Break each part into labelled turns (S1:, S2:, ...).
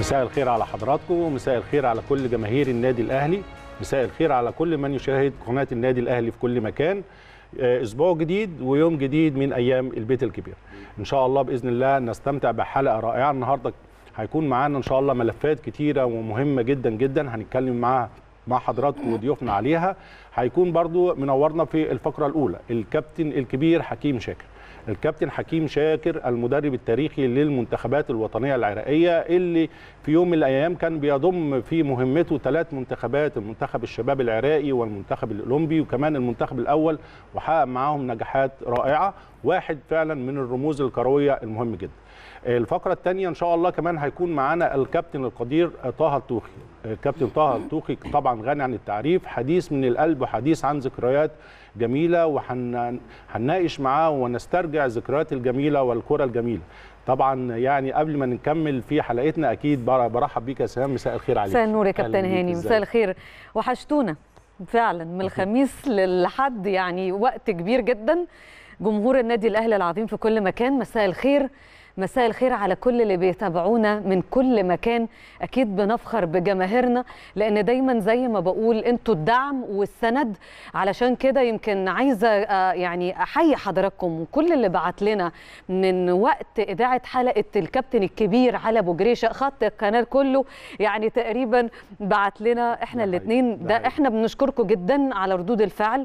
S1: مساء الخير على حضراتكم ومساء الخير على كل جماهير النادي الأهلي، مساء الخير على كل من يشاهد قناة النادي الأهلي في كل مكان. أسبوع جديد ويوم جديد من أيام البيت الكبير. إن شاء الله بإذن الله نستمتع بحلقة رائعة. النهاردة هيكون معانا إن شاء الله ملفات كتيرة ومهمة جدا جدا هنتكلم مع حضراتكم وضيوفنا عليها. هيكون برضو منورنا في الفقرة الأولى الكابتن الكبير حكيم شاكر. الكابتن حكيم شاكر المدرب التاريخي للمنتخبات الوطنية العراقية اللي في يوم من الأيام كان بيضم في مهمته 3 منتخبات، المنتخب الشباب العراقي والمنتخب الأولمبي وكمان المنتخب الأول، وحقق معاهم نجاحات رائعة. واحد فعلا من الرموز الكروية المهم جدا. الفقرة الثانية إن شاء الله كمان هيكون معانا الكابتن القدير طه الطوخي. الكابتن طه الطوخي طبعا غني عن التعريف، حديث من القلب وحديث عن ذكريات جميلة، وهنناقش معاه ونسترجع الذكريات الجميلة والكرة الجميلة. طبعا يعني قبل ما نكمل في حلقتنا أكيد برحب بيك يا سهام. مساء الخير عليك.
S2: مساء النور يا كابتن هاني. مساء الخير. وحشتونا فعلا من الخميس للحد، يعني وقت كبير جدا. جمهور النادي الأهلي العظيم في كل مكان، مساء الخير. مساء الخير على كل اللي بيتابعونا من كل مكان. أكيد بنفخر بجماهيرنا لأن دايما زي ما بقول أنتوا الدعم والسند. علشان كده يمكن عايزة يعني أحيي حضراتكم وكل اللي بعت لنا من وقت إذاعة حلقة الكابتن الكبير على أبو جريشة، خط القناة كله يعني تقريبا بعت لنا إحنا الاثنين. ده إحنا بنشكركم جدا على ردود الفعل،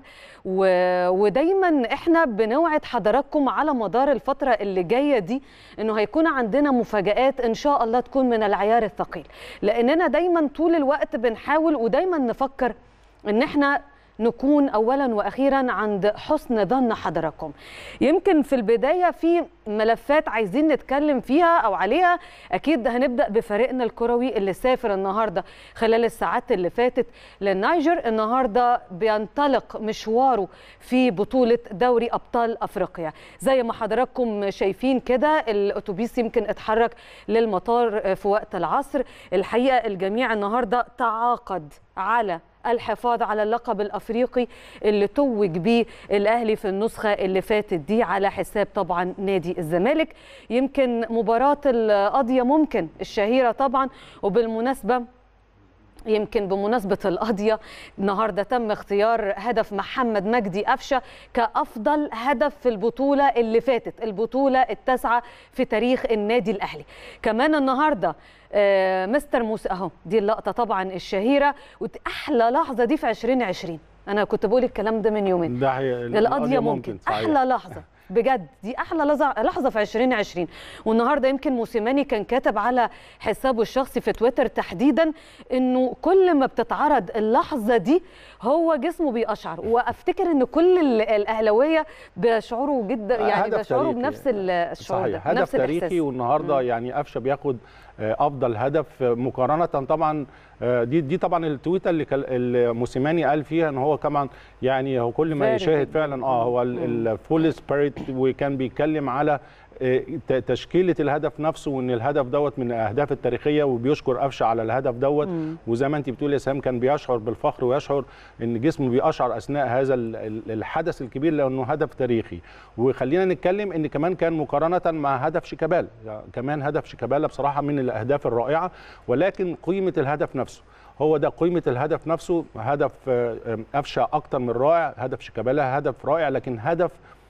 S2: ودايما إحنا بنوعد حضراتكم على مدار الفترة اللي جاية دي انه هيكون عندنا مفاجآت ان شاء الله تكون من العيار الثقيل، لاننا دايما طول الوقت بنحاول ودايما نفكر ان احنا نكون اولا واخيرا عند حسن ظن حضراتكم. يمكن في البدايه في ملفات عايزين نتكلم فيها او عليها. اكيد هنبدا بفريقنا الكروي اللي سافر النهارده خلال الساعات اللي فاتت للنيجر. النهارده بينطلق مشواره في بطوله دوري ابطال افريقيا. زي ما حضراتكم شايفين كده الاتوبيس يمكن اتحرك للمطار في وقت العصر. الحقيقه الجميع النهارده تعاقد على الحفاظ على اللقب الافريقي اللي توج بيه الاهلي في النسخه اللي فاتت دي على حساب طبعا نادي الزمالك. يمكن مباراه القاضيه ممكن الشهيره طبعا، وبالمناسبه يمكن بمناسبة القضية النهاردة تم اختيار هدف محمد مجدي قفشة كأفضل هدف في البطولة اللي فاتت، البطولة ال9 في تاريخ النادي الأهلي. كمان النهاردة مستر موسى اهو، دي اللقطة طبعا الشهيرة وأحلى لحظة دي في 2020. أنا كنت بقول الكلام ده من يومين.
S1: ده
S2: القضية ممكن أحلى لحظة بجد، دي احلى لحظه في 2020. والنهارده يمكن موسيماني كان كاتب على حسابه الشخصي في تويتر تحديدا انه كل ما بتتعرض اللحظه دي هو جسمه بيقشعر، وافتكر ان كل الاهلاويه بيشعروا جدا، يعني بيشعروا بنفس الشعور ده،
S1: هدف تاريخي. والنهارده يعني قفشه بياخد افضل هدف مقارنه طبعا. دي طبعا التويته اللي موسيماني قال فيها ان هو كمان يعني هو كل ما يشاهد فعلا هو الفول سبيريت، وكان بيتكلم على تشكيله الهدف نفسه وان الهدف دوت من الاهداف التاريخيه، وبيشكر قفشه على الهدف دوت. وزي ما انت بتقولي يا سام كان بيشعر بالفخر ويشعر ان جسمه بيقشعر اثناء هذا الحدث الكبير لانه هدف تاريخي. وخلينا نتكلم ان كمان كان مقارنه مع هدف شيكابالا، كمان هدف شيكابالا بصراحه من الاهداف الرائعه، ولكن قيمه الهدف نفسه هو ده، قيمه الهدف نفسه. هدف قفشه اكتر من رائع، هدف شيكابالا هدف رائع، لكن هدف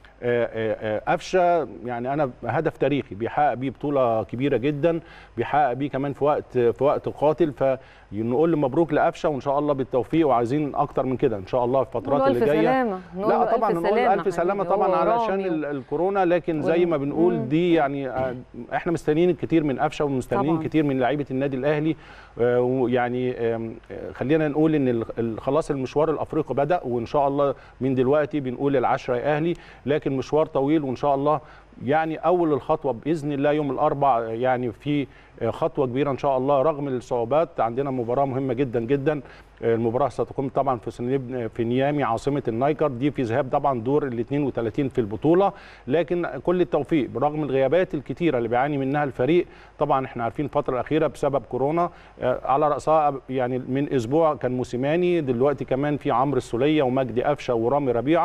S1: قفشه يعني انا هدف تاريخي بيحقق بيه بطوله كبيره جدا، بيحقق بيه كمان في وقت قاتل. فنقول له مبروك لقفشه وان شاء الله بالتوفيق، وعايزين اكتر من كده ان شاء الله في الفترات اللي جايه.
S2: لا
S1: طبعا نقول الف سلامه طبعا علشان الكورونا، لكن زي ما بنقول دي يعني احنا مستنيين كتير من قفشه ومستنيين كتير من لعيبه النادي الاهلي. ويعني خلينا نقول ان خلاص المشوار الافريقي بدا، وان شاء الله من دلوقتي بنقول ال10 يا اهلي، لكن مشوار طويل وان شاء الله يعني اول الخطوه باذن الله يوم الاربعاء يعني في خطوه كبيره ان شاء الله رغم الصعوبات. عندنا مباراه مهمه جدا جدا. المباراه ستقام طبعا في نيامي عاصمه النيجر، دي في ذهاب طبعا دور ال 32 في البطوله، لكن كل التوفيق برغم الغيابات الكتيره اللي بيعاني منها الفريق. طبعا احنا عارفين الفتره الاخيره بسبب كورونا، على راسها يعني من اسبوع كان موسيماني، دلوقتي كمان في عمرو السوليه ومجدي قفشه ورامي ربيعه.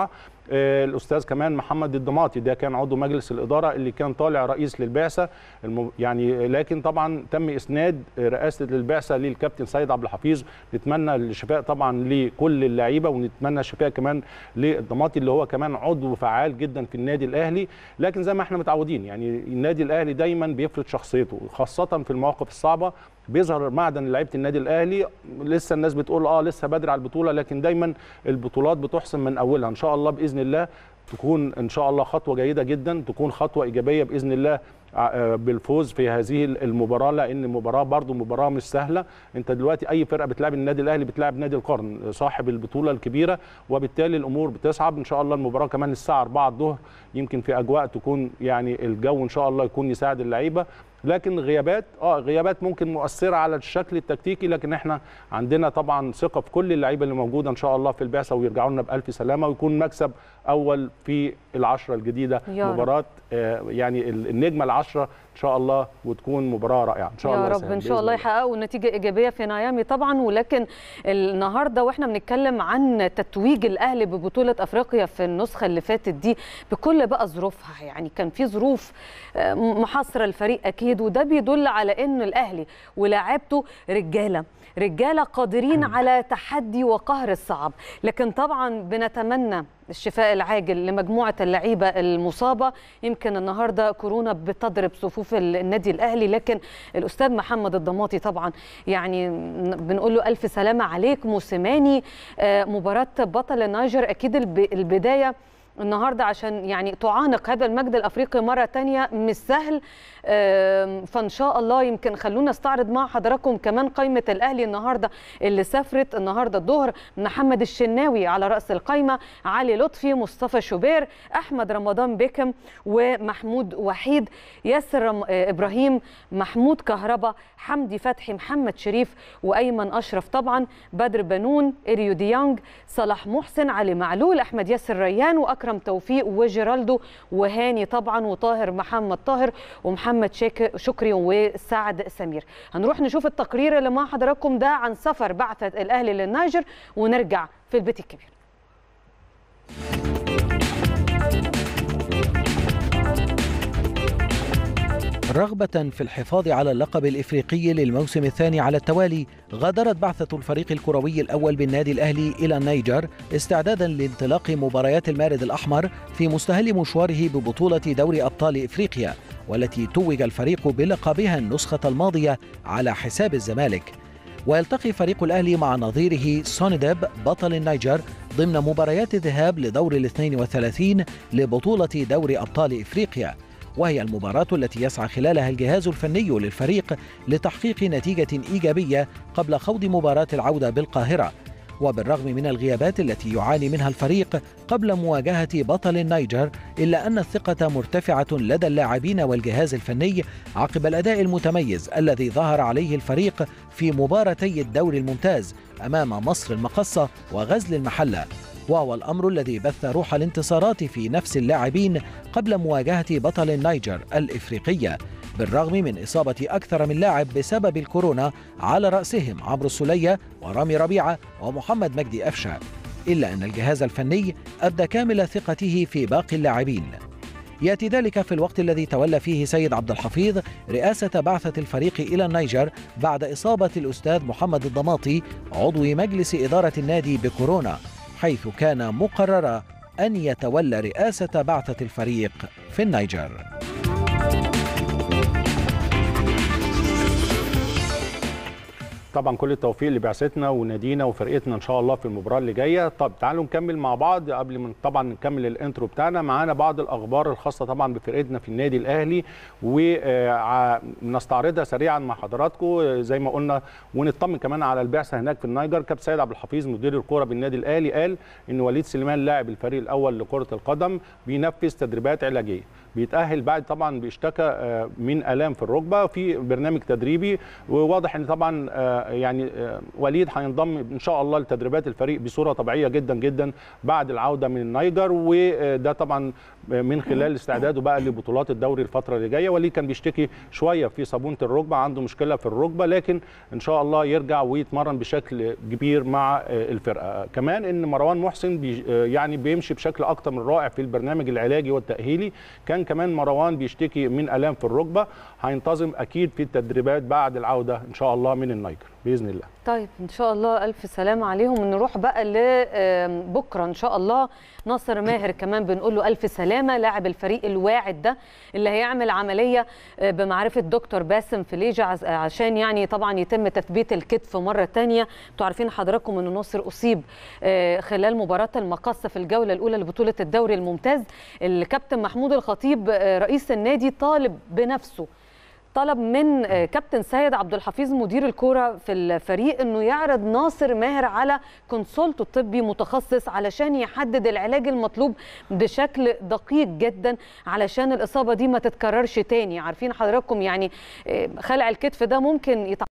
S1: الاستاذ كمان محمد الضماطي، ده كان عضو مجلس الاداره اللي كان طالع رئيس للبعثه يعني، لكن طبعا تم اسناد رئاسه البعثه للكابتن سيد عبد الحفيظ. نتمنى الشفاء طبعا لكل اللعيبه، ونتمنى الشفاء كمان للضماطي اللي هو كمان عضو فعال جدا في النادي الاهلي. لكن زي ما احنا متعودين يعني النادي الاهلي دايما بيفرض شخصيته، خاصه في المواقف الصعبه بيظهر معدن لعيبه النادي الاهلي. لسه الناس بتقول لسه بدري على البطوله، لكن دايما البطولات بتحسم من اولها. ان شاء الله باذن الله تكون ان شاء الله خطوه جيده جدا، تكون خطوه ايجابيه باذن الله بالفوز في هذه المباراه، لان المباراه برضو مباراه مش سهله. انت دلوقتي اي فرقه بتلعب النادي الاهلي بتلعب نادي القرن صاحب البطوله الكبيره، وبالتالي الامور بتصعب. ان شاء الله المباراه كمان الساعه 4 الظهر، يمكن في اجواء تكون يعني الجو ان شاء الله يكون يساعد اللعيبه. لكن غيابات ممكن مؤثره على الشكل التكتيكي، لكن احنا عندنا طبعا ثقه في كل اللعيبه اللي موجوده ان شاء الله في البعثه، ويرجعوا لنا بالف سلامه، ويكون مكسب اول في العشره الجديده. مباراه يعني النجمه العشره ان شاء الله، وتكون مباراه رائعه ان شاء الله
S2: يا رب. ان شاء الله يحققوا نتيجه ايجابيه في ميامي طبعا. ولكن النهارده واحنا بنتكلم عن تتويج الاهلي ببطوله افريقيا في النسخه اللي فاتت دي بكل بقى ظروفها، يعني كان في ظروف محاصره الفريق اكيد، وده بيدل على ان الاهلي ولاعيبته رجاله قادرين على تحدي وقهر الصعب. لكن طبعا بنتمنى الشفاء العاجل لمجموعه اللعيبه المصابه. يمكن النهارده كورونا بتضرب صفوف النادي الاهلي، لكن الاستاذ محمد الضماطي طبعا يعني بنقول له الف سلامه عليك. موسيماني مباراه بطل النيجر اكيد البدايه النهارده عشان يعني تعانق هذا المجد الافريقي مره ثانيه مش سهل. فان شاء الله يمكن خلونا نستعرض مع حضراتكم كمان قائمه الاهلي النهارده اللي سافرت النهارده الظهر. محمد الشناوي على راس القائمه، علي لطفي، مصطفى شوبير، احمد رمضان بيكم، ومحمود وحيد، ياسر ابراهيم، محمود كهربا، حمدي فتحي، محمد شريف، وايمن اشرف طبعا، بدر بنون، إريو ديانج، صلاح محسن، علي معلول، احمد ياسر ريان، واكرم توفيق، وجيرالدو، وهاني طبعا، وطاهر محمد طاهر، ومحمد شكري، وسعد سمير. هنروح نشوف التقرير اللي مع حضراتكم ده عن سفر بعثة الأهلي للنيجر، ونرجع في البيت الكبير.
S3: رغبة في الحفاظ على اللقب الإفريقي للموسم الثاني على التوالي، غادرت بعثة الفريق الكروي الأول بالنادي الأهلي إلى النيجر استعدادا لانطلاق مباريات المارد الأحمر في مستهل مشواره ببطولة دوري أبطال إفريقيا، والتي توج الفريق بلقبها النسخة الماضية على حساب الزمالك. ويلتقي فريق الأهلي مع نظيره سونيدب بطل النيجر ضمن مباريات الذهاب لدور 32 لبطولة دوري أبطال إفريقيا، وهي المباراة التي يسعى خلالها الجهاز الفني للفريق لتحقيق نتيجة إيجابية قبل خوض مباراة العودة بالقاهرة. وبالرغم من الغيابات التي يعاني منها الفريق قبل مواجهة بطل النيجر، إلا أن الثقة مرتفعة لدى اللاعبين والجهاز الفني عقب الأداء المتميز الذي ظهر عليه الفريق في مباراتي الدوري الممتاز أمام مصر المقصة وغزل المحلة، وهو الأمر الذي بث روح الانتصارات في نفس اللاعبين قبل مواجهة بطل النيجر الإفريقية، بالرغم من إصابة أكثر من لاعب بسبب الكورونا، على رأسهم عمرو السولية ورامي ربيعة ومحمد مجدي أفشة، إلا أن الجهاز الفني أبدى كامل ثقته في باقي اللاعبين. يأتي ذلك في الوقت الذي تولى فيه سيد عبد الحفيظ رئاسة بعثة الفريق إلى النيجر بعد إصابة الأستاذ محمد الضماطي عضو مجلس إدارة النادي بكورونا، حيث كان مقرر أن يتولى رئاسة بعثة الفريق في النيجر.
S1: طبعا كل التوفيق لبعثتنا ونادينا وفرقتنا ان شاء الله في المباراه اللي جايه. طب تعالوا نكمل مع بعض قبل ما طبعا نكمل الانترو بتاعنا. معانا بعض الاخبار الخاصه طبعا بفرقتنا في النادي الاهلي ونستعرضها سريعا مع حضراتكم زي ما قلنا، ونطمن كمان على البعثه هناك في النيجر. كابتن سيد عبد الحفيظ مدير الكوره بالنادي الاهلي قال ان وليد سليمان لاعب الفريق الاول لكره القدم بينفذ تدريبات علاجيه بيتاهل بعد طبعا بيشتكى من الام في الركبه في برنامج تدريبي. وواضح ان طبعا يعني وليد هينضم ان شاء الله لتدريبات الفريق بصوره طبيعيه جدا جدا بعد العوده من النيجر، وده طبعا من خلال استعداده بقى لبطولات الدوري الفتره اللي جايه. وليد كان بيشتكي شويه في صابونه الركبه، عنده مشكله في الركبه، لكن ان شاء الله يرجع ويتمرن بشكل كبير مع الفرقه. كمان ان مروان محسن يعني بيمشي بشكل اكتر من رائع في البرنامج العلاجي والتاهيلي. كان كمان مروان بيشتكي من الام في الركبه، هينتظم اكيد في التدريبات بعد العوده ان شاء الله من النيجر باذن الله.
S2: طيب ان شاء الله الف سلامه عليهم. نروح بقى لبكره ان شاء الله ناصر ماهر، كمان بنقول له الف سلامه، لاعب الفريق الواعد ده اللي هيعمل عمليه بمعرفه دكتور باسم فليجة عشان يعني طبعا يتم تثبيت الكتف مره ثانيه. انتوا عارفين حضراتكم ان ناصر اصيب خلال مباراه المقصه في الجوله الاولى لبطوله الدوري الممتاز. الكابتن محمود الخطيب رئيس النادي طالب بنفسه، طلب من كابتن سيد عبد الحفيظ مدير الكوره في الفريق انه يعرض ناصر ماهر على كونسلت طبي متخصص علشان يحدد العلاج المطلوب بشكل دقيق جدا علشان الاصابه دي ما تتكررش تاني. عارفين حضراتكم يعني خلع الكتف ده ممكن يتعرض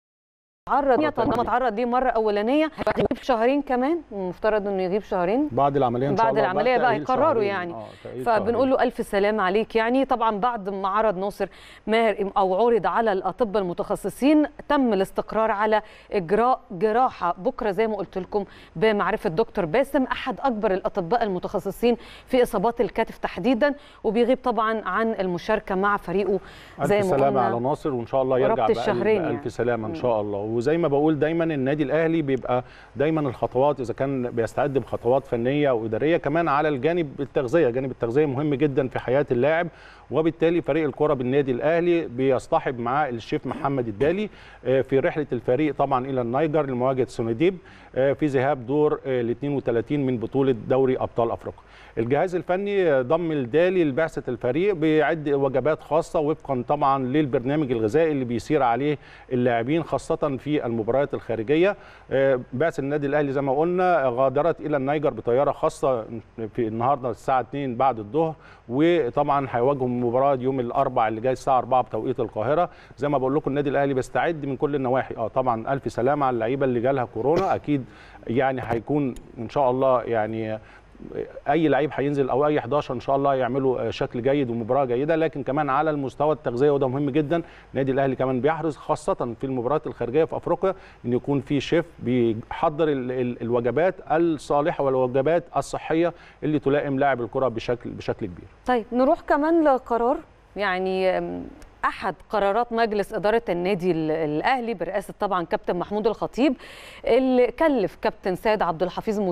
S2: طالما اتعرض ليه مره اولانيه هيغيب شهرين، كمان المفترض انه يغيب شهرين
S1: بعد العمليه ان شاء الله.
S2: بعد العمليه بقى يقرروا يعني. فبنقول له الف سلام عليك. يعني طبعا بعد ما عرض ناصر ماهر او عرض على الاطباء المتخصصين تم الاستقرار على اجراء جراحه بكره زي ما قلت لكم بمعرفه دكتور باسم، احد اكبر الاطباء المتخصصين في اصابات الكتف تحديدا، وبيغيب طبعا عن المشاركه مع فريقه زي ما قلنا.
S1: الف سلامه على ناصر وان شاء الله يرجع بألف سلامه ان شاء الله. وزي ما بقول دايما النادي الاهلي بيبقى دايما الخطوات اذا كان بيستعد بخطوات فنيه واداريه كمان على الجانب التغذيه. جانب التغذيه مهم جدا في حياه اللاعب، وبالتالي فريق الكره بالنادي الاهلي بيصطحب معاه الشيف محمد الدالي في رحله الفريق طبعا الى النيجر لمواجهه سونيديب في ذهاب دور ال 32 من بطوله دوري ابطال افريقيا. الجهاز الفني ضم الدالي لبعثه الفريق، بيعد وجبات خاصه وفقا طبعا للبرنامج الغذائي اللي بيسير عليه اللاعبين خاصه في المباريات الخارجيه. بعثه النادي الاهلي زي ما قلنا غادرت الى النيجر بطياره خاصه في النهارده الساعه 2 بعد الظهر، وطبعا هيواجهوا مباراه يوم الاربعاء اللي جاي الساعه 4 بتوقيت القاهره. زي ما بقول لكم النادي الاهلي بيستعد من كل النواحي. طبعا الف سلامه على اللعيبه اللي جالها كورونا، اكيد يعني هيكون ان شاء الله يعني اي لعيب هينزل او اي 11 ان شاء الله يعملوا شكل جيد ومباراه جيده، لكن كمان على المستوى التغذيه وده مهم جدا. النادي الاهلي كمان بيحرص خاصه في المباريات الخارجيه في افريقيا ان يكون في شيف بيحضر الوجبات الصالحه والوجبات الصحيه اللي تلائم لاعب الكره بشكل كبير.
S2: طيب نروح كمان لقرار يعني احد قرارات مجلس اداره النادي الاهلي برئاسه طبعا كابتن محمود الخطيب، اللي كلف كابتن سيد عبد الحفيظ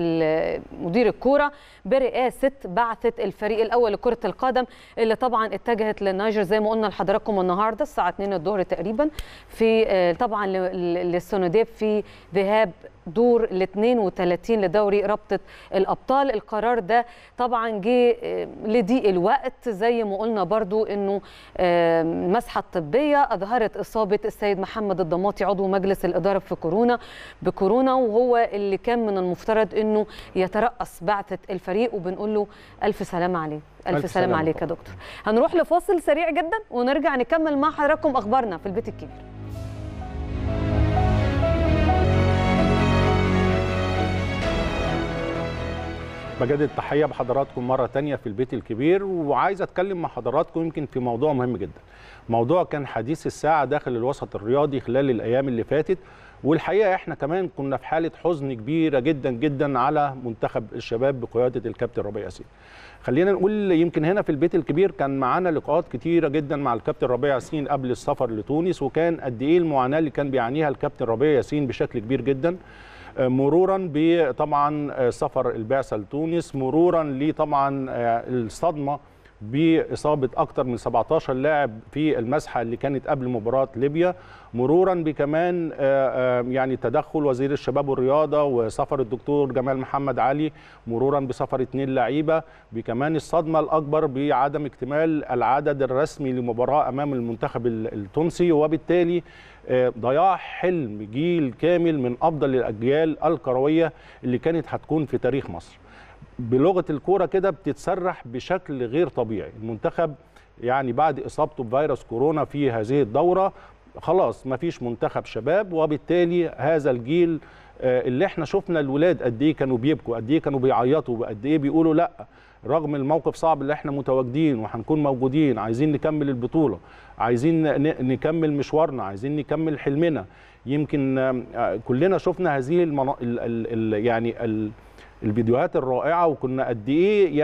S2: مدير الكوره برئاسه بعثه الفريق الاول لكره القدم اللي طبعا اتجهت للنيجر زي ما قلنا لحضراتكم النهارده الساعه 2 الظهر تقريبا في طبعا للسونيديب في ذهاب دور ال 32 لدوري رابطه الابطال. القرار ده طبعا جه لضيق الوقت زي ما قلنا برضو انه المسحه الطبيه اظهرت اصابه السيد محمد الضماطي عضو مجلس الاداره بكورونا وهو اللي كان من المفترض انه يترأس بعثه الفريق، وبنقول له الف سلامه عليه. الف سلامه عليك يا دكتور. هنروح لفاصل سريع جدا ونرجع نكمل مع حضراتكم اخبارنا في البيت الكبير.
S1: بجدد التحيه بحضراتكم مره ثانيه في البيت الكبير، وعايز اتكلم مع حضراتكم يمكن في موضوع مهم جدا. موضوع كان حديث الساعه داخل الوسط الرياضي خلال الايام اللي فاتت، والحقيقه احنا كمان كنا في حاله حزن كبيره جدا جدا على منتخب الشباب بقياده الكابتن ربيع ياسين. خلينا نقول يمكن هنا في البيت الكبير كان معانا لقاءات كتيره جدا مع الكابتن ربيع ياسين قبل السفر لتونس، وكان قد ايه المعاناه اللي كان بيعانيها الكابتن ربيع ياسين بشكل كبير جدا، مرورا بطبعا سفر البعثه لتونس، مرورا لطبعا الصدمه باصابه اكثر من 17 لاعب في المسحه اللي كانت قبل مباراه ليبيا، مرورا بكمان يعني تدخل وزير الشباب والرياضه وسفر الدكتور جمال محمد علي، مرورا بسفر 2 لعيبه، بكمان الصدمه الاكبر بعدم اكتمال العدد الرسمي لمباراه امام المنتخب التونسي، وبالتالي ضياع حلم جيل كامل من افضل الاجيال الكرويه اللي كانت هتكون في تاريخ مصر. بلغه الكوره كده بتتسرح بشكل غير طبيعي. المنتخب يعني بعد اصابته بفيروس كورونا في هذه الدوره خلاص ما فيش منتخب شباب، وبالتالي هذا الجيل اللي احنا شفنا الولاد قد ايه كانوا بيبكوا، قد ايه كانوا بيعيطوا، قد ايه بيقولوا لا رغم الموقف صعب اللي احنا متواجدين وهنكون موجودين، عايزين نكمل البطوله، عايزين نكمل مشوارنا، عايزين نكمل حلمنا. يمكن كلنا شفنا هذه يعني الفيديوهات الرائعه، وكنا قد ايه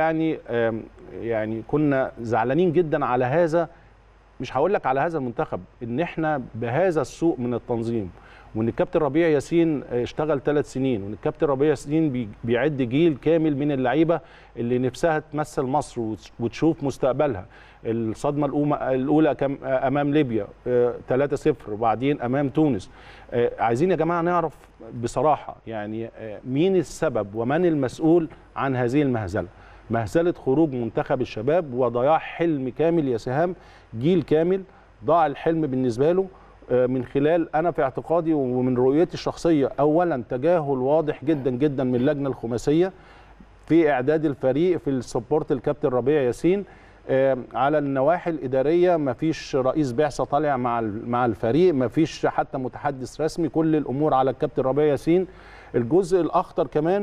S1: يعني كنا زعلانين جدا على هذا، مش هقول لك على هذا المنتخب، ان احنا بهذا السوء من التنظيم، وان الكابتن ربيع ياسين اشتغل 3 سنين، وان الكابتن ربيع ياسين بيعد جيل كامل من اللعيبه اللي نفسها تمثل مصر وتشوف مستقبلها. الصدمه الاولى امام ليبيا 3-0، وبعدين امام تونس. عايزين يا جماعه نعرف بصراحه يعني مين السبب ومن المسؤول عن هذه المهزله، مهزله خروج منتخب الشباب وضياع حلم كامل يا سهام، جيل كامل ضاع الحلم بالنسبه له من خلال، انا في اعتقادي ومن رؤيتي الشخصيه، اولا تجاهل واضح جدا جدا من اللجنه الخماسيه في اعداد الفريق، في السبورت الكابتن ربيع ياسين على النواحي الاداريه، ما فيش رئيس بعثه طالع مع الفريق، ما فيش حتى متحدث رسمي، كل الامور على الكابتن ربيع ياسين. الجزء الاخطر كمان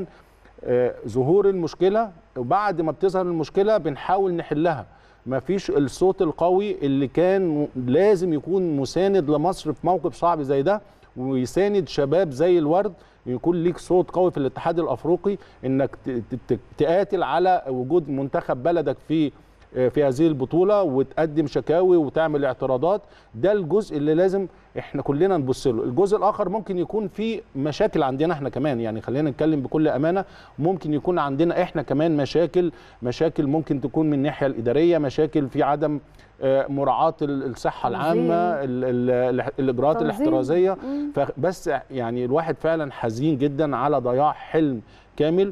S1: ظهور المشكله، وبعد ما بتظهر المشكله بنحاول نحلها. ما فيش الصوت القوي اللي كان لازم يكون مساند لمصر في موقف صعب زي ده، ويساند شباب زي الورد، يكون ليك صوت قوي في الاتحاد الافريقي انك تقاتل على وجود منتخب بلدك في هذه البطوله، وتقدم شكاوي وتعمل اعتراضات. ده الجزء اللي لازم احنا كلنا نبص له. الجزء الاخر ممكن يكون في مشاكل عندنا احنا كمان، يعني خلينا نتكلم بكل امانه، ممكن يكون عندنا احنا كمان مشاكل ممكن تكون من الناحيه الاداريه، مشاكل في عدم مراعاه الصحه العامه، الاجراءات الاحترازيه. فبس يعني الواحد فعلا حزين جدا على ضياع حلم كامل،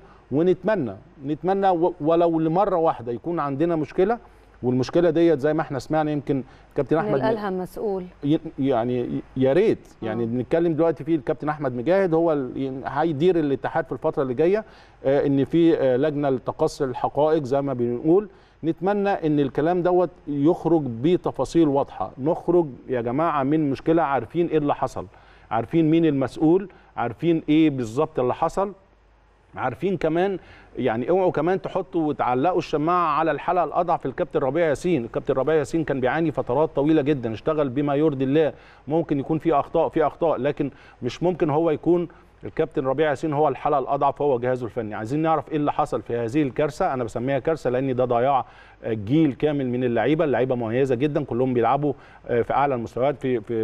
S1: ونتمنى ولو لمره واحده يكون عندنا مشكله، والمشكله ديت زي ما احنا سمعنا يمكن كابتن احمد
S2: قالها مسؤول،
S1: يعني يا ريت يعني بنتكلم دلوقتي في الكابتن احمد مجاهد هو هيدير الاتحاد في الفتره اللي جايه، ان في لجنه لتقصي الحقائق زي ما بنقول. نتمنى ان الكلام دوت يخرج بتفاصيل واضحه، نخرج يا جماعه من مشكله عارفين ايه اللي حصل، عارفين مين المسؤول، عارفين ايه بالظبط اللي حصل، عارفين كمان يعني اوعوا كمان تحطوا وتعلقوا الشماعه على الحلقه الاضعف الكابتن ربيع ياسين. الكابتن ربيع ياسين كان بيعاني فترات طويله جدا، اشتغل بما يرضي الله، ممكن يكون في اخطاء لكن مش ممكن هو يكون الكابتن ربيع ياسين هو الحلقه الاضعف، هو جهازه الفني. عايزين نعرف ايه اللي حصل في هذه الكارثه، انا بسميها كارثه لان ده ضياع جيل كامل من اللعيبه مميزه جدا، كلهم بيلعبوا في اعلى المستويات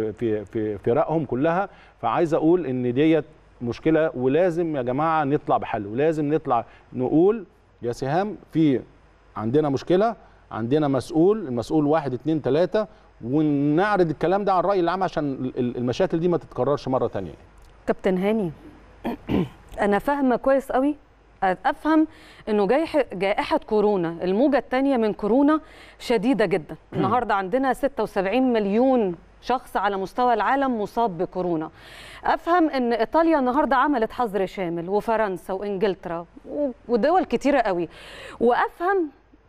S1: في فرقهم كلها. فعايز اقول ان ديت مشكله، ولازم يا جماعه نطلع بحل، ولازم نطلع نقول يا سهام في عندنا مشكله، عندنا المسؤول 1 2 3، ونعرض الكلام ده على الراي العام عشان المشاكل دي ما تتكررش مره ثانيه.
S2: كابتن هاني، انا فاهمه كويس قوي، افهم انه جائحه كورونا، الموجه الثانيه من كورونا شديده جدا. النهارده عندنا 76 مليون شخص على مستوى العالم مصاب بكورونا. افهم ان ايطاليا النهارده عملت حظر شامل، وفرنسا وانجلترا ودول كتيره قوي. وافهم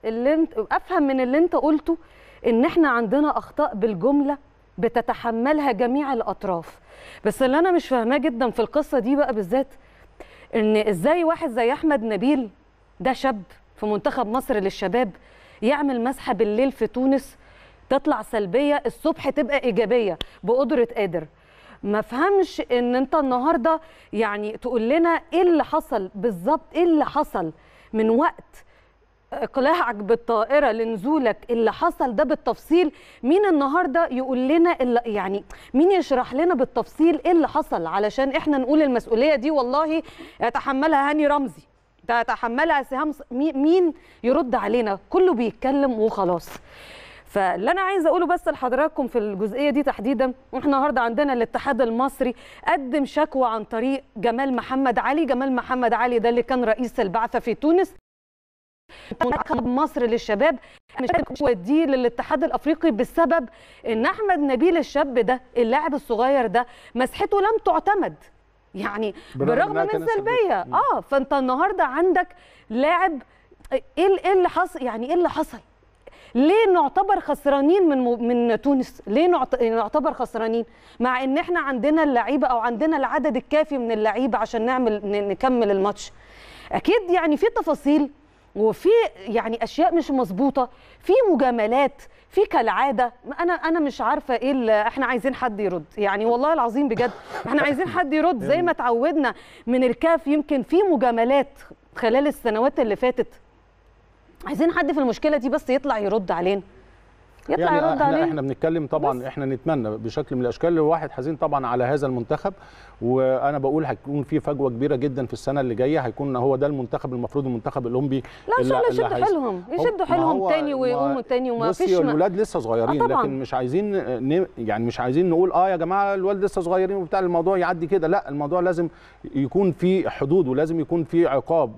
S2: من اللي انت قلته ان احنا عندنا اخطاء بالجمله بتتحملها جميع الاطراف. بس اللي انا مش فاهماه جدا في القصه دي بقى بالذات، ان ازاي واحد زي احمد نبيل، ده شاب في منتخب مصر للشباب، يعمل مسحه بالليل في تونس تطلع سلبيه، الصبح تبقى ايجابيه بقدره قادر. ما فهمش ان انت النهارده يعني تقول لنا ايه اللي حصل بالظبط، ايه اللي حصل من وقت اقلاعك بالطائره لنزولك، اللي حصل ده بالتفصيل. مين النهارده يقول لنا يعني مين يشرح لنا بالتفصيل ايه اللي حصل، علشان احنا نقول المسؤوليه دي والله يتحملها هاني رمزي، تتحملها سهام، مين يرد علينا؟ كله بيتكلم وخلاص. فاللي انا عايزه اقوله بس لحضراتكم في الجزئيه دي تحديدا، احنا النهارده عندنا الاتحاد المصري قدم شكوى عن طريق جمال محمد علي. جمال محمد علي ده اللي كان رئيس البعثه في تونس، منتخب مصر للشباب، الشكوى دي للاتحاد الافريقي بسبب ان احمد نبيل الشاب ده اللاعب الصغير ده مسحته لم تعتمد. يعني بالرغم من سلبيه. فانت النهارده عندك لاعب، ايه اللي حصل؟ يعني ايه اللي حصل؟ ليه نعتبر خسرانين من تونس؟ ليه نعتبر خسرانين مع ان احنا عندنا اللعيبه او عندنا العدد الكافي من اللعيبه عشان نكمل الماتش؟ اكيد يعني في تفاصيل وفي يعني اشياء مش مظبوطه، في مجاملات، في كالعاده. انا مش عارفه ايه اللي احنا عايزين حد يرد، يعني والله العظيم بجد احنا عايزين حد يرد زي ما اتعودنا من الكاف. يمكن في مجاملات خلال السنوات اللي فاتت، عايزين حد في المشكله دي بس يطلع يرد علينا، يطلع يعني يرد علينا.
S1: احنا بنتكلم طبعا بس. احنا نتمنى بشكل من الاشكال. الواحد حزين طبعا على هذا المنتخب، وانا بقول هيكون في فجوه كبيره جدا في السنه اللي جايه. هيكون هو ده المنتخب المفروض المنتخب الاولمبي.
S2: لا ان شاء الله يشدوا حيلهم، يشدوا حيلهم تاني ويقوموا تاني، وما فيش.
S1: الولاد لسه صغيرين، لكن مش عايزين يعني مش عايزين نقول يا جماعه الولاد لسه صغيرين وبتاع الموضوع يعدي كده. لا، الموضوع لازم يكون في حدود، ولازم يكون في عقاب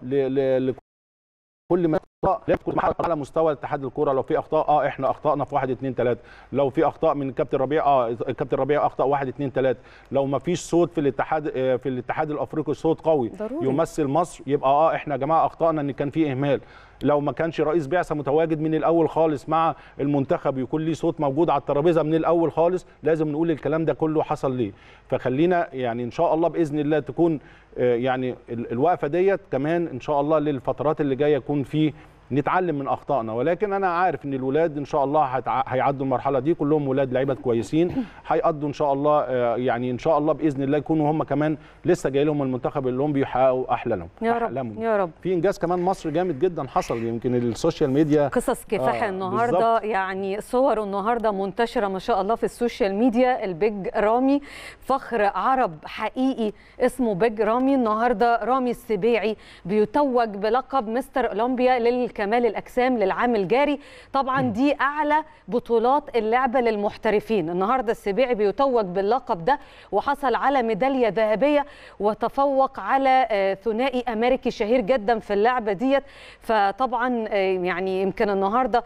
S1: كل ما على مستوى اتحاد الكوره. لو في اخطاء احنا اخطانا في 1 2 3، لو في اخطاء من الكابتن ربيع الكابتن ربيع اخطا 1 2 3، لو ما فيش صوت في الاتحاد الافريقي صوت قوي ضروري يمثل مصر، يبقى احنا يا جماعه اخطانا ان كان في اهمال. لو ما كانش رئيس بعثه متواجد من الاول خالص مع المنتخب يكون ليه صوت موجود على الترابيزه من الاول خالص، لازم نقول الكلام ده كله حصل ليه. فخلينا يعني ان شاء الله باذن الله تكون يعني الوقفه ديت كمان ان شاء الله للفترات اللي جايه يكون في نتعلم من اخطائنا. ولكن انا عارف ان الولاد ان شاء الله هيعدوا المرحله دي، كلهم ولاد لعيبه كويسين، هيقضوا ان شاء الله يعني ان شاء الله باذن الله يكونوا هم كمان لسه جاي لهم المنتخب الاولمبي يحققوا احلامهم.
S2: يا رب يا رب.
S1: في انجاز كمان مصر جامد جدا حصل، يمكن السوشيال ميديا
S2: قصص كفاح النهارده بالزبط. يعني صور النهارده منتشره ما شاء الله في السوشيال ميديا. البيج رامي فخر عرب حقيقي اسمه بيج رامي. النهارده رامي السبيعي بيتوج بلقب مستر اولمبيا للكمال الاجسام للعام الجاري. طبعا دي اعلى بطولات اللعبه للمحترفين. النهارده السبيعي بيتوج باللقب ده وحصل على ميداليه ذهبيه، وتفوق على ثنائي امريكي شهير جدا في اللعبه ديت. فطبعا يعني يمكن النهارده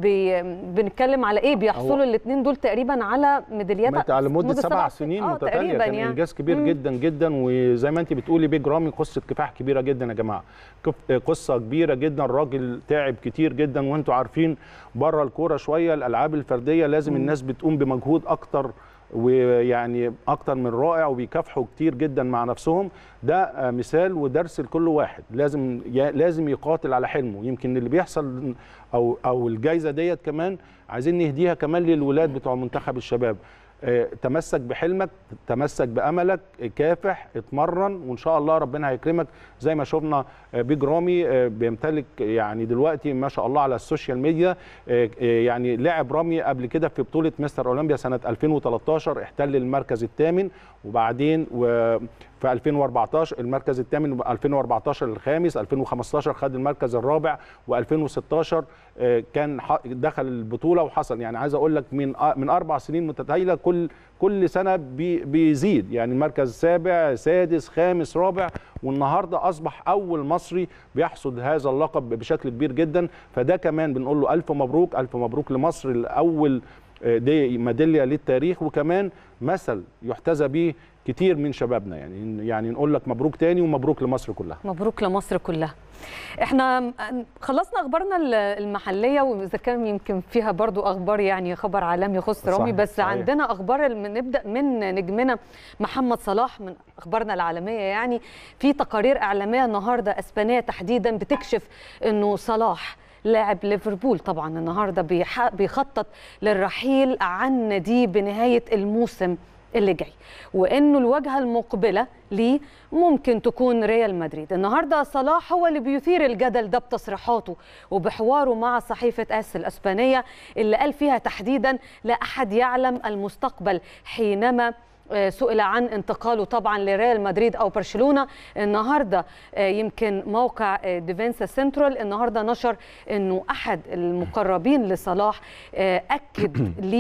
S2: بنتكلم على ايه، بيحصلوا الاثنين دول تقريبا على ميداليات
S1: على مده 7 سنين متتاليه. كان يعني انجاز كبير جدا جدا. وزي ما انت بتقولي بيج رامي قصه كفاح كبيره جدا يا جماعه، قصه كبيره جدا. الراجل تعب كتير جدا، وانتوا عارفين بره الكوره شويه الالعاب الفرديه لازم الناس بتقوم بمجهود اكتر، ويعني اكتر من رائع، وبيكافحوا كتير جدا مع نفسهم. ده مثال ودرس لكل واحد، لازم يقاتل على حلمه. يمكن اللي بيحصل او الجائزه ديت كمان عايزين نهديها كمان للولاد بتوع منتخب الشباب. تمسك بحلمك، تمسك بأملك، كافح، اتمرن، وإن شاء الله ربنا هيكرمك. زي ما شفنا بيج رامي بيمتلك يعني دلوقتي ما شاء الله على السوشيال ميديا. يعني لعب رامي قبل كده في بطولة مستر أولمبيا سنة 2013 احتل المركز الثامن، وبعدين في 2014 المركز الثامن، 2014 الخامس، 2015 خد المركز الرابع، و2016 كان دخل البطولة وحصل. يعني عايز أقول لك من 4 سنين متتالية كل سنة بيزيد، يعني المركز سابع، سادس، خامس، رابع، والنهارده اصبح اول مصري بيحصد هذا اللقب بشكل كبير جدا. فده كمان بنقول له الف مبروك، الف مبروك لمصر، الاول دي ميداليه للتاريخ، وكمان مثل يحتذى به كتير من شبابنا. يعني نقول لك مبروك تاني، ومبروك لمصر كلها.
S2: مبروك لمصر كلها. احنا خلصنا اخبارنا المحليه، واذا كان يمكن فيها برضو اخبار يعني خبر عالمي يخص رامي، بس صحيح. عندنا اخبار نبدا من نجمنا محمد صلاح، من اخبارنا العالميه. يعني في تقارير اعلاميه النهارده اسبانيه تحديدا بتكشف انه صلاح لاعب ليفربول طبعا النهارده بيخطط للرحيل عن ناديه بنهايه الموسم اللي جاي، وانه الواجهه المقبله ليه ممكن تكون ريال مدريد. النهارده صلاح هو اللي بيثير الجدل ده بتصريحاته وبحواره مع صحيفه اس الاسبانيه، اللي قال فيها تحديدا لا احد يعلم المستقبل، حينما سئل عن انتقاله طبعا لريال مدريد او برشلونه. النهارده يمكن موقع ديفينسا سنترال النهارده نشر انه احد المقربين لصلاح اكد ليه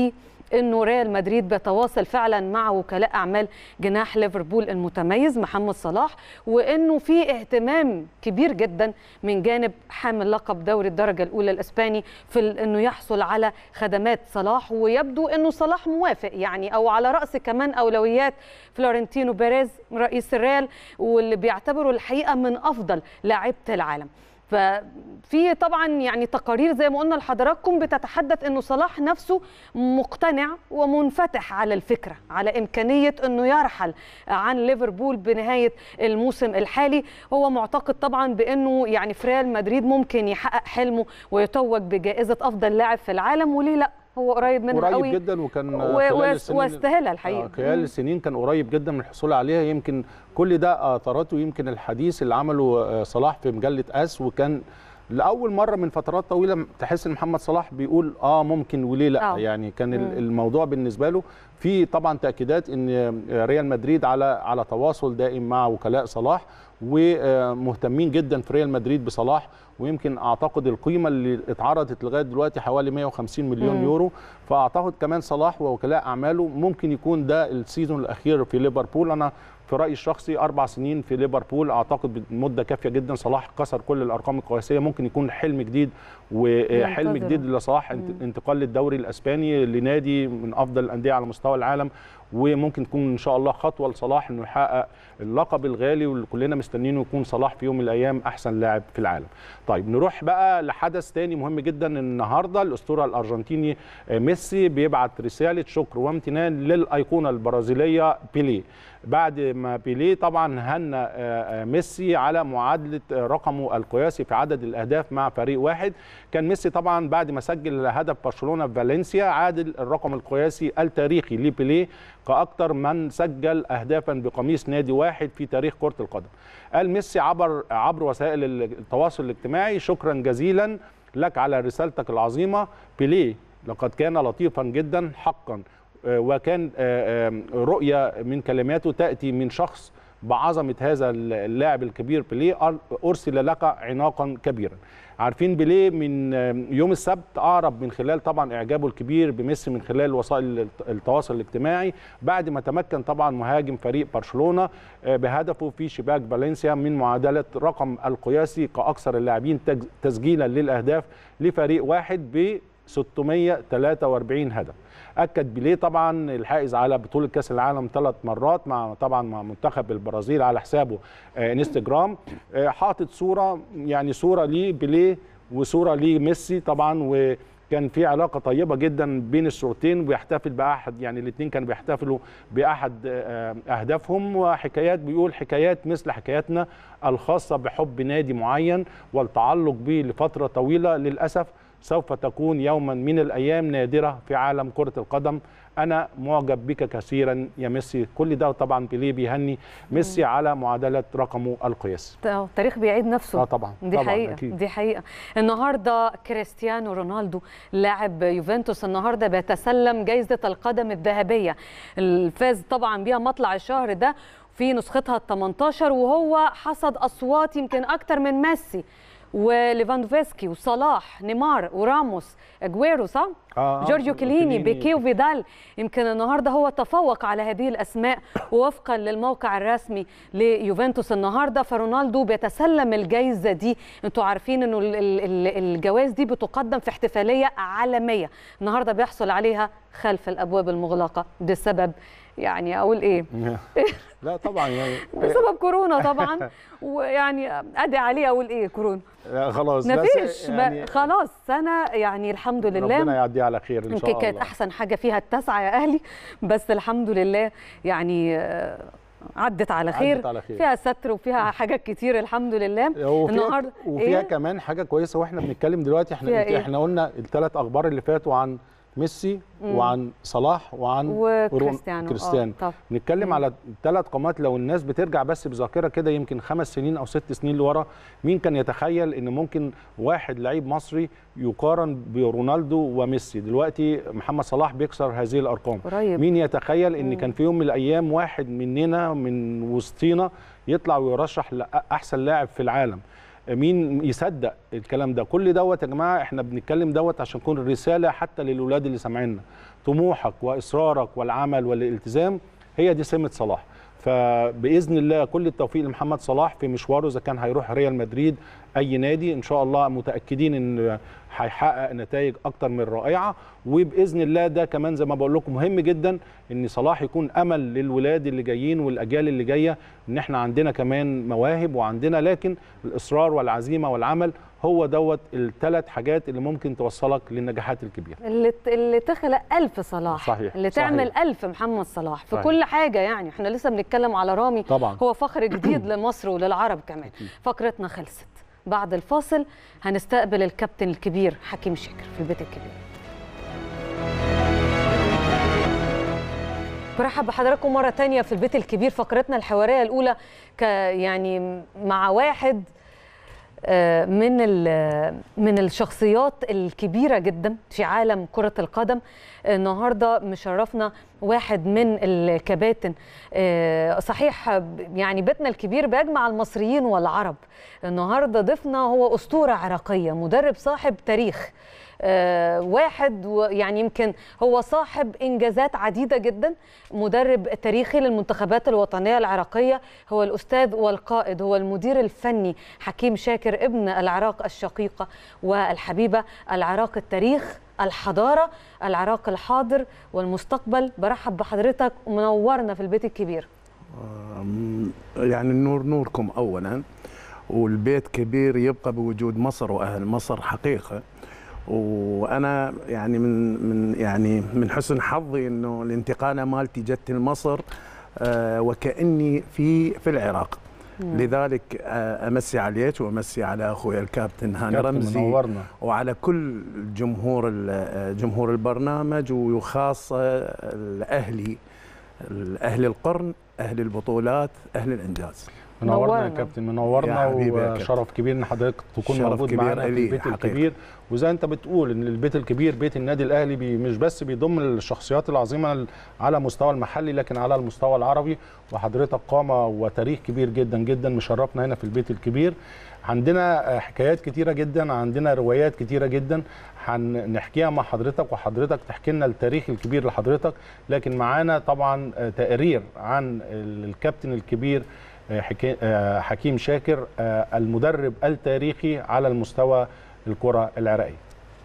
S2: انه ريال مدريد بيتواصل فعلا مع وكلاء اعمال جناح ليفربول المتميز محمد صلاح، وانه في اهتمام كبير جدا من جانب حامل لقب دوري الدرجه الاولى الاسباني في انه يحصل على خدمات صلاح، ويبدو انه صلاح موافق يعني، او على راس كمان اولويات فلورنتينو بيريز رئيس الريال، واللي بيعتبره الحقيقه من افضل لاعيبه العالم. ففي طبعا يعني تقارير زي ما قلنا لحضراتكم بتتحدث انه صلاح نفسه مقتنع ومنفتح على الفكره، على امكانيه انه يرحل عن ليفربول بنهايه الموسم الحالي. هو معتقد طبعا بانه يعني في ريال مدريد ممكن يحقق حلمه ويتوج بجائزه افضل لاعب في العالم، وليه لا؟ هو قريب منها قوي،
S1: قريب جدا، وكان
S2: واستاهلها الحقيقه.
S1: خلال السنين كان قريب جدا من الحصول عليها. يمكن كل ده اثرته يمكن الحديث اللي عمله صلاح في مجله اس، وكان لاول مره من فترات طويله تحس ان محمد صلاح بيقول ممكن وليه لا. يعني كان الموضوع بالنسبه له في طبعا تاكيدات ان ريال مدريد على تواصل دائم مع وكلاء صلاح، ومهتمين جدا في ريال مدريد بصلاح. ويمكن اعتقد القيمه اللي اتعرضت لغايه دلوقتي حوالي 150 مليون يورو. فاعتقد كمان صلاح ووكلاء اعماله ممكن يكون ده السيزون الاخير في ليفربول. انا في رايي الشخصي 4 سنين في ليفربول اعتقد مده كافيه جدا. صلاح كسر كل الارقام القياسيه، ممكن يكون حلم جديد، وحلم جديد لصلاح انتقال للدوري الاسباني لنادي من افضل الانديه على مستوى العالم. وممكن تكون ان شاء الله خطوه لصلاح انه يحقق اللقب الغالي واللي كلنا مستنيينه، يكون صلاح في يوم من الايام احسن لاعب في العالم. طيب نروح بقى لحدث تاني مهم جدا. النهارده الاسطوره الارجنتيني ميسي بيبعت رساله شكر وامتنان للايقونه البرازيليه بيليه، بعد ما بيليه طبعا هنى ميسي على معادله رقمه القياسي في عدد الاهداف مع فريق واحد. كان ميسي طبعا بعد ما سجل هدف برشلونه في فالنسيا عادل الرقم القياسي التاريخي لبيليه كأكثر من سجل أهدافا بقميص نادي واحد في تاريخ كرة القدم. قال ميسي عبر وسائل التواصل الاجتماعي: شكرا جزيلا لك على رسالتك العظيمة بيليه، لقد كان لطيفا جدا حقا، وكان رؤية من كلماته تأتي من شخص بعظمة هذا اللاعب الكبير بيليه، أرسل لك عناقا كبيرا. عارفين بيليه من يوم السبت أعرب من خلال طبعا إعجابه الكبير بميسي من خلال وسائل التواصل الاجتماعي، بعد ما تمكن طبعا مهاجم فريق برشلونة بهدفه في شباك فالنسيا من معادلة رقم القياسي كأكثر اللاعبين تسجيلا للأهداف لفريق واحد ب 643 هدف. أكد بيليه طبعا الحائز على بطولة كأس العالم 3 مرات مع منتخب البرازيل على حسابه انستجرام، حاطط صورة يعني صورة لبيليه وصورة لميسي طبعا، وكان في علاقة طيبة جدا بين الصورتين، وبيحتفل بأحد يعني الاثنين كانوا بيحتفلوا بأحد أهدافهم، وحكايات بيقول حكايات مثل حكاياتنا الخاصة بحب نادي معين والتعلق به لفترة طويلة للأسف سوف تكون يوما من الأيام نادرة في عالم كرة القدم. أنا معجب بك كثيرا يا ميسي. كل ده طبعا بيليه بيهني ميسي على معادلة رقمه القياسي.
S2: التاريخ بيعيد نفسه.
S1: طبعا
S2: دي
S1: طبعاً
S2: حقيقة
S1: أكيد.
S2: دي حقيقة. النهارده كريستيانو رونالدو لاعب يوفنتوس النهارده بيتسلم جائزة القدم الذهبية، الفاز طبعا بيها مطلع الشهر ده في نسختها ال18، وهو حصد أصوات يمكن أكتر من ميسي وليفاندوفسكي وصلاح نيمار وراموس اجويرو، صح؟ جورجيو كيليني بيكي وفيدال. يمكن النهارده هو تفوق على هذه الاسماء وفقا للموقع الرسمي ليوفنتوس النهارده. فرونالدو بيتسلم الجائزه دي. انتوا عارفين انه الجوائز دي بتقدم في احتفاليه عالميه، النهارده بيحصل عليها خلف الابواب المغلقه بسبب يعني اقول ايه؟
S1: لا طبعا يعني
S2: بسبب كورونا طبعا، ويعني ادعي عليه اقول ايه كورونا؟
S1: خلاص
S2: مفيش
S1: يعني
S2: خلاص سنه يعني الحمد لله
S1: ربنا يعديها على خير ان شاء الله.
S2: كانت احسن حاجه فيها التاسعه يا اهلي، بس الحمد لله يعني عدت على خير. فيها ستر وفيها حاجات كتير الحمد لله.
S1: النهارده وفيها كمان حاجه كويسه واحنا بنتكلم دلوقتي. احنا قلنا الثلاث اخبار اللي فاتوا عن ميسي وعن صلاح وعن كريستيانو. نتكلم على 3 قامات. لو الناس بترجع بس بذاكره كده يمكن 5 سنين او 6 سنين لورا، مين كان يتخيل ان ممكن واحد لعيب مصري يقارن برونالدو وميسي؟ دلوقتي محمد صلاح بيكسر هذه الارقام. مين يتخيل ان كان في يوم من الايام واحد مننا من وسطينا يطلع ويرشح لاحسن لاعب في العالم؟ مين يصدق الكلام ده؟ كل دوت يا جماعه احنا بنتكلم دوت عشان تكون الرساله حتى للاولاد اللي سامعيننا. طموحك واصرارك والعمل والالتزام هي دي سمه صلاح. فباذن الله كل التوفيق لمحمد صلاح في مشواره، اذا كان هيروح ريال مدريد اي نادي ان شاء الله متاكدين ان هيحقق نتائج اكتر من رائعه. وباذن الله ده كمان زي ما بقول لكم مهم جدا ان صلاح يكون امل للولاد اللي جايين والاجيال اللي جايه، ان احنا عندنا كمان مواهب وعندنا، لكن الاصرار والعزيمه والعمل هو دوت الثلاث حاجات اللي ممكن توصلك للنجاحات الكبيره.
S2: اللي تخلق 1000 صلاح،
S1: صحيح.
S2: اللي تعمل 1000 محمد صلاح في
S1: صحيح.
S2: كل حاجه. يعني احنا لسه بنتكلم على رامي
S1: طبعا،
S2: هو فخر جديد لمصر وللعرب كمان. فقرتنا خلصت. بعد الفاصل هنستقبل الكابتن الكبير حكيم شاكر في البيت الكبير. برحب بحضراتكم مرة تانية في البيت الكبير. فقرتنا الحوارية الأولى يعني مع واحد من الشخصيات الكبيرة جدا في عالم كرة القدم. النهارده مشرفنا واحد من الكباتن، صحيح يعني بيتنا الكبير بيجمع المصريين والعرب. النهارده ضيفنا هو أسطورة عراقية، مدرب صاحب تاريخ، واحد يعني يمكن هو صاحب إنجازات عديدة جدا، مدرب تاريخي للمنتخبات الوطنية العراقية. هو الأستاذ والقائد، هو المدير الفني حكيم شاكر، ابن العراق الشقيقة والحبيبة، العراق التاريخ، الحضارة، العراق الحاضر والمستقبل. برحب بحضرتك ومنورنا في البيت الكبير.
S4: يعني النور نوركم أولا، والبيت كبير يبقى بوجود مصر وأهل مصر حقيقة. وانا يعني من حسن حظي انه الانتقاله مالتي جت لمصر وكاني في العراق. لذلك امسي عليك وامسي على اخوي الكابتن هاني رمزي
S1: منورنا.
S4: وعلى كل جمهور البرنامج، وخاصه اهل القرن، اهل البطولات، اهل الانجاز.
S1: منورنا يا كابتن، منورنا، وشرف كبير ان حضرتك تكون موجود معانا في البيت الكبير. وزي انت بتقول ان البيت الكبير بيت النادي الاهلي مش بس بيضم الشخصيات العظيمه على المستوى المحلي لكن على المستوى العربي، وحضرتك قامه وتاريخ كبير جدا جدا مشرفنا هنا في البيت الكبير. عندنا حكايات كتيره جدا، عندنا روايات كتيره جدا هنحكيها مع حضرتك وحضرتك تحكي لنا التاريخ الكبير لحضرتك. لكن معانا طبعا تقرير عن الكابتن الكبير حكيم شاكر، المدرب التاريخي على المستوى الكرة العراقية.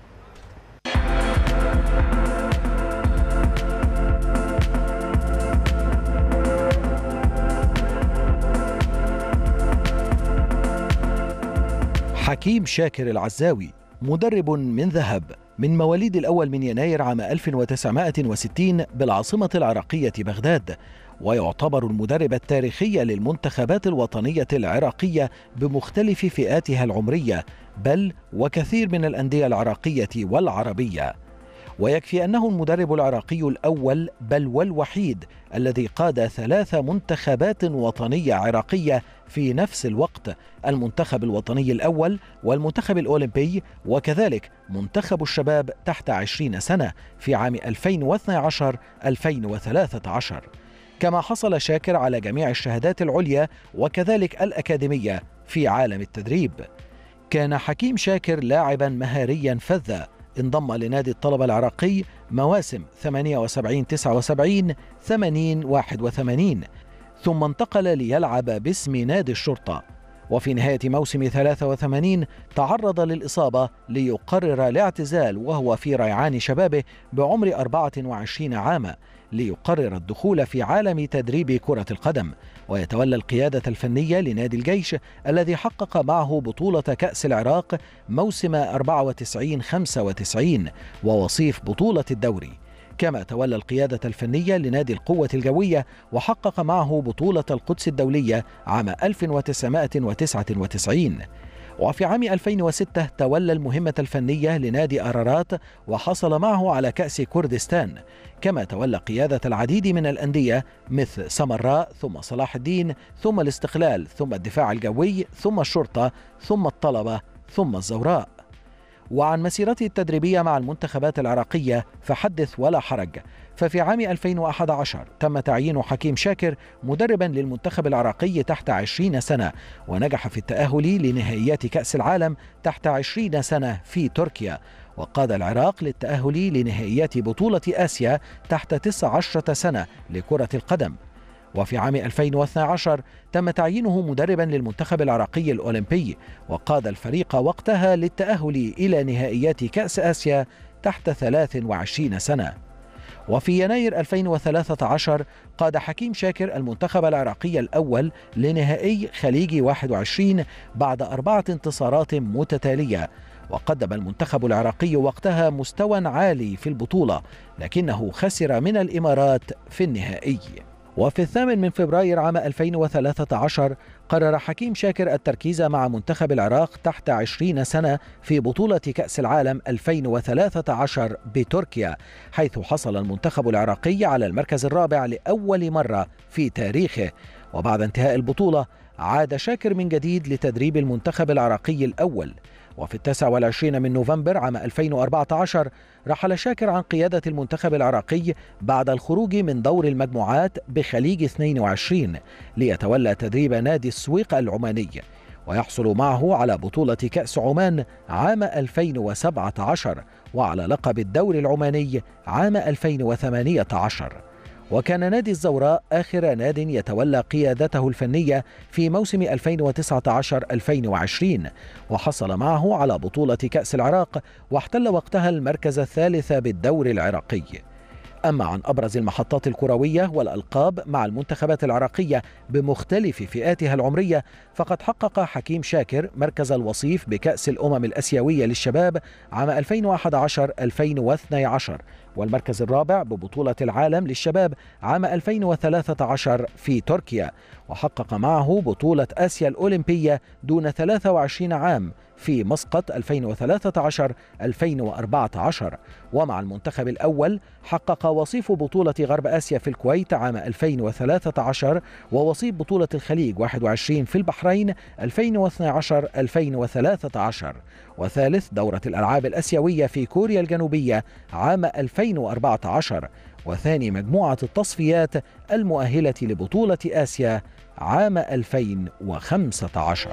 S3: حكيم شاكر العزاوي مدرب من ذهب، من مواليد الأول من يناير عام 1960 بالعاصمة العراقية بغداد، ويعتبر المدرب التاريخي للمنتخبات الوطنية العراقية بمختلف فئاتها العمرية، بل وكثير من الأندية العراقية والعربية. ويكفي أنه المدرب العراقي الأول بل والوحيد الذي قاد 3 منتخبات وطنية عراقية في نفس الوقت، المنتخب الوطني الأول والمنتخب الأولمبي، وكذلك منتخب الشباب تحت 20 سنة في عام 2012-2013. كما حصل شاكر على جميع الشهادات العليا وكذلك الأكاديمية في عالم التدريب. كان حكيم شاكر لاعبا مهاريا فذا، انضم لنادي الطلبة العراقي مواسم 78-79 80-81، ثم انتقل ليلعب باسم نادي الشرطة، وفي نهاية موسم 83 تعرض للإصابة ليقرر الاعتزال وهو في ريعان شبابه بعمر 24 عاما، ليقرر الدخول في عالم تدريب كرة القدم ويتولى القيادة الفنية لنادي الجيش الذي حقق معه بطولة كأس العراق موسم 94-95 ووصيف بطولة الدوري. كما تولى القيادة الفنية لنادي القوة الجوية وحقق معه بطولة القدس الدولية عام 1999. وفي عام 2006 تولى المهمة الفنية لنادي أرارات وحصل معه على كأس كردستان. كما تولى قيادة العديد من الأندية مثل سمراء، ثم صلاح الدين، ثم الاستقلال، ثم الدفاع الجوي، ثم الشرطة، ثم الطلبة، ثم الزوراء. وعن مسيرته التدريبية مع المنتخبات العراقية فحدث ولا حرج. ففي عام 2011 تم تعيين حكيم شاكر مدربا للمنتخب العراقي تحت 20 سنة، ونجح في التأهل لنهائيات كأس العالم تحت 20 سنة في تركيا، وقاد العراق للتأهل لنهائيات بطولة آسيا تحت 19 سنة لكرة القدم. وفي عام 2012 تم تعيينه مدربا للمنتخب العراقي الأولمبي، وقاد الفريق وقتها للتأهل إلى نهائيات كأس آسيا تحت 23 سنة. وفي يناير 2013 قاد حكيم شاكر المنتخب العراقي الأول لنهائي خليج 21 بعد 4 انتصارات متتالية، وقدم المنتخب العراقي وقتها مستوى عالي في البطولة، لكنه خسر من الإمارات في النهائي. وفي 8 فبراير عام 2013 قرر حكيم شاكر التركيز مع منتخب العراق تحت 20 سنة في بطولة كأس العالم 2013 بتركيا، حيث حصل المنتخب العراقي على المركز الرابع لأول مرة في تاريخه. وبعد انتهاء البطولة عاد شاكر من جديد لتدريب المنتخب العراقي الأول. وفي 29 من نوفمبر عام 2014 رحل شاكر عن قيادة المنتخب العراقي بعد الخروج من دور المجموعات بخليج 22 ليتولى تدريب نادي السويق العماني، ويحصل معه على بطولة كأس عمان عام 2017 وعلى لقب الدوري العماني عام 2018. وكان نادي الزوراء آخر ناد يتولى قيادته الفنية في موسم 2019-2020، وحصل معه على بطولة كأس العراق، واحتل وقتها المركز الثالث بالدوري العراقي. أما عن أبرز المحطات الكروية والألقاب مع المنتخبات العراقية بمختلف فئاتها العمرية، فقد حقق حكيم شاكر مركز الوصيف بكأس الأمم الآسيوية للشباب عام 2011-2012، والمركز الرابع ببطولة العالم للشباب عام 2013 في تركيا، وحقق معه بطولة آسيا الأولمبية دون 23 عام في مسقط 2013-2014. ومع المنتخب الأول حقق وصيف بطولة غرب آسيا في الكويت عام 2013، ووصيف بطولة الخليج 21 في البحرين 2012-2013، وثالث دورة الألعاب الآسيوية في كوريا الجنوبية عام 2014، وثاني مجموعة التصفيات المؤهلة لبطولة آسيا عام 2015.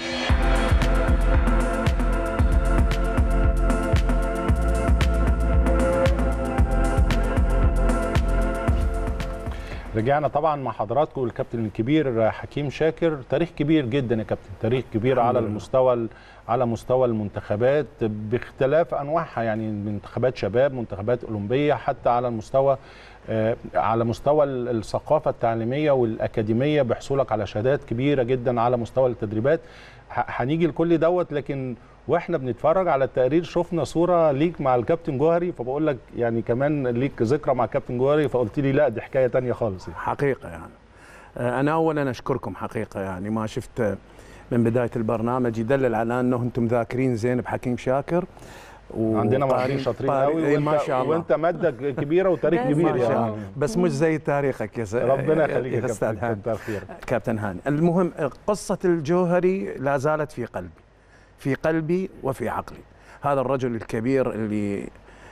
S1: رجعنا طبعا مع حضراتكم الكابتن الكبير حكيم شاكر. تاريخ كبير جدا يا كابتن، تاريخ كبير على مستوى المنتخبات باختلاف انواعها، يعني منتخبات شباب، منتخبات اولمبيه، حتى على مستوى الثقافه التعليميه والاكاديميه بحصولك على شهادات كبيره جدا على مستوى التدريبات. هنيجي لكل دوت، لكن واحنا بنتفرج على التقرير شفنا صوره ليك مع الكابتن جوهري، فبقول لك يعني كمان ليك ذكرى مع الكابتن جوهري، فقلت لي لا دي حكايه ثانيه خالص يعني.
S4: حقيقه يعني انا اولا اشكركم حقيقه، يعني ما شفت من بدايه البرنامج يدلل على انه انتم ذاكرين زين بحكيم شاكر،
S1: عندنا مدربين شاطرين قوي
S4: ما شاء الله،
S1: وانت ماده كبيره وتاريخ كبير يعني.
S4: بس مش زي تاريخك يا
S1: ربنا يخليك يا
S4: كابتن هاني. المهم قصه الجوهري لا زالت في قلبي وفي عقلي. هذا الرجل الكبير اللي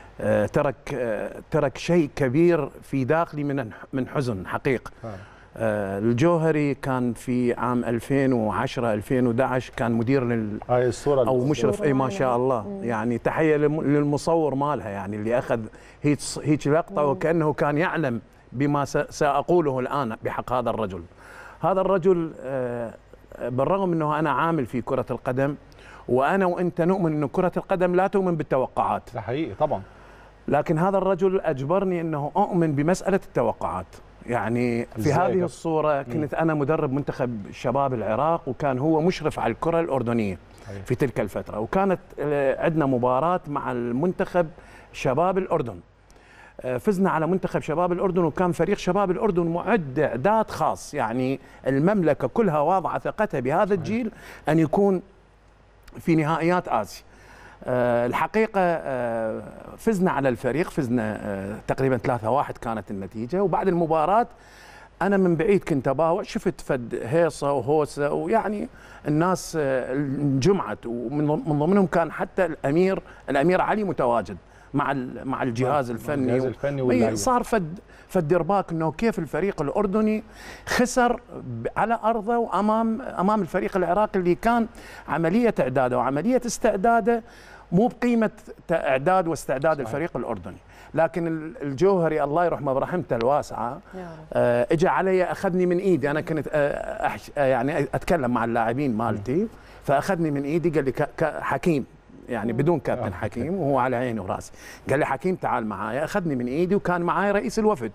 S4: ترك شيء كبير في داخلي من حزن حقيقة. الجوهري كان في عام 2010-2011 كان مدير او مشرف، اي ما شاء الله، يعني تحيه للمصور مالها، يعني اللي اخذ هيك لقطه وكانه كان يعلم بما ساقوله الان بحق هذا الرجل. هذا الرجل بالرغم انه انا عامل في كره القدم، وانا وانت نؤمن انه كره القدم لا تؤمن بالتوقعات،
S1: ده حقيقي طبعا،
S4: لكن هذا الرجل اجبرني انه اؤمن بمساله التوقعات. يعني في هذه الصورة كنت أنا مدرب منتخب شباب العراق، وكان هو مشرف على الكرة الأردنية في تلك الفترة، وكانت عندنا مباراة مع المنتخب شباب الأردن. فزنا على منتخب شباب الأردن، وكان فريق شباب الأردن معد إعداد خاص، يعني المملكة كلها واضعة ثقتها بهذا الجيل أن يكون في نهائيات آسيا. الحقيقة فزنا على الفريق، فزنا تقريبا 3-1 كانت النتيجة. وبعد المباراة انا من بعيد كنت اباوع، شفت فد هيصه وهوسه، ويعني الناس انجمعت، ومن ضمنهم كان حتى الامير علي متواجد مع الجهاز الفني صار فد درباك انه كيف الفريق الاردني خسر على ارضه وامام الفريق العراقي اللي كان عمليه اعداده وعمليه استعداده مو بقيمه اعداد واستعداد الفريق الاردني. لكن الجوهري الله يرحمه برحمته الواسعه اجى علي اخذني من ايدي، انا كنت يعني اتكلم مع اللاعبين مالتي، فاخذني من ايدي قال لي حكيم، يعني بدون كابتن حكيم وهو على عيني وراسي، قال لي حكيم تعال معايا، اخذني من ايدي وكان معايا رئيس الوفد.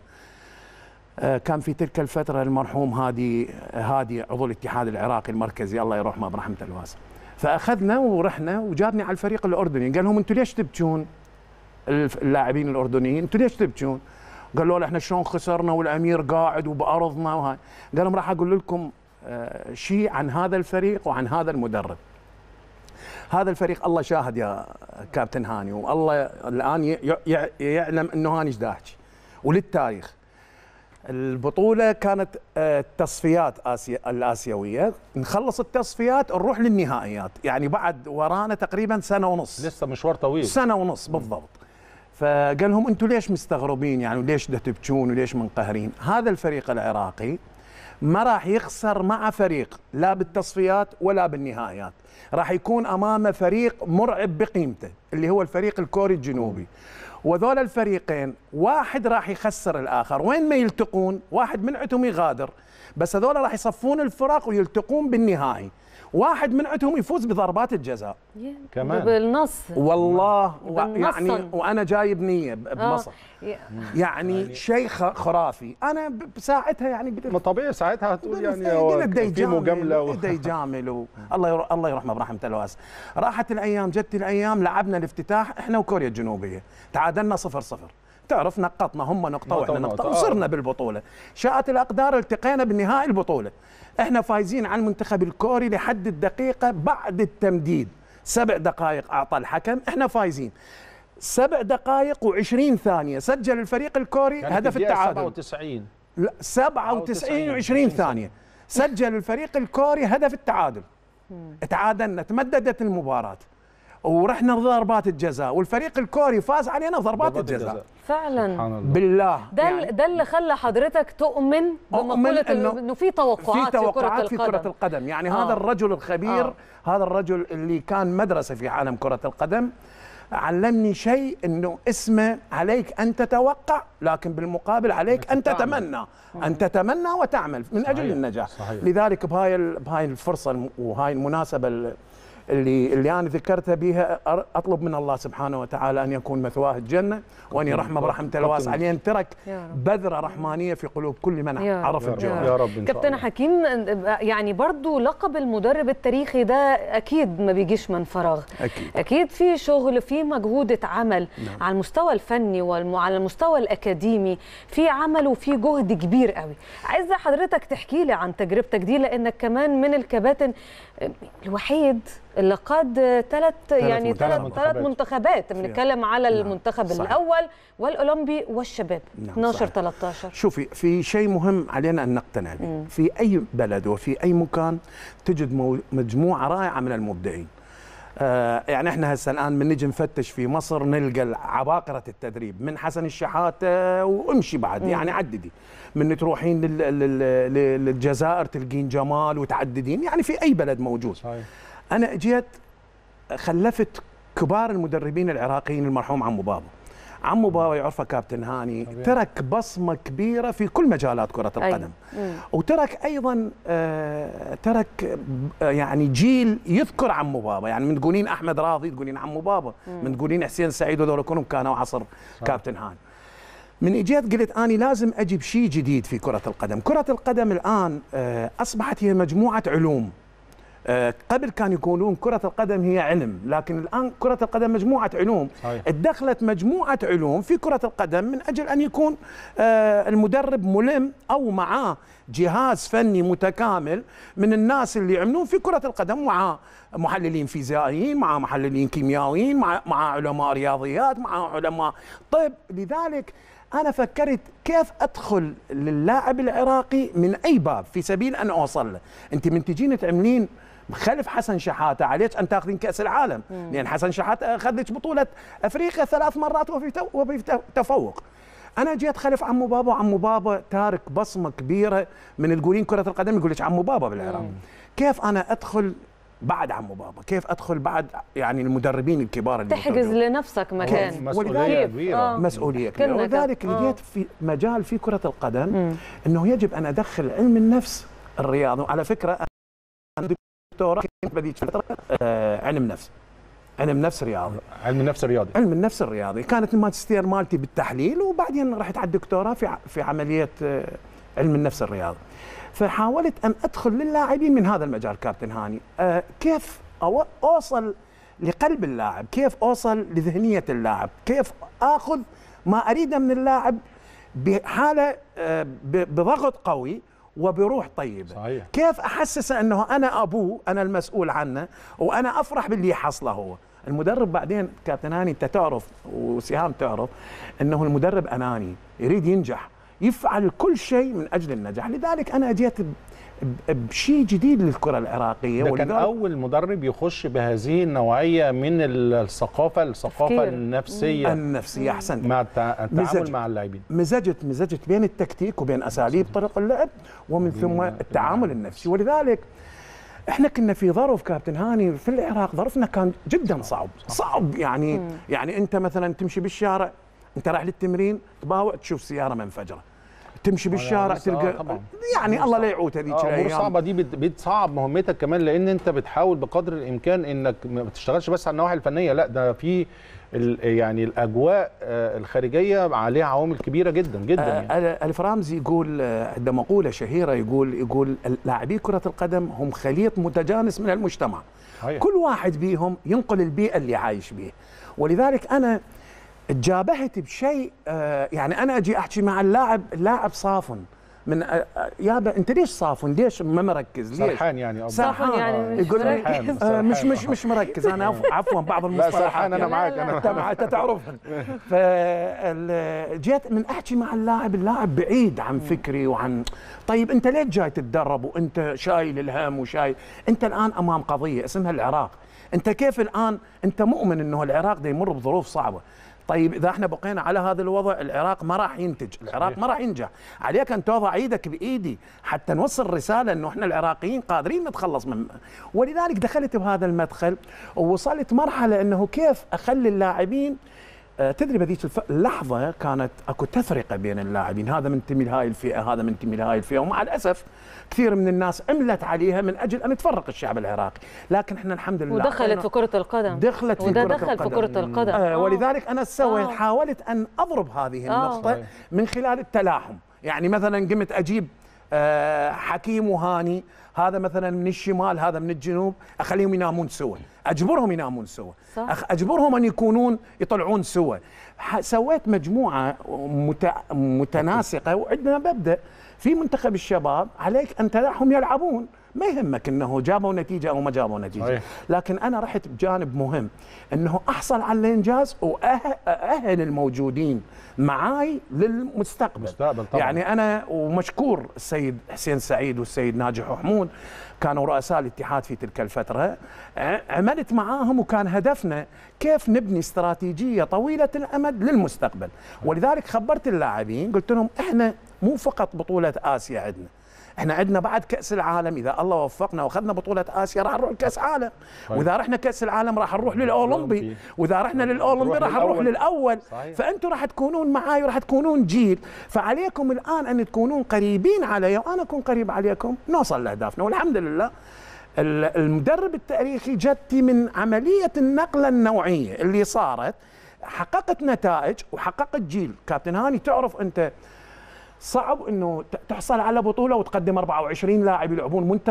S4: كان في تلك الفتره المرحوم هادي عضو الاتحاد العراقي المركزي الله يرحمه برحمته الواسعه. فاخذنا ورحنا وجابني على الفريق الاردني، قال لهم انتم ليش تبكون؟ اللاعبين الاردنيين انتم ليش تبكون؟ قالوا له احنا شلون خسرنا والامير قاعد وبارضنا وهاي. قال لهم راح اقول لكم شيء عن هذا الفريق وعن هذا المدرب. هذا الفريق الله شاهد يا كابتن هاني، والله الان يعلم انه هاني ايش دا احكي، وللتاريخ البطوله كانت تصفيات الاسيويه، نخلص التصفيات نروح للنهائيات، يعني بعد ورانا تقريبا سنه ونص،
S1: لسه مشوار طويل،
S4: سنه ونص بالضبط. فقال لهم انتم ليش مستغربين يعني، وليش تبكون وليش منقهرين؟ هذا الفريق العراقي ما راح يخسر مع فريق لا بالتصفيات ولا بالنهائيات، راح يكون امامه فريق مرعب بقيمته اللي هو الفريق الكوري الجنوبي. وذول الفريقين واحد راح يخسر الاخر، وين ما يلتقون واحد من عندهم يغادر، بس هذول راح يصفون الفرق ويلتقون بالنهائي، واحد من عندهم يفوز بضربات الجزاء
S2: كمان بالنص
S4: والله يعني وانا جايب نيه بمصر يعني شيء خرافي. انا بساعتها يعني
S1: طبيعي ساعتها هتقول يعني في مجامله
S4: بدا يجامل الله يرحمه برحمته الواسعه. راحت الايام جت الايام، لعبنا الافتتاح احنا وكوريا الجنوبيه، تعادلنا 0-0، تعرف نقطنا هم نقطه واحنا نقطه وصرنا بالبطوله. شاءت الاقدار التقينا بالنهائي البطوله، احنا فايزين على المنتخب الكوري لحد الدقيقه بعد التمديد 7 دقائق اعطى الحكم، احنا فايزين 7 دقائق و20 ثانيه سجل الفريق الكوري هدف التعادل.
S1: 97
S4: لا 97 و20 ثانيه سجل الفريق الكوري هدف التعادل. تعادلنا، تمددت المباراه ورحنا ضربات الجزاء، والفريق الكوري فاز علينا ضربات الجزاء.
S2: فعلا
S4: بالله
S2: ده اللي خلى حضرتك تؤمن بمقوله انه في توقعات
S4: في كرة القدم. يعني هذا الرجل الخبير، هذا الرجل اللي كان مدرسة في عالم كرة القدم، علمني شيء انه اسمه عليك ان تتوقع، لكن بالمقابل عليك ان تتمنى، ان تتمنى وتعمل من اجل النجاح. صحيح. لذلك بهاي الفرصة وهاي المناسبة اللي انا ذكرتها بها، اطلب من الله سبحانه وتعالى ان يكون مثواه الجنه، وان يرحمه برحمته الواسعه، لان ترك بذره رحمانيه في قلوب كل من عرف الجوهر.
S2: يا رب. كابتن حكيم، يعني برضو لقب المدرب التاريخي ده اكيد ما بيجيش من فراغ، اكيد في شغل، في مجهود اتعمل على المستوى الفني وعلى المستوى الاكاديمي، في عمل وفي جهد كبير قوي. عايزه حضرتك تحكي لي عن تجربتك دي، لانك كمان من الكباتن الوحيد اللي قاد ثلاث منتخبات. بنتكلم على المنتخب الاول والاولمبي والشباب 12-13.
S4: شوفي، في شيء مهم علينا ان نقتنع به، في اي بلد وفي اي مكان تجد مجموعه رائعه من المبدعين. يعني احنا هسه الان من نجي نفتش في مصر نلقى عباقره التدريب، من حسن الشحاته وامشي بعد يعني عددي، من تروحين للجزائر تلقين جمال وتعددين، يعني في اي بلد موجود. صحيح. انا جيت خلفت كبار المدربين العراقيين، المرحوم عمو بابا يعرفه كابتن هاني، ترك بصمه كبيره في كل مجالات كره القدم. وترك ايضا ترك يعني جيل يذكر عمو بابا، يعني من تقولين احمد راضي تقولين عمو بابا، من تقولين حسين سعيد، وذول كلهم كانوا عصر كابتن هاني. من اجيت قلت اني لازم اجيب شيء جديد في كره القدم. كره القدم الان اصبحت هي مجموعه علوم. قبل كان يقولون كرة القدم هي علم، لكن الآن كرة القدم مجموعة علوم. ادخلت مجموعة علوم في كرة القدم من أجل أن يكون المدرب ملم أو معاه جهاز فني متكامل من الناس اللي يعملون في كرة القدم، مع محللين فيزيائيين، مع محللين كيميائيين، مع علماء رياضيات، مع علماء طب. لذلك انا فكرت كيف ادخل للاعب العراقي من اي باب في سبيل ان اوصل له. انت من تجين تعملين خلف حسن شحاته، عليك ان تاخذين كاس العالم، لان حسن شحاته اخذ لك بطوله افريقيا 3 مرات وفي تفوق. انا جيت خلف عمو بابا، وعمو بابا تارك بصمه كبيره، من تقولين كره القدم يقول لك عمو بابا بالعراق. كيف انا ادخل بعد عمو بابا؟ كيف ادخل بعد يعني المدربين الكبار اللي
S2: تحجز لنفسك مكان؟
S1: مسؤوليه كبيره.
S4: مسؤوليه كبيره. ولذلك لقيت في مجال في كره القدم انه يجب ان ادخل علم النفس الرياضي. وعلى فكره انا دكتوراه كنت بديت فتره علم نفس رياضي.
S1: علم النفس الرياضي.
S4: علم النفس الرياضي كانت الماجستير مالتي بالتحليل، وبعدين رحت على الدكتوراه في عمليه علم النفس الرياضي. فحاولت ان ادخل للاعبين من هذا المجال كابتن هاني، كيف اوصل لقلب اللاعب، كيف اوصل لذهنيه اللاعب، كيف اخذ ما اريده من اللاعب بحاله بضغط قوي وبروح طيبه.
S1: صحيح.
S4: كيف احسسه انه انا ابوه، انا المسؤول عنه، وانا افرح باللي يحصله هو. المدرب بعدين كابتن هاني انت تعرف وسهام تعرف انه المدرب اناني، يريد ينجح، يفعل كل شيء من اجل النجاح. لذلك انا جيت بشيء جديد للكره العراقيه.
S1: ده كان اول مدرب يخش بهذه النوعيه من الثقافه النفسيه
S4: احسنت،
S1: مع التعامل مع اللاعبين.
S4: مزجت بين التكتيك وبين اساليب طرق اللعب، ومن ثم التعامل النفسي. ولذلك احنا كنا في ظرف كابتن هاني في العراق، ظرفنا كان جدا صعب يعني. يعني انت مثلا تمشي بالشارع، انت رايح للتمرين تباوع تشوف سياره منفجره، تمشي بالشارع تلقى يعني الله لا يعود هذيك الايام.
S1: الامور صعبه دي بتصعب مهمتك كمان، لان انت بتحاول بقدر الامكان انك ما تشتغلش بس على النواحي الفنيه، لا ده في يعني الاجواء الخارجيه عليها عوامل كبيره جدا جدا. يعني
S4: ألف رامزي يقول عنده مقوله شهيره، يقول لاعبي كره القدم هم خليط متجانس من المجتمع. كل واحد بيهم ينقل البيئه اللي عايش بيه. ولذلك انا تجابهت بشيء، يعني انا اجي احكي مع اللاعب صافن من يابا انت ليش صافن؟ ليش ما مركز؟ ليش
S1: سرحان يعني؟
S2: صافن يعني
S4: يقول مش مركز. انا عفوا بعض المصطلحات.
S1: لا سرحان انا معاك،
S4: انت تعرفها. فجيت من احكي مع اللاعب بعيد عن فكري وعن طيب انت ليش جاي تتدرب وانت شايل الهم وشايل؟ انت الان امام قضيه اسمها العراق. انت كيف الان انت مؤمن انه العراق ده يمر بظروف صعبه؟ طيب اذا احنا بقينا على هذا الوضع العراق ما راح ينتج، العراق ما راح ينجح. عليك ان توضع ايدك بايدي حتى نوصل رساله انه احنا العراقيين قادرين نتخلص من. ولذلك دخلت بهذا المدخل، ووصلت مرحله انه كيف اخلي اللاعبين، تدري بهذيك اللحظه كانت اكو تفرقه بين اللاعبين، هذا منتمي لهاي الفئه، هذا منتمي لهاي الفئه، ومع الاسف كثير من الناس عملت عليها من اجل ان تفرق الشعب العراقي. لكن احنا الحمد لله
S2: ودخلت في كره القدم،
S4: دخلت في كره القدم. ولذلك انا سويت حاولت ان اضرب هذه النقطه من خلال التلاحم. يعني مثلا قمت اجيب حكيم وهاني، هذا مثلا من الشمال هذا من الجنوب، اخليهم ينامون سوا، اجبرهم ينامون سوا، اجبرهم ان يطلعون سوا. سويت مجموعه متناسقه. وعندنا مبدا في منتخب الشباب، عليك ان تدعهم يلعبون، ما يهمك انه جابوا نتيجه او ما جابوا نتيجه. لكن انا رحت بجانب مهم، انه احصل على الانجاز واهل الموجودين معاي للمستقبل. طبعا. يعني انا ومشكور السيد حسين سعيد والسيد ناجح وحمود كانوا رؤساء الاتحاد في تلك الفتره، عملت معاهم وكان هدفنا كيف نبني استراتيجيه طويله الامد للمستقبل. ولذلك خبرت اللاعبين قلت لهم احنا مو فقط بطوله اسيا عندنا، احنا عندنا بعد كاس العالم. اذا الله وفقنا واخذنا بطوله اسيا راح نروح لكاس عالم، واذا رحنا كاس العالم راح نروح للاولمبي، واذا رحنا للاولمبي راح نروح للاول. فانتم راح تكونون معاي وراح تكونون جيل، فعليكم الان ان تكونون قريبين علي وانا اكون قريب عليكم، نوصل لاهدافنا. والحمد لله المدرب التاريخي جدتي من عمليه النقله النوعيه اللي صارت، حققت نتائج وحققت جيل. كابتن هاني تعرف انت صعب انه تحصل على بطوله وتقدم 24 لاعب يلعبون منتخب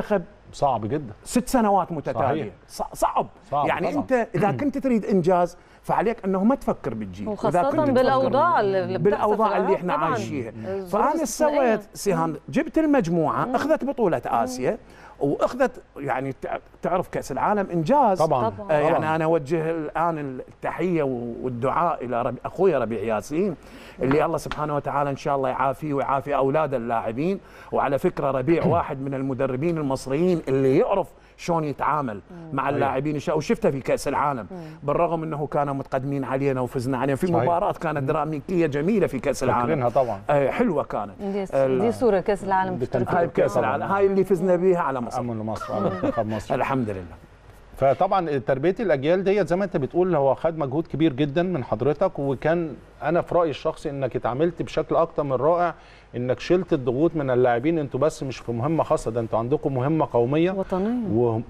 S1: صعب جدا.
S4: 6 سنوات متتاليه صعب يعني
S1: طبعا.
S4: انت اذا كنت تريد انجاز فعليك انه ما تفكر بالجيل،
S2: وخاصه بالاوضاع
S4: اللي احنا عايشيها. فانا سويت سيهان، جبت المجموعه، اخذت بطوله اسيا واخذت يعني تعرف كاس العالم انجاز
S1: طبعا.
S4: يعني انا اوجه الان التحيه والدعاء الى اخويا ربيع ياسين اللي الله سبحانه وتعالى ان شاء الله يعافيه ويعافي اولاد اللاعبين. وعلى فكره ربيع واحد من المدربين المصريين اللي يعرف شلون يتعامل مع اللاعبين، وشفته في كاس العالم بالرغم انه كانوا متقدمين علينا وفزنا عليهم في مباراه كانت دراميكيه جميله في كاس العالم
S1: طبعا
S4: حلوه كانت.
S2: دي صوره كاس العالم
S4: هاي كاس العالم هاي اللي فزنا بيها على مصر،
S1: على منتخب مصر
S4: الحمد لله.
S1: فطبعا تربيه الاجيال ديت زي ما انت بتقول هو خد مجهود كبير جدا من حضرتك، وكان انا في رايي الشخصي انك اتعاملت بشكل اكتر من رائع، انك شلت الضغوط من اللاعبين. انتوا بس مش في مهمه خاصه، ده انتوا عندكم مهمه قوميه
S2: وطنيه،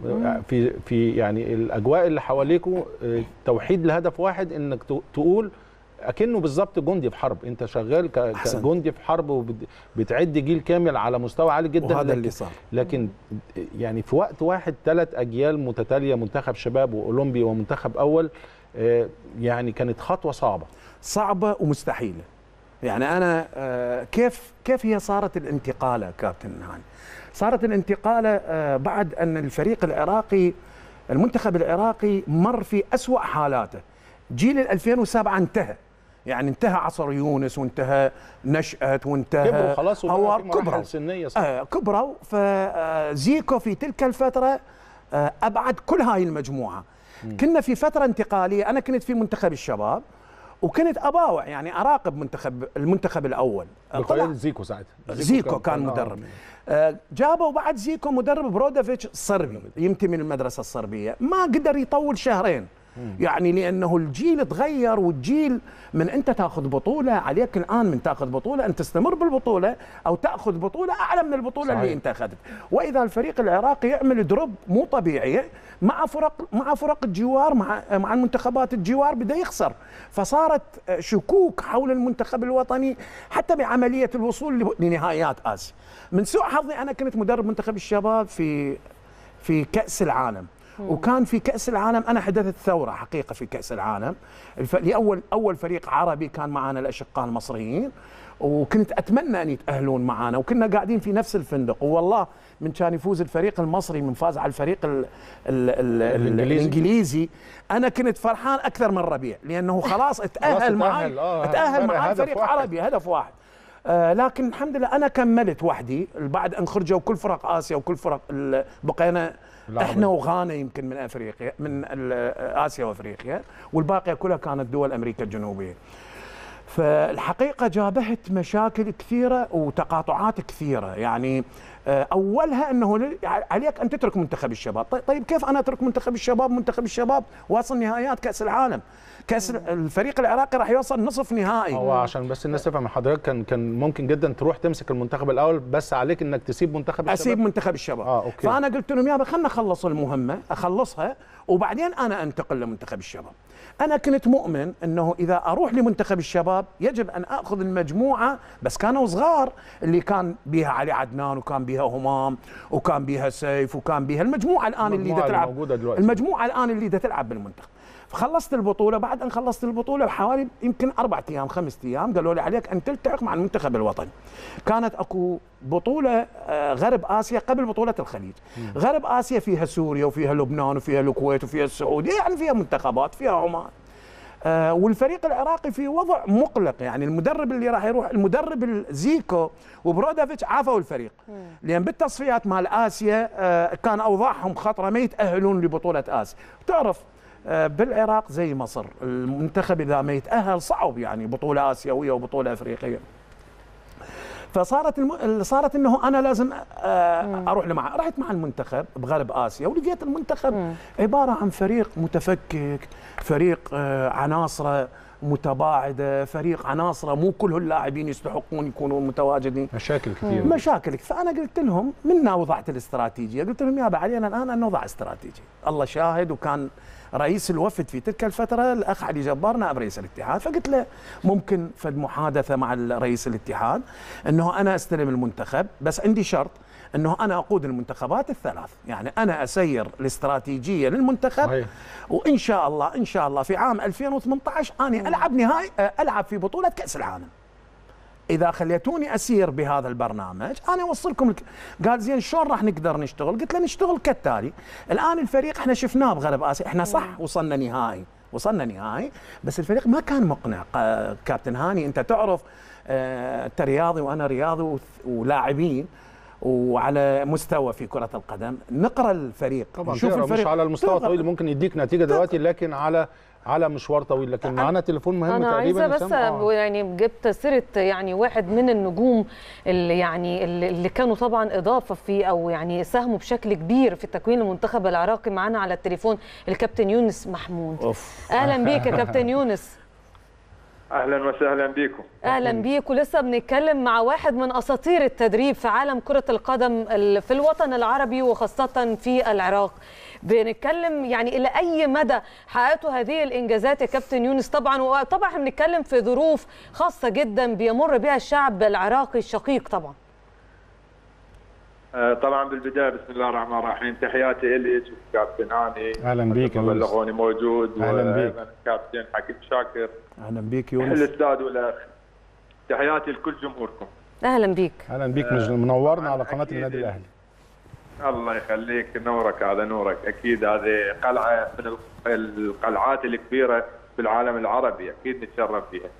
S1: وفي يعني الاجواء اللي حواليكم توحيد لهدف واحد، انك تقول اكنه بالظبط جندي في حرب. انت شغال كجندي في حرب وبتعد جيل كامل على مستوى عالي جدا،
S4: وهذا اللي صار.
S1: لكن يعني في وقت واحد 3 أجيال متتاليه، منتخب شباب واولمبي ومنتخب اول، يعني كانت خطوه صعبه
S4: ومستحيله. يعني انا كيف هي صارت الانتقاله كابتن هاني؟ صارت الانتقاله بعد ان الفريق العراقي، المنتخب العراقي مر في أسوأ حالاته. جيل 2007 انتهى، يعني انتهى عصر يونس وانتهى نشأت وانتهى
S1: كبروا خلاص،
S4: هو
S1: كبروا
S4: فزيكو في تلك الفترة أبعد كل هاي المجموعة. كنا في فترة انتقالية، أنا كنت في منتخب الشباب وكنت أباوع يعني أراقب المنتخب الأول.
S1: زيكو ساعتها
S4: زيكو كان مدرب. جابوا بعد زيكو مدرب برودوفيتش صربي ينتمي من المدرسة الصربية، ما قدر يطول شهرين يعني لأنه الجيل تغير. والجيل من أنت تأخذ بطولة، عليك الآن من تأخذ بطولة أن تستمر بالبطولة أو تأخذ بطولة أعلى من البطولة صحيح. اللي أنت أخذت. وإذا الفريق العراقي يعمل دروب مو طبيعي مع فرق الجوار، مع المنتخبات الجوار، بدأ يخسر. فصارت شكوك حول المنتخب الوطني حتى بعملية الوصول لنهائيات آسيا. من سوء حظي أنا كنت مدرب منتخب الشباب في كأس العالم، وكان في كأس العالم أنا حدثت ثورة حقيقة في كأس العالم. أول فريق عربي كان معنا الأشقاء المصريين، وكنت أتمنى أن يتأهلون معنا، وكنا قاعدين في نفس الفندق. والله من كان يفوز الفريق المصري من فاز على الفريق الإنجليزي أنا كنت فرحان أكثر من ربيع، لأنه خلاص اتأهل مع فريق عربي هدف واحد. لكن الحمد لله أنا كملت وحدي بعد أن خرجوا كل فرق آسيا وكل فرق بقينا احنا وغانا يمكن من افريقيا، من اسيا وافريقيا، والباقيه كلها كانت دول امريكا الجنوبيه. فالحقيقه جابهت مشاكل كثيره وتقاطعات كثيره. يعني اولها انه عليك ان تترك منتخب الشباب. طيب كيف انا اترك منتخب الشباب؟ منتخب الشباب واصل نهائيات كاس العالم، كاس الفريق العراقي راح يوصل نصف نهائي.
S1: هو عشان بس الناس تفهم حضرتك، كان ممكن جدا تروح تمسك المنتخب الاول، بس عليك انك تسيب منتخب الشباب.
S4: اسيب منتخب الشباب.
S1: أوكي.
S4: فانا قلت لهم يابا خلنا نخلص المهمه، اخلصها وبعدين انا انتقل لمنتخب الشباب. انا كنت مؤمن انه اذا اروح لمنتخب الشباب يجب ان اخذ المجموعه، بس كانوا صغار، اللي كان بيها علي عدنان وكان بيها همام وكان بيها سيف وكان بيها المجموعه الان اللي تلعب، المجموعه الان اللي تلعب بالمنتخب. فخلصت البطوله، بعد ان خلصت البطوله بحوالي يمكن 4 أيام 5 أيام قالوا لي عليك ان تلتحق مع المنتخب الوطني. كانت اكو بطوله غرب اسيا قبل بطوله الخليج. غرب اسيا فيها سوريا وفيها لبنان وفيها الكويت وفيها السعوديه، يعني فيها منتخبات، فيها عمان. والفريق العراقي في وضع مقلق. يعني المدرب اللي راح يروح، المدرب زيكو وبرودوفيتش عافوا الفريق، لان بالتصفيات مال اسيا كان اوضاعهم خطره، ما يتاهلون لبطوله اسيا. تعرف بالعراق زي مصر المنتخب اذا ما يتاهل صعب، يعني بطوله اسيويه وبطوله افريقيه. صارت انه انا لازم اروح معه. رحت مع المنتخب بغرب اسيا، ولقيت المنتخب عباره عن فريق متفكك، فريق عناصره متباعده، فريق عناصره مو كل اللاعبين يستحقون يكونوا متواجدين،
S1: مشاكل كثير.
S4: مشاكل. فانا قلت لهم منا وضعت الاستراتيجيه، قلت لهم يابا علينا الان ان نوضع استراتيجيه. الله شاهد، وكان رئيس الوفد في تلك الفتره الاخ علي جبار نائب رئيس الاتحاد، فقلت له ممكن فد محادثه مع رئيس الاتحاد انه انا استلم المنتخب، بس عندي شرط انه انا اقود المنتخبات الثلاث، يعني انا اسير الاستراتيجيه للمنتخب. وان شاء الله في عام 2018 انا العب في بطوله كاس العالم. اذا خليتوني اسير بهذا البرنامج انا اوصلكم قال زين شلون راح نقدر نشتغل؟ قلت له نشتغل كالتالي. الان الفريق احنا شفناه بغرب اسيا، احنا صح وصلنا نهائي بس الفريق ما كان مقنع. كابتن هاني انت تعرف انت رياضي وانا رياضي ولاعبين وعلى مستوى في كرة القدم، نقرا الفريق
S1: طبعا نشوف الفريق مش على المستوى الطويل ممكن يديك نتيجة دلوقتي، لكن على مشوار طويل. لكن معانا تليفون مهم
S2: أنا
S1: تقريبا.
S2: أنا عايزة بس يعني جبت سيرة يعني واحد من النجوم اللي كانوا طبعا إضافة في أو يعني ساهموا بشكل كبير في تكوين المنتخب العراقي. معانا على التليفون الكابتن يونس محمود. أهلا بيك يا كابتن يونس.
S5: اهلا وسهلا بكم.
S2: اهلا بيك. ولسه بنتكلم مع واحد من اساطير التدريب في عالم كرة القدم في الوطن العربي وخاصة في العراق. بنتكلم يعني الى اي مدى حققتوا هذه الانجازات يا كابتن يونس؟ طبعا احنا بنتكلم في ظروف خاصة جدا بيمر بها الشعب العراقي الشقيق.
S5: طبعا بالبدايه بسم الله الرحمن الرحيم، تحياتي لك كابتن هاني.
S1: اهلا بيك يا يونس.
S5: بلغوني موجود.
S1: اهلا بيك
S5: كابتن حكيم شاكر.
S4: اهلا بيك يونس.
S5: الاستاذ والاخ، تحياتي لكل جمهوركم.
S2: اهلا بيك.
S1: اهلا بيك. منورنا على قناه النادي الاهلي.
S5: الله يخليك، نورك على نورك. اكيد هذه قلعه من القلعات الكبيره في العالم العربي، اكيد نتشرف فيها.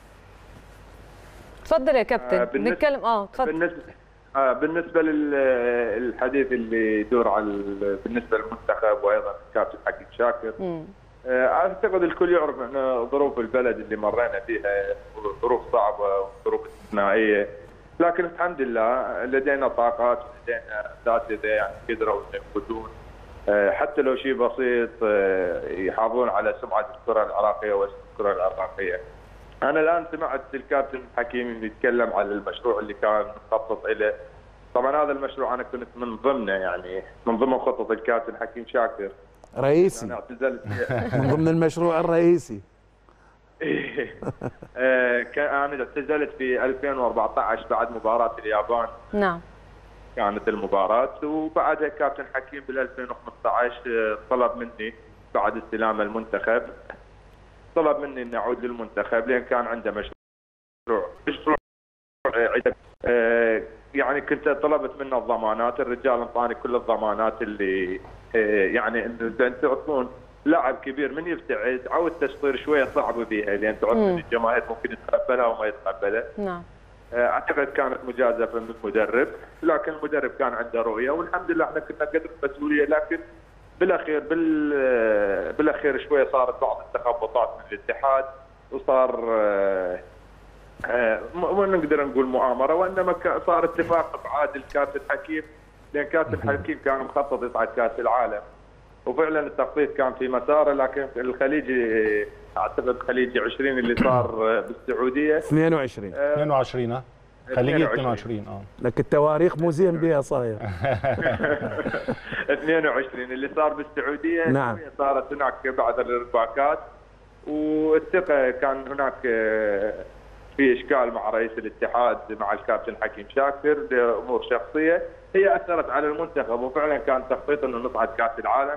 S2: تفضل يا كابتن. نتكلم تفضل.
S5: بالنسبه للحديث اللي يدور على بالنسبه للمنتخب وايضا الكابتن حكيم شاكر، اعتقد الكل يعرف ان ظروف البلد اللي مرينا فيها ظروف صعبه وظروف استثنائيه، لكن الحمد لله لدينا طاقات ولدينا اساتذه يعني قدروا ينقذون حتى لو شيء بسيط يحافظون على سمعه الكره العراقيه واسم الكره العراقيه. أنا الآن سمعت الكابتن حكيم يتكلم على المشروع اللي كان مخطط له. طبعا هذا المشروع أنا كنت من ضمنه، يعني من ضمن خطط الكابتن حكيم شاكر
S4: رئيسي.
S5: أنا اعتزلت
S4: من ضمن المشروع الرئيسي.
S5: أنا اعتزلت في 2014 بعد مباراة اليابان.
S2: نعم.
S5: كانت المباراة، وبعدها الكابتن حكيم بال 2015 طلب مني بعد استلام المنتخب، طلب مني اني اعود للمنتخب لان كان عنده مشروع يعني كنت طلبت منه الضمانات. الرجال انطاني كل الضمانات اللي يعني انه تعطون لاعب كبير من يبتعد عود تشطير شويه صعبه بيها، لان تعرفون الجماهير ممكن يتقبلها وما يتقبلها.
S2: نعم.
S5: اعتقد كانت مجازفه من المدرب، لكن المدرب كان عنده رؤيه والحمد لله احنا كنا قدر المسؤوليه. لكن بالاخير شويه صارت بعض التخبطات من الاتحاد، وصار ما نقدر نقول مؤامره، وانما صار اتفاق ابعاد الكابتن حكيم، لان كابتن حكيم كان مخطط يصعد كاس العالم، وفعلا التخطيط كان في مساره. لكن الخليجي اعتقد خليجي 20 اللي صار بالسعوديه
S4: 22
S1: خليجي 22
S4: لك التواريخ مو زين بها صاير.
S5: 22 اللي صار بالسعوديه.
S4: نعم.
S5: صارت هناك بعض الارباكات، والثقه كان هناك في اشكال مع رئيس الاتحاد مع الكابتن حكيم شاكر لامور شخصيه هي اثرت على المنتخب، وفعلا كان تخطيط انه نصعد كاس العالم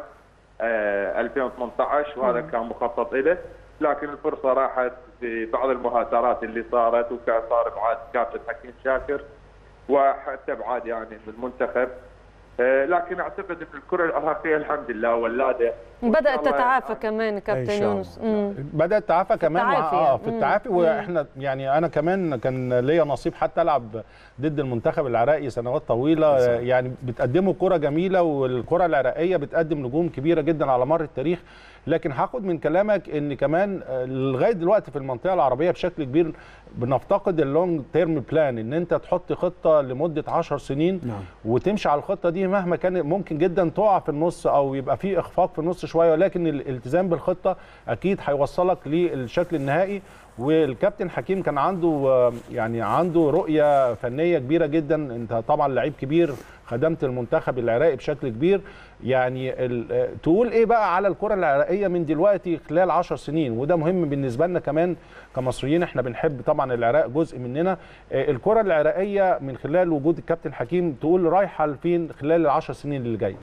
S5: 2018 وهذا كان مخطط له، لكن الفرصه راحت ببعض المهاترات اللي صارت، وكان صار ابعاد كابتن حكيم شاكر وحتى ابعاد يعني من المنتخب. لكن اعتقد ان الكره العراقيه الحمد لله ولاده
S2: بدات تتعافى كمان كابتن يونس.
S1: بدات تتعافى كمان
S2: في
S1: التعافي. واحنا يعني انا كمان كان ليا نصيب حتى العب ضد المنتخب العراقي سنوات طويله. يعني بتقدموا كره جميله، والكره العراقيه بتقدم نجوم كبيره جدا على مر التاريخ. لكن هاخد من كلامك ان كمان لغايه دلوقتي في المنطقه العربيه بشكل كبير بنفتقد اللونج تيرم بلان، ان انت تحط خطه لمده 10 سنين. نعم. وتمشي على الخطه دي مهما كان ممكن جدا تقع في النص او يبقى في اخفاق في النص النص شويه، ولكن الالتزام بالخطه اكيد هيوصلك للشكل النهائي. والكابتن حكيم كان عنده يعني عنده رؤيه فنيه كبيره جدا. انت طبعا لعيب كبير، خدمت المنتخب العراقي بشكل كبير. يعني تقول ايه بقى على الكره العراقيه من دلوقتي خلال 10 سنين؟ وده مهم بالنسبه لنا كمان كمصريين، احنا بنحب طبعا العراق، جزء مننا. الكره العراقيه من خلال وجود الكابتن حكيم تقول رايحه لفين خلال ال10 سنين اللي جايه؟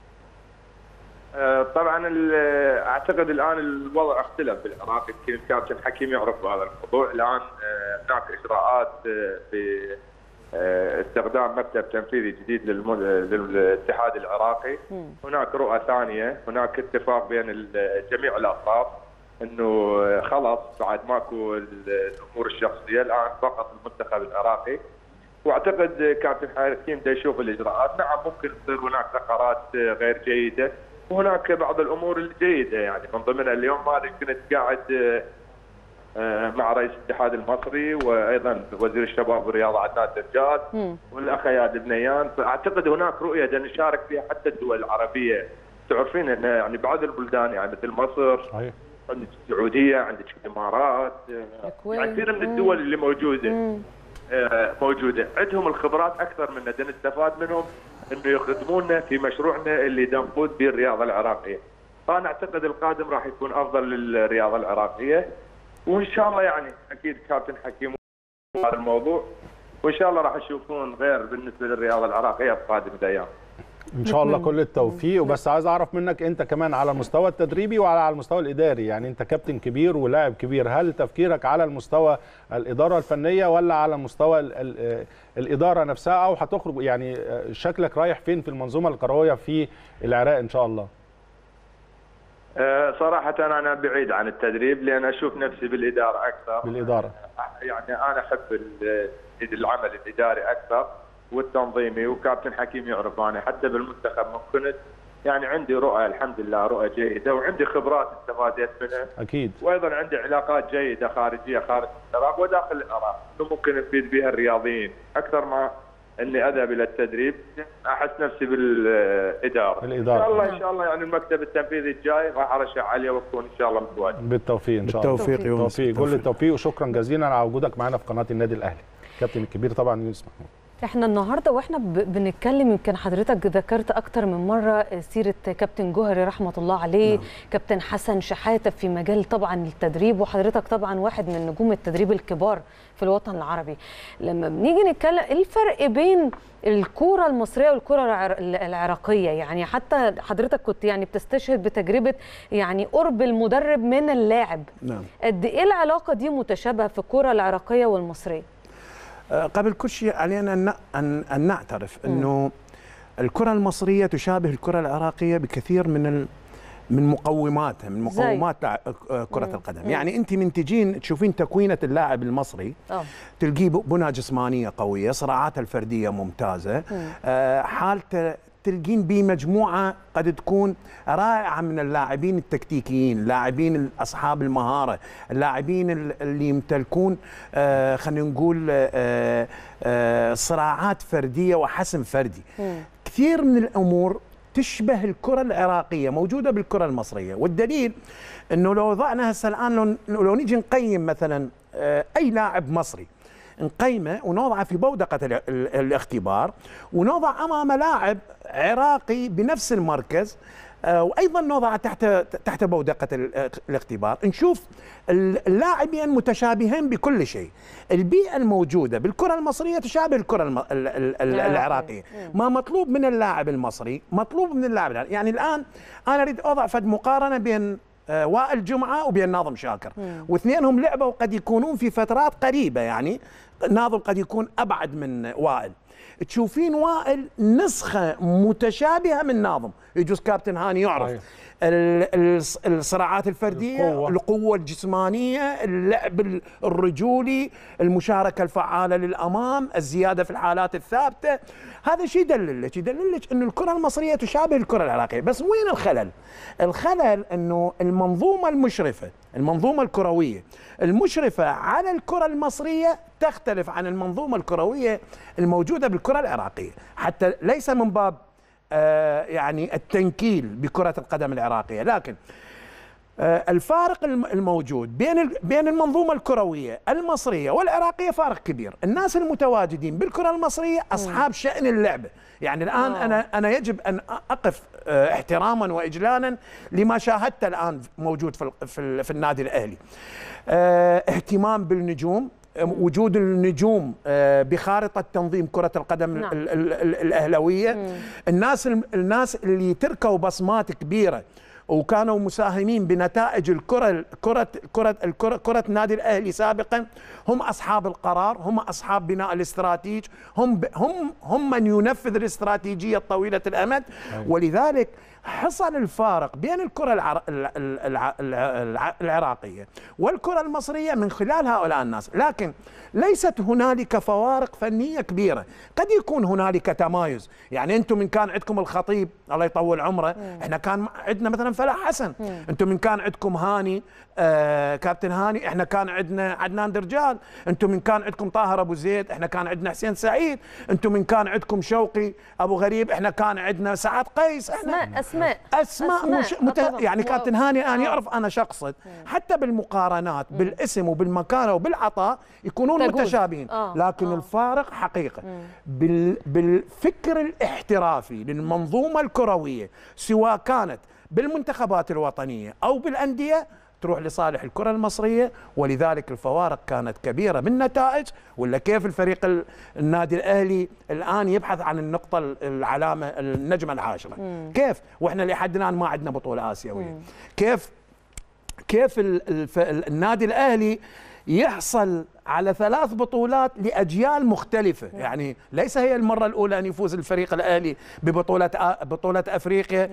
S5: طبعا اعتقد الان الوضع اختلف بالعراق، يمكن الكابتن حكيم يعرف هذا الموضوع. الان هناك اجراءات في استخدام مكتب تنفيذي جديد للاتحاد العراقي. هناك رؤى ثانيه، هناك اتفاق بين جميع الاطراف انه خلاص بعد ماكو الامور الشخصيه، الان فقط المنتخب العراقي. واعتقد كابتن حكيم دا يشوف الاجراءات. نعم ممكن تصير هناك ثغرات غير جيده، وهناك بعض الامور الجيده، يعني من ضمنها اليوم هذا كنت قاعد مع رئيس الاتحاد المصري وايضا وزير الشباب والرياضه عدنان دجال والاخ اياد بنيان. فاعتقد هناك رؤيه نشارك فيها حتى الدول العربيه. تعرفين ان يعني بعض البلدان يعني مثل مصر، صحيح، عندك السعوديه، عندك الامارات، يعني كثير من الدول اللي موجوده عندهم الخبرات اكثر منا، نستفاد منهم انه يخدمونا في مشروعنا اللي ننفذ به الرياضه العراقيه. فانا اعتقد القادم راح يكون افضل للرياضه العراقيه، وان شاء الله يعني اكيد كابتن حكيم هذا الموضوع، وان شاء الله راح تشوفون غير بالنسبه للرياضه العراقيه في قادم الايام.
S1: ان شاء الله كل التوفيق. وبس عايز اعرف منك انت كمان على المستوى التدريبي وعلى المستوى الاداري، يعني انت كابتن كبير ولاعب كبير، هل تفكيرك على المستوى الاداره الفنيه ولا على مستوى الاداره نفسها، او هتخرج يعني شكلك رايح فين في المنظومه الكرويه في العراق ان شاء الله؟
S5: صراحه انا بعيد عن التدريب، لان اشوف نفسي بالاداره اكثر.
S1: بالاداره
S5: يعني انا احب العمل الاداري اكثر والتنظيمي، وكابتن حكيم يعرف انا حتى بالمنتخب من كنت يعني عندي رؤى الحمد لله، رؤى جيده، وعندي خبرات استفادت منها
S1: اكيد،
S5: وايضا عندي علاقات جيده خارجيه خارج العراق وداخل العراق ممكن افيد بها الرياضيين اكثر ما اني اذهب الى التدريب. احس نفسي بالاداره. ان شاء الله يعني المكتب التنفيذي الجاي راح ارشح عليه واكون ان شاء الله متواجد.
S1: بالتوفيق ان شاء الله. بالتوفيق كل التوفيق، وشكرا جزيلا على وجودك معنا في قناه النادي الاهلي. كابتن الكبير طبعا يونس محمود.
S2: احنا النهارده واحنا بنتكلم يمكن حضرتك ذكرت اكتر من مره سيره كابتن جوهري رحمه الله عليه، كابتن حسن شحاته في مجال طبعا التدريب، وحضرتك طبعا واحد من نجوم التدريب الكبار في الوطن العربي. لما بنيجي نتكلم ايه الفرق بين الكرة المصرية والكرة العراقية؟ يعني حتى حضرتك كنت يعني بتستشهد بتجربة يعني قرب المدرب من اللاعب. قد ايه العلاقة دي متشابهة في الكرة العراقية والمصرية؟
S4: قبل كل شيء علينا أن نعترف أنه الكرة المصرية تشابه الكرة العراقية بكثير من مقوماتها، من مقومات كرة القدم. يعني أنت من تجين تشوفين تكوينة اللاعب المصري تلقيه بنى جسمانية قوية، صراعاته الفردية ممتازة، حالته تلقين بمجموعة قد تكون رائعة من اللاعبين التكتيكيين، اللاعبين أصحاب المهارة، اللاعبين اللي يمتلكون خلينا نقول صراعات فردية وحسم فردي. كثير من الأمور تشبه الكرة العراقية موجودة بالكرة المصرية، والدليل أنه لو وضعنا هسه الآن لو نيجي نقيم مثلا أي لاعب مصري، نقيمه ونوضعه في بودقة الاختبار، ونوضع أمام لاعب عراقي بنفس المركز وأيضا نوضعه تحت بودقة الاختبار، نشوف اللاعبين متشابهين بكل شيء. البيئة الموجودة بالكرة المصرية تشابه الكرة العراقية. ما مطلوب من اللاعب المصري مطلوب من اللاعب العراقي. يعني الآن أنا أريد أضع فد مقارنة بين وائل جمعة وبين ناظم شاكر، واثنينهم لعبوا وقد يكونون في فترات قريبة، يعني ناظم قد يكون أبعد من وائل. تشوفين وائل نسخة متشابهة من ناظم، يجوز كابتن هاني يعرف الصراعات الفردية، القوة الجسمانية، اللعب الرجولي، المشاركة الفعالة للأمام، الزيادة في الحالات الثابتة. هذا شيء يدللك أن الكرة المصرية تشابه الكرة العراقية. بس وين الخلل؟ الخلل أنه المنظومة المشرفة، المنظومة الكروية المشرفة على الكرة المصرية تختلف عن المنظومة الكروية الموجودة بالكرة العراقية، حتى ليس من باب يعني التنكيل بكرة القدم العراقية. لكن الفارق الموجود بين المنظومة الكروية المصرية والعراقية فارق كبير. الناس المتواجدين بالكرة المصرية أصحاب شأن اللعبة. يعني الآن أنا يجب أن أقف احتراما وإجلالا لما شاهدت الآن موجود في النادي الأهلي. اهتمام بالنجوم، وجود النجوم بخارطة تنظيم كرة القدم الأهلوية. الناس اللي تركوا بصمات كبيرة وكانوا مساهمين بنتائج كرة النادي الأهلي سابقا، هم أصحاب القرار، هم أصحاب بناء الاستراتيج، هم من ينفذ الاستراتيجية طويلة الأمد. ولذلك حصل الفارق بين الكرة العراقية والكرة المصرية من خلال هؤلاء الناس. لكن ليست هنالك فوارق فنية كبيرة. قد يكون هنالك تمايز. يعني أنتم من كان عندكم الخطيب الله يطول عمره، احنا كان عندنا مثلا فلاح حسن. أنتم من كان عندكم هاني كابتن هاني، احنا كان عندنا عدنان درجال. أنتم من كان عندكم طاهر أبو زيد، احنا كان عندنا حسين سعيد. أنتم من كان عندكم شوقي أبو غريب، احنا كان عندنا سعد قيس. احنا أسماء يعني كابتن هاني الآن يعرف أنا شخصا، حتى بالمقارنات بالاسم وبالمكانة وبالعطاء يكونون متشابهين. لكن الفارق حقيقة بالفكر الاحترافي للمنظومة الكروية، سواء كانت بالمنتخبات الوطنية أو بالأندية، تروح لصالح الكرة المصرية. ولذلك الفوارق كانت كبيرة بالنتائج. ولا كيف الفريق النادي الأهلي الآن يبحث عن النقطة العلامة النجمة العاشرة؟ كيف وإحنا لحد الآن ما عندنا بطولة آسيوية؟ كيف النادي الأهلي يحصل على 3 بطولات لأجيال مختلفة؟ يعني ليس هي المرة الأولى أن يفوز الفريق الأهلي ببطولة أفريقيا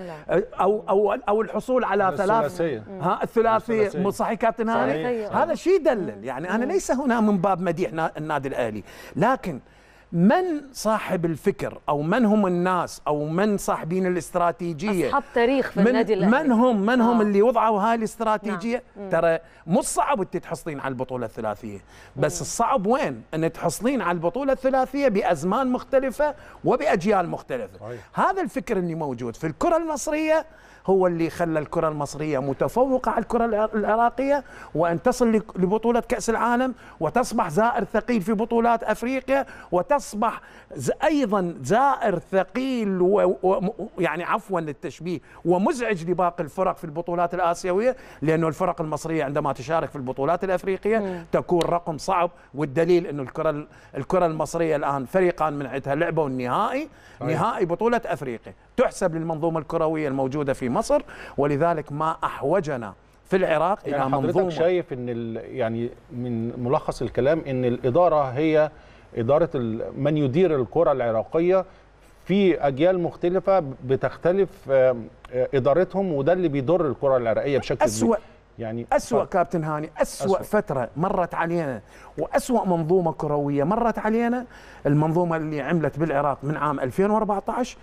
S4: أو الحصول على الثلاثية. صحيح كابتن هاني؟ هذا شيء يدلل. يعني أنا ليس هنا من باب مديح النادي الأهلي، لكن من صاحب الفكر أو من هم الناس أو من صاحبين الاستراتيجية،
S2: أصحاب تاريخ في النادي الأهلي،
S4: من هم اللي وضعوا هاي الاستراتيجية. ترى مش صعب أنت تحصلين على البطولة الثلاثية، بس الصعب وين؟ أن تحصلين على البطولة الثلاثية بأزمان مختلفة وبأجيال مختلفة. هذا الفكر اللي موجود في الكرة المصرية هو اللي خلى الكرة المصرية متفوقة على الكرة العراقية، وأن تصل لبطولة كأس العالم، وتصبح زائر ثقيل في بطولات أفريقيا، وتصبح أيضا زائر ثقيل يعني عفوا للتشبيه ومزعج لباقي الفرق في البطولات الآسيوية. لأنه الفرق المصرية عندما تشارك في البطولات الأفريقية تكون رقم صعب. والدليل أنه الكرة المصرية الآن فريقان من عندها لعبوا النهائي، نهائي بطولة أفريقيا، تحسب للمنظومة الكروية الموجودة في مصر. ولذلك ما أحوجنا في العراق
S1: يعني
S4: إلى منظومة.
S1: حضرتك شايف أن يعني من ملخص الكلام أن الإدارة هي إدارة من يدير الكرة العراقية في أجيال مختلفة بتختلف إدارتهم، وده اللي بيضر الكرة العراقية بشكل كبير. يعني أسوأ
S4: كابتن هاني، أسوأ فترة مرت علينا وأسوأ منظومة كروية مرت علينا المنظومة اللي عملت بالعراق من عام 2014.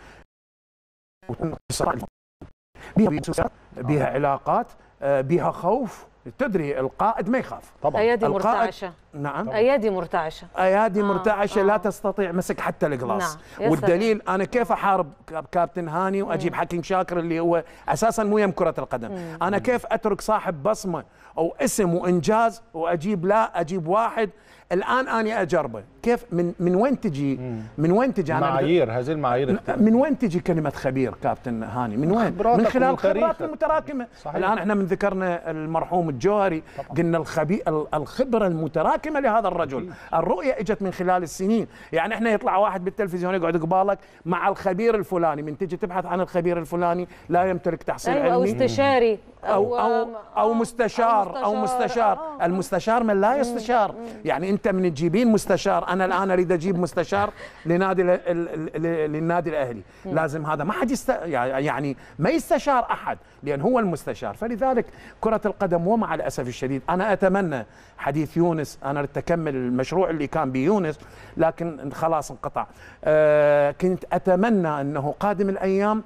S4: بها علاقات، بها خوف. تدري القائد ما يخاف
S2: طبعا. ايادي مرتعشه.
S4: نعم،
S2: ايادي مرتعشه،
S4: ايادي مرتعشه لا تستطيع مسك حتى القلاص.
S2: نعم.
S4: والدليل انا كيف احارب كابتن هاني واجيب حكيم شاكر اللي هو اساسا مو يم كره القدم. انا كيف اترك صاحب بصمه او اسم وانجاز اجيب واحد الان اني اجربه؟ كيف من وين تجي؟ من وين تجي
S1: معايير هذه المعايير؟
S4: من وين تجي كلمه خبير كابتن هاني؟ من وين؟ من خلال خبرات المتراكمه. الان احنا من ذكرنا المرحوم الجوهري قلنا الخبره المتراكمه لهذا الرجل. الرؤيه اجت من خلال السنين. يعني احنا يطلع واحد بالتلفزيون يقعد قبالك مع الخبير الفلاني، من تجي تبحث عن الخبير الفلاني لا يمتلك تحصيل علمي
S2: او استشاري
S4: او مستشار. المستشار من لا يستشار. يعني انت من تجيبين مستشار، انا الان اريد اجيب مستشار للنادي الاهلي، لازم هذا ما حد يعني ما يستشار احد، لان هو المستشار. فلذلك كرة القدم ومع الاسف الشديد انا اتمنى حديث يونس، انا اريد اكمل المشروع اللي كان بيونس لكن خلاص انقطع. كنت اتمنى انه قادم الايام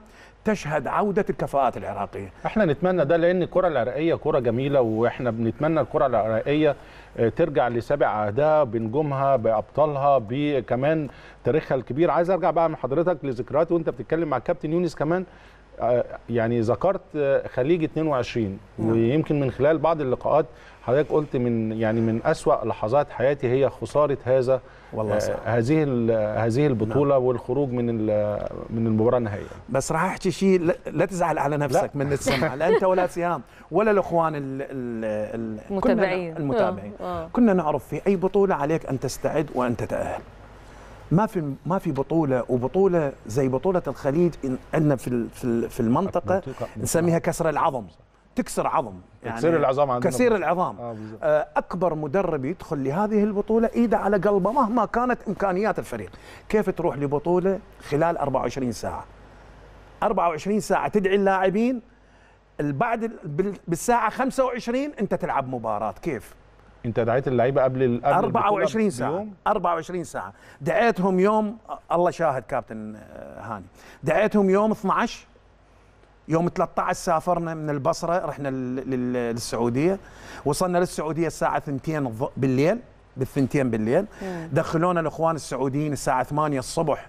S4: تشهد عوده الكفاءات العراقيه.
S1: احنا نتمنى ده، لان الكره العراقيه كره جميله، واحنا بنتمنى الكره العراقيه ترجع لسابع عهدها بنجومها بابطالها بكمان تاريخها الكبير. عايز ارجع بقى من حضرتك لذكريات وانت بتتكلم مع الكابتن يونس كمان، يعني ذكرت خليج 22 ويمكن من خلال بعض اللقاءات حضرتك قلت من أسوأ لحظات حياتي هي خساره هذا
S4: والله صح.
S1: هذه البطوله والخروج من المباراه النهائيه.
S4: بس راح احكي شيء لا تزعل على نفسك من السمع، لا انت ولا سهام ولا الاخوان المتابعين. كنا نعرف في اي بطوله عليك ان تستعد وان تتاهل. ما في بطوله، وبطوله زي بطوله الخليج عندنا في المنطقه نسميها كسر العظم، تكسر عظم، يعني
S1: كسير العظام عندنا،
S4: كسير العظام. اكبر مدرب يدخل لهذه البطوله ايده على قلبه مهما كانت امكانيات الفريق. كيف تروح لبطوله خلال 24 ساعه 24 ساعه تدعي اللاعبين، بعد بالساعه 25 انت تلعب مباراه. كيف
S1: انت دعيت اللعيبه قبل
S4: 24 ساعه 24 ساعه دعيتهم يوم، الله شاهد كابتن هاني، دعيتهم يوم 12، يوم 13 سافرنا من البصره رحنا للسعوديه، وصلنا للسعوديه الساعه 2 بالليل، بالثنتين بالليل دخلونا الاخوان السعوديين الساعه 8 الصبح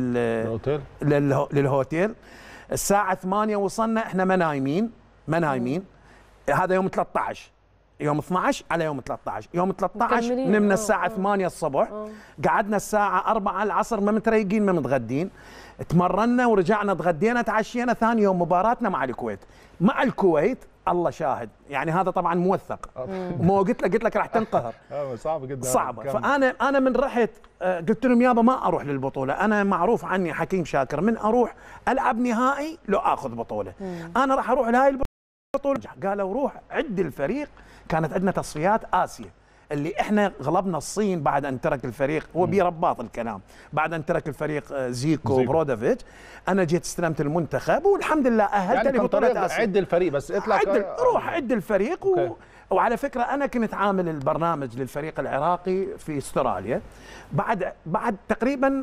S4: للهوتيل. الساعه 8 وصلنا، احنا ما نايمين. هذا يوم 13، يوم 12 على يوم 13. يوم 13 نمنا الساعه 8 الصبح، قعدنا الساعه 4 العصر ما متريقين ما متغدين، تمرنا ورجعنا تغدينا تعشينا. ثاني يوم مباراتنا مع الكويت الله شاهد، يعني هذا طبعا موثق، مو قلت لك راح تنقهر.
S1: صعب جدا،
S4: صعبه. فانا من رحت قلت لهم يابا ما اروح للبطوله، انا معروف عني حكيم شاكر من اروح العب نهائي لو اخذ بطوله، انا راح اروح لهاي البطوله. قالوا روح عد الفريق. كانت عندنا تصفيات اسيا اللي احنا غلبنا الصين بعد ان ترك الفريق، هو برباط الكلام، بعد ان ترك الفريق زيكو برودوفيتش. انا جيت استلمت المنتخب والحمد لله اهلت يعني لبطوله اسيا.
S1: عد الفريق بس اطلع
S4: روح عد الفريق وعلى فكره انا كنت عامل البرنامج للفريق العراقي في استراليا بعد تقريبا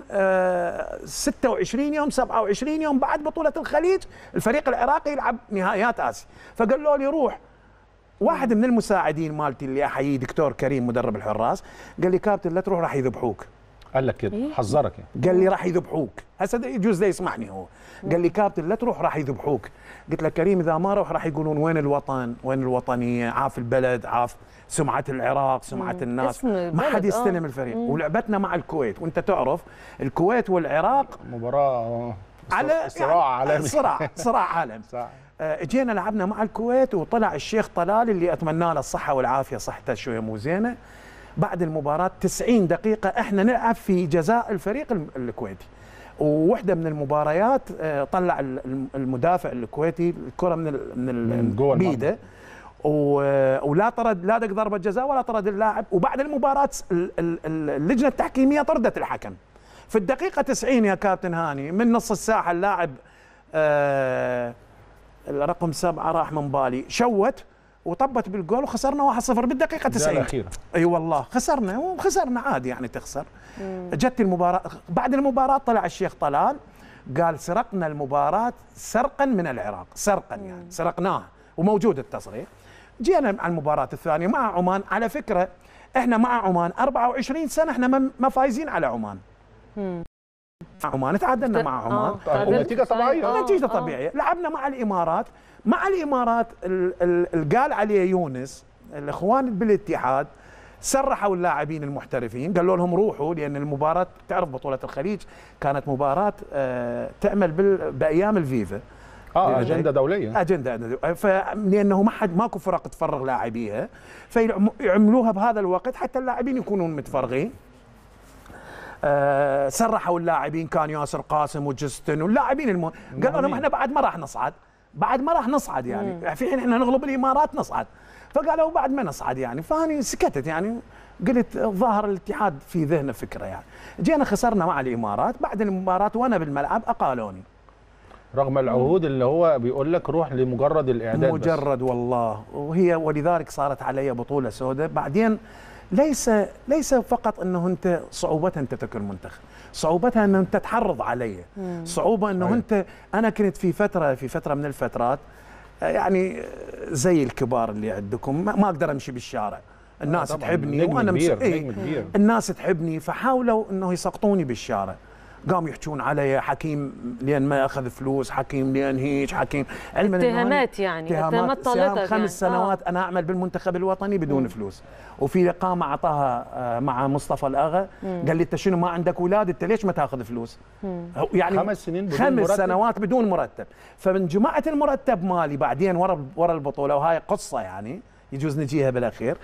S4: 26 يوم 27 يوم بعد بطوله الخليج الفريق العراقي يلعب نهائيات اسيا. فقالوا لي روح. واحد من المساعدين مالتي اللي احييه دكتور كريم مدرب الحراس قال لي كابتن لا تروح راح يذبحوك.
S1: قال لك كده حذرك يعني.
S4: قال لي راح يذبحوك، هسه يجوز لا يسمعني هو. قال لي كابتن لا تروح راح يذبحوك. قلت له كريم اذا ما اروح راح يقولون وين الوطن، وين الوطنيه، عاف البلد، عاف سمعه العراق، سمعه الناس، ما حد يستلم الفريق. ولعبتنا مع الكويت، وانت تعرف الكويت والعراق
S1: مباراه
S4: على
S1: صراع عالمي،
S4: صراع عالمي. جينا لعبنا مع الكويت وطلع الشيخ طلال اللي اتمنى له الصحه والعافيه، صحته شويه مو زينه. بعد المباراه 90 دقيقه احنا نلعب في جزاء الفريق الكويتي، ووحده من المباريات طلع المدافع الكويتي الكره من بيده ولا طرد، لا دق ضربه جزاء ولا طرد اللاعب. وبعد المباراه اللجنه التحكيميه طردت الحكم في الدقيقه 90 يا كابتن هاني. من نص الساحه اللاعب الرقم 7 راح من بالي شوت وطبت بالجول وخسرنا 1-0 بالدقيقه 90. اي والله خسرنا عادي يعني تخسر. جت المباراه، بعد المباراه طلع الشيخ طلال قال سرقنا المباراه سرقا من العراق، سرقا يعني سرقناها، وموجود التصريح. جينا على المباراه الثانيه مع عمان. على فكره احنا مع عمان 24 سنه احنا ما فايزين على عمان. عمان تعادلنا مع عمان
S1: ونتيجه طبيعيه،
S4: نتيجه طبيعيه. لعبنا مع الامارات قال عليه يونس الاخوان بالاتحاد سرحوا اللاعبين المحترفين، قالوا لهم روحوا، لان المباراه تعرف بطوله الخليج كانت مباراه تعمل بايام الفيفا،
S1: اجنده دوليه،
S4: لانه ماكو فرق تفرغ لاعبيها، فيعملوها بهذا الوقت حتى اللاعبين يكونون متفرغين. سرحوا اللاعبين، كان ياسر قاسم وجستن واللاعبين قالوا لهم احنا بعد ما راح نصعد يعني في حين احنا نغلب الامارات نصعد. فقالوا بعد ما نصعد يعني. فاني سكتت يعني، قلت ظاهر الاتحاد في ذهنه فكره يعني. جينا خسرنا مع الامارات. بعد المباراه وانا بالملعب اقالوني
S1: رغم العهود اللي هو بيقول لك روح لمجرد الاعداد
S4: مجرد بس. والله ولذلك صارت علي بطوله سوداء. بعدين ليس فقط انه انت صعوبتها انت تكون منتخب، صعوبتها انه انت تحرض علي، صعوبه انه انت. انا كنت في فتره من الفترات يعني زي الكبار اللي عندكم، ما اقدر امشي بالشارع، الناس تحبني وانا الناس تحبني، فحاولوا انه يسقطوني بالشارع، قاموا يحجون علي حكيم لان ما اخذ فلوس، حكيم لان هيك، حكيم علما
S2: اتهامات يعني اتهامات طالتك
S4: 5 سنوات انا اعمل بالمنتخب الوطني بدون فلوس، وفي اقامه اعطاها مع مصطفى الاغا قال لي انت شنو ما عندك اولاد، انت ليش ما تاخذ فلوس؟ يعني
S1: 5 سنين بدون
S4: 5 سنوات بدون مرتب. فمن جماعه المرتب مالي بعدين ورا البطوله، وهاي قصه يعني يجوز نجيها بالاخير،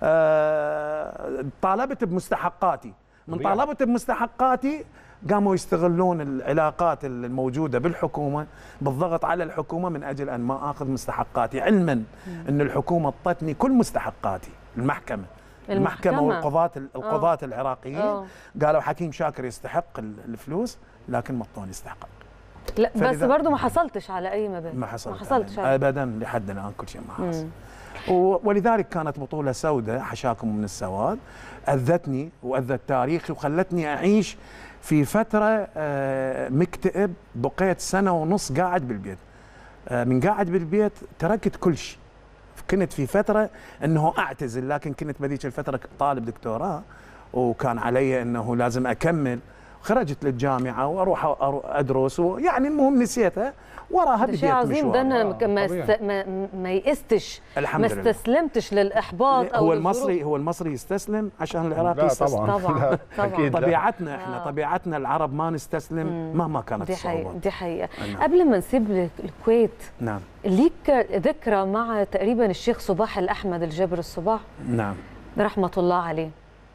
S4: طالبت بمستحقاتي، من طالبت بمستحقاتي قاموا يستغلون العلاقات الموجوده بالحكومه بالضغط على الحكومه من اجل ان ما اخذ مستحقاتي، علما ان الحكومه اعطتني كل مستحقاتي. المحكمه والقضاة العراقيين قالوا حكيم شاكر يستحق الفلوس لكن ما اعطوني استحقاق.
S2: لا بس برضه ما حصلتش على اي مبالغ،
S4: ما حصلتش ابدا لحد الان، كل شيء ما حصل. ولذلك كانت بطوله سوداء حشاكم من السواد، اذتني واذت تاريخي وخلتني اعيش في فتره مكتئب، بقيت 1.5 سنة قاعد بالبيت. من قاعد بالبيت تركت كل شيء، كنت في فتره انه اعتزل، لكن كنت بذيك الفتره طالب دكتوراه وكان علي انه لازم اكمل. خرجت للجامعه واروح ادرس، ويعني المهم نسيتها، وراها بديت مشوار.
S2: شيء عظيم ده، ما يئستش، ما استسلمتش للاحباط او
S4: هو المصري يستسلم عشان العراقي يستسلم؟
S2: طبعا
S4: طبيعتنا احنا طبيعتنا العرب ما نستسلم مهما كانت الصعوبات.
S2: دي حقيقه. قبل ما نسيب الكويت،
S4: نعم،
S2: ليك ذكرى مع تقريبا الشيخ صباح الأحمد الجابر الصباح،
S4: نعم،
S2: رحمه الله عليه،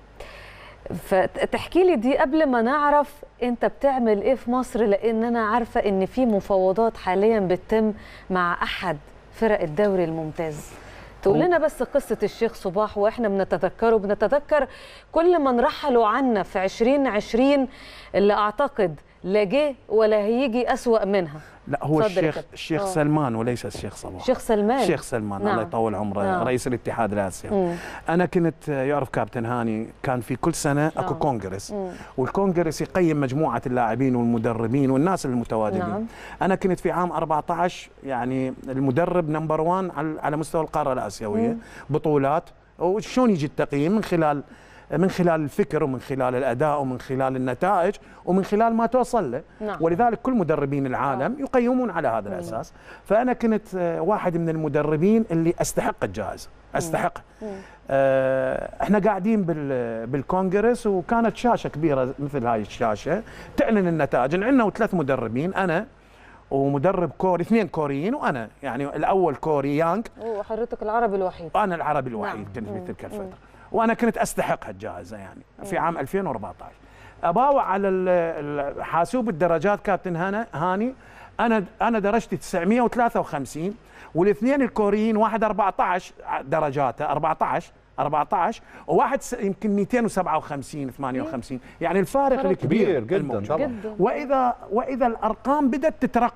S2: فتحكي لي دي قبل ما نعرف انت بتعمل ايه في مصر، لان انا عارفه ان في مفاوضات حاليا بتتم مع احد فرق الدوري الممتاز. تقول لنا بس قصه الشيخ صباح واحنا بنتذكر كل من رحلوا عنا في 2020 اللي اعتقد لا جه ولا هيجي اسوأ منها.
S4: لا هو الشيخ سلمان وليس الشيخ صباح.
S2: الشيخ
S4: سلمان
S2: نعم.
S4: الله يطول عمره، رئيس الاتحاد الاسيوي. انا كنت يعرف كابتن هاني، كان في كل سنه اكو كونغرس، والكونغرس يقيم مجموعه اللاعبين والمدربين والناس المتواجدين. نعم. انا كنت في عام 14 يعني المدرب نمبر 1 على مستوى القاره الاسيويه، بطولات، وشلون يجي التقييم من خلال الفكر ومن خلال الاداء ومن خلال النتائج ومن خلال ما توصل له. نعم. ولذلك كل مدربين العالم يقيمون على هذا الاساس. فانا كنت واحد من المدربين اللي استحق الجائزه، استحق. احنا قاعدين بالكونغرس، وكانت شاشه كبيره مثل هاي الشاشه تعلن النتائج. عندنا 3 مدربين، انا ومدرب كوري، 2 كوريين وانا، يعني الاول كوري يانغ،
S2: وحضرتك العربي الوحيد.
S4: انا العربي الوحيد. نعم. كنت في تلك الفتره، وانا كنت استحق هالجائزه يعني في عام 2014. اباوع على حاسوب الدرجات كابتن هاني، انا درجتي 953، والاثنين الكوريين واحد 14 درجاته، 14 وواحد يمكن 257 58، يعني الفارق الكبير
S1: جدا طبعا.
S4: واذا الارقام بدات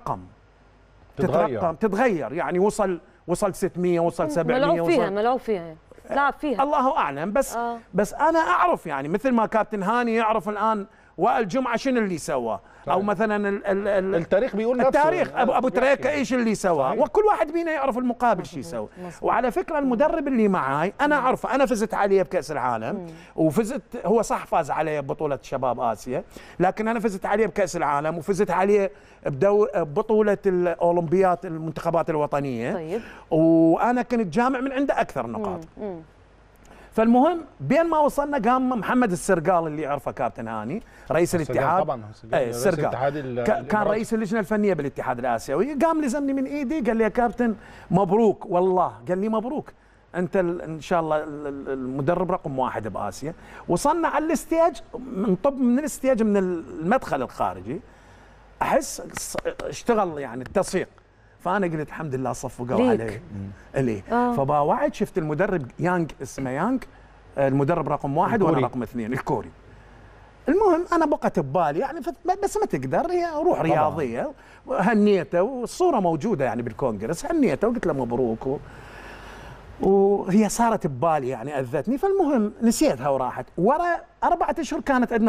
S4: تتغير، يعني وصل 600، وصل 700،
S2: ملعوب فيها لعب فيها،
S4: الله اعلم. بس انا اعرف، يعني مثل ما كابتن هاني يعرف الان وائل جمعه شنو اللي سواه، او مثلا
S1: التاريخ بيقول نفسه،
S4: التاريخ ابو تريكه ايش اللي سواه، وكل واحد بينا يعرف المقابل شو يسوي. وعلى فكره المدرب اللي معاي انا اعرفه، انا فزت عليه بكاس العالم، وفزت، هو صح فاز علي ببطوله شباب اسيا، لكن انا فزت عليه بكاس العالم، وفزت عليه ببطوله الاولمبياد المنتخبات الوطنيه. طيب. وانا كنت جامع من عنده اكثر نقاط. فالمهم بين ما وصلنا قام محمد السرقال اللي يعرفه كابتن هاني، رئيس الاتحاد
S1: طبعا،
S4: السرقال كان رئيس اللجنه الفنيه بالاتحاد الاسيوي، قام لزمني من ايدي قال لي يا كابتن مبروك، والله قال لي مبروك، انت ان شاء الله المدرب رقم 1 باسيا. وصلنا على الستيج، من الستيج من المدخل الخارجي احس اشتغل يعني التصفيق، فانا قلت الحمد لله صفقوا علي لي. فباوعد شفت المدرب يانغ، اسمه يانغ، المدرب رقم 1 وانا رقم 2 الكوري. المهم انا بقت ببالي يعني بس ما تقدر، هي روح رياضيه، هنيته والصوره موجوده يعني بالكونغرس، هنيته وقلت له مبروك وهي صارت ببالي يعني اذتني، فالمهم نسيتها وراحت. ورا 4 أشهر كانت عندنا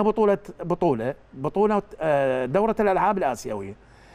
S4: بطوله دوره الالعاب الاسيويه،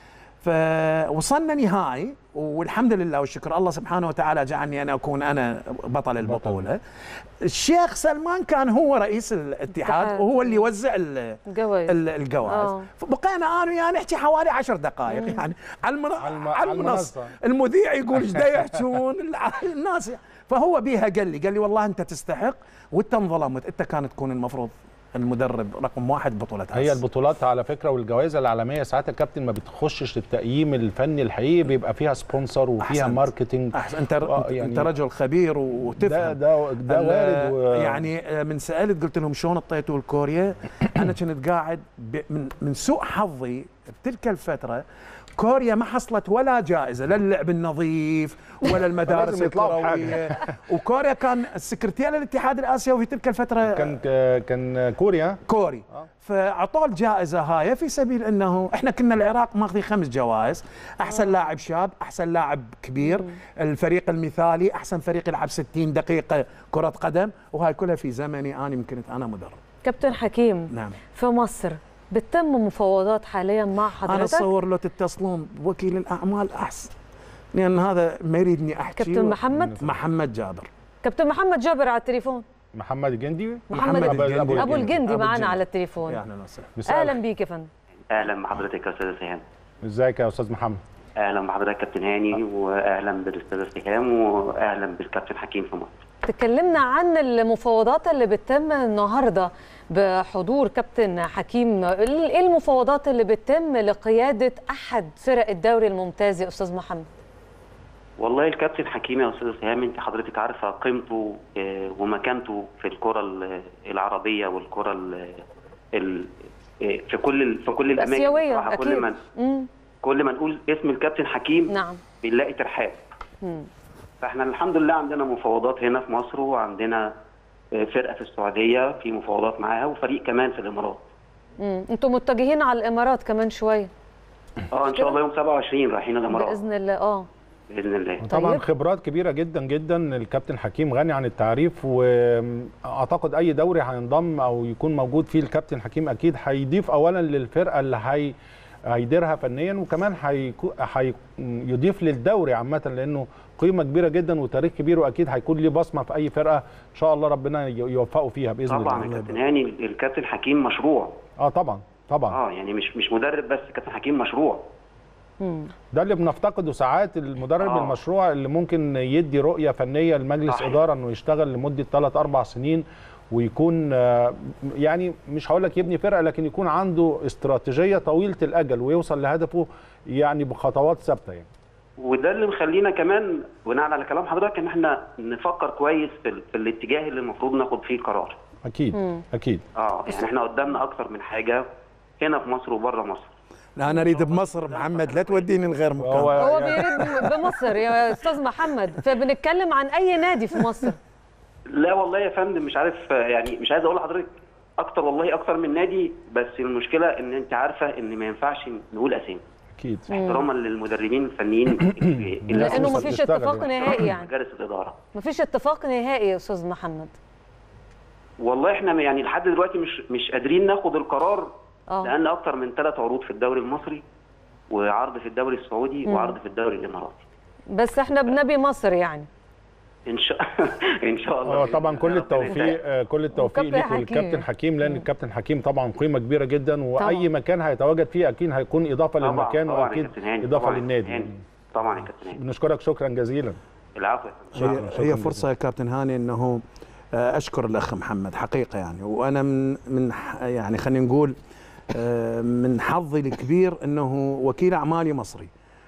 S4: فوصلنا نهائي والحمد لله والشكر الله سبحانه وتعالى جعلني انا اكون انا بطل البطوله. الشيخ سلمان كان هو رئيس الاتحاد وهو اللي يوزع الجوائز. فبقينا انا وياه نحكي حوالي 10 دقائق يعني على المنصه. المذيع يقول ايش دا يحجون الناس، فهو بيها قال لي والله انت تستحق وانت انظلمت، انت كانت تكون المفروض المدرب رقم 1 بطولة آسيا.
S1: هي البطولات على فكره والجوائز العالميه ساعات الكابتن ما بتخشش للتقييم الفني الحقيقي، بيبقى فيها سبونسر وفيها ماركتينج.
S4: يعني انت رجل خبير وتفهم.
S1: ده وارد
S4: يعني من سالت قلت لهم شلون اعطيتوا لكوريا؟ انا كنت قاعد من سوء حظي بتلك الفتره كوريا ما حصلت ولا جائزه، لا اللعب النظيف ولا المدارس الكرويه. وكوريا كان السكرتير للاتحاد الاسيوي في تلك الفتره
S1: كان كوري.
S4: فاعطوا الجائزه هاي في سبيل انه احنا كنا العراق ماخذين 5 جوائز، احسن لاعب شاب، احسن لاعب كبير، الفريق المثالي، احسن فريق يلعب 60 دقيقه كره قدم، وهاي كلها في زمني انا يمكن انا مدرب.
S2: كابتن حكيم،
S4: نعم،
S2: في مصر بتتم مفاوضات حاليا مع حضرتك؟
S4: انا اتصور لو تتصلون بوكيل الاعمال احسن، لان هذا ما يريدني احكي.
S2: كابتن
S4: محمد جابر.
S2: كابتن محمد جابر على التليفون.
S1: محمد الجندي.
S2: ابو الجندي معانا على التليفون. اهلا بيك يا فندم.
S6: اهلا بحضرتك يا استاذ سهام.
S1: ازيك يا استاذ محمد؟
S6: اهلا بحضرتك كابتن هاني، واهلا بالاستاذ سهام، واهلا بالكابتن حكيم في مصر.
S2: تكلمنا عن المفاوضات اللي بتتم النهارده بحضور كابتن حكيم. ايه المفاوضات اللي بتتم لقياده احد فرق الدوري الممتاز يا استاذ محمد؟
S6: والله الكابتن حكيم يا استاذ سهام، انت حضرتك عارفه قيمته ومكانته في الكره العربيه والكره في كل الاماكن
S2: الاسيويه.
S6: كل ما نقول اسم الكابتن حكيم
S2: نعم
S6: بنلاقي ترحاب. فاحنا الحمد لله عندنا مفاوضات هنا في مصر، وعندنا فرقه في السعوديه في مفاوضات معاها، وفريق كمان في الامارات.
S2: انتم متجهين على الامارات كمان شويه؟
S6: ان شاء الله يوم 27 رايحين الامارات
S2: باذن الله.
S6: باذن الله.
S1: طبعا خبرات كبيره جدا جدا. الكابتن حكيم غني عن التعريف، واعتقد اي دوري هينضم او يكون موجود فيه الكابتن حكيم اكيد هيضيف اولا للفرقه اللي هيديرها فنيا، وكمان هيضيف للدوري عامه، لانه قيمه كبيره جدا وتاريخ كبير، واكيد هيكون ليه بصمه في اي فرقه ان شاء الله ربنا يوفقه فيها باذن الله.
S6: طبعا الكابتن هاني، الكابتن حكيم مشروع.
S1: طبعا
S6: يعني مش مدرب بس، الكابتن حكيم مشروع.
S1: ده اللي بنفتقده ساعات، المدرب المشروع اللي ممكن يدي رؤيه فنيه لمجلس اداره انه يشتغل لمده 3-4 سنين، ويكون يعني مش هقول لك يبني فرقه، لكن يكون عنده استراتيجيه طويله الاجل ويوصل لهدفه يعني بخطوات ثابته يعني.
S6: وده اللي مخلينا كمان بناء على كلام حضرتك ان احنا نفكر كويس في الاتجاه اللي المفروض ناخد فيه قرار.
S1: اكيد.
S6: يعني احنا قدامنا اكتر من حاجه هنا في مصر وبره مصر.
S4: لا انا اريد بمصر محمد، لا توديني لغير مكان.
S2: هو بيريد بمصر يا استاذ محمد، فبنتكلم عن اي نادي في مصر.
S6: لا والله يا فندم مش عارف، يعني مش عايز اقول لحضرتك اكتر من نادي، بس المشكله ان انت عارفه ان ما ينفعش نقول اسامي.
S1: اكيد
S6: احتراما للمدربين الفنيين
S2: لانه ما فيش اتفاق نهائي يعني.
S6: مجالس الاداره
S2: ما فيش اتفاق نهائي يا استاذ محمد.
S6: والله احنا يعني لحد دلوقتي مش قادرين ناخد القرار، لان اكتر من 3 عروض في الدوري المصري، وعرض في الدوري السعودي، وعرض في الدوري الاماراتي.
S2: بس احنا بنبي مصر يعني.
S6: ان شاء الله.
S1: طبعا كل التوفيق ليك وللكابتن حكيم، لان الكابتن حكيم طبعا قيمه كبيره جدا، واي مكان هيتواجد فيه اكيد هيكون اضافه للمكان، واكيد اضافه للنادي.
S6: طبعا يا كابتن هاني.
S1: بنشكرك شكرا جزيلا.
S6: العفو.
S4: هي فرصه يا كابتن هاني انه اشكر الاخ محمد حقيقه يعني، وانا من يعني خلينا نقول من حظي الكبير انه وكيل اعمالي مصري،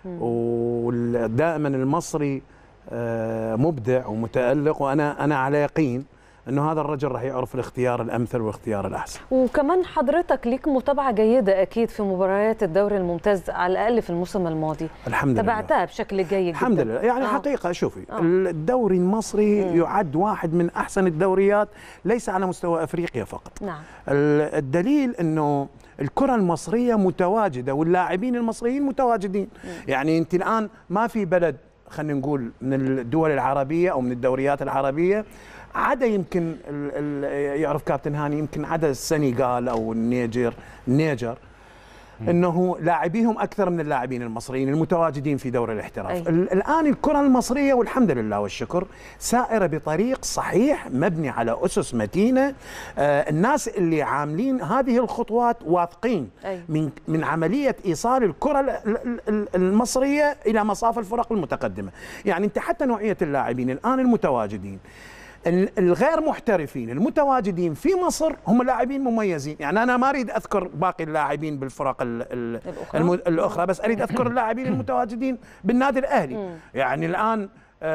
S4: ودائما المصري مبدع ومتألق، وانا على يقين انه هذا الرجل راح يعرف الاختيار الامثل والاختيار الاحسن.
S2: وكمان حضرتك ليك متابعه جيده اكيد في مباريات الدوري الممتاز، على الاقل في الموسم الماضي.
S4: الحمد لله
S2: تابعتها بشكل جيد
S4: الحمد لله يعني. حقيقه شوفي الدوري المصري يعد واحد من احسن الدوريات، ليس على مستوى افريقيا فقط.
S2: نعم.
S4: الدليل انه الكره المصريه متواجده واللاعبين المصريين متواجدين. يعني انت الان ما في بلد خلينا نقول من الدول العربيه او من الدوريات العربيه، عدا يمكن يعرف كابتن هاني يمكن عدا السنغال او النيجر انه لاعبيهم اكثر من اللاعبين المصريين المتواجدين في دوري الاحتراف. الان الكره المصريه والحمد لله والشكر سائره بطريق صحيح مبني على اسس متينه. الناس اللي عاملين هذه الخطوات واثقين من عمليه ايصال الكره المصريه الى مصاف الفرق المتقدمه. يعني انت حتى نوعيه اللاعبين الان المتواجدين الغير محترفين المتواجدين في مصر هم لاعبين مميزين. يعني انا ما اريد اذكر باقي اللاعبين بالفرق الاخرى، بس اريد اذكر اللاعبين المتواجدين بالنادي الاهلي. يعني الان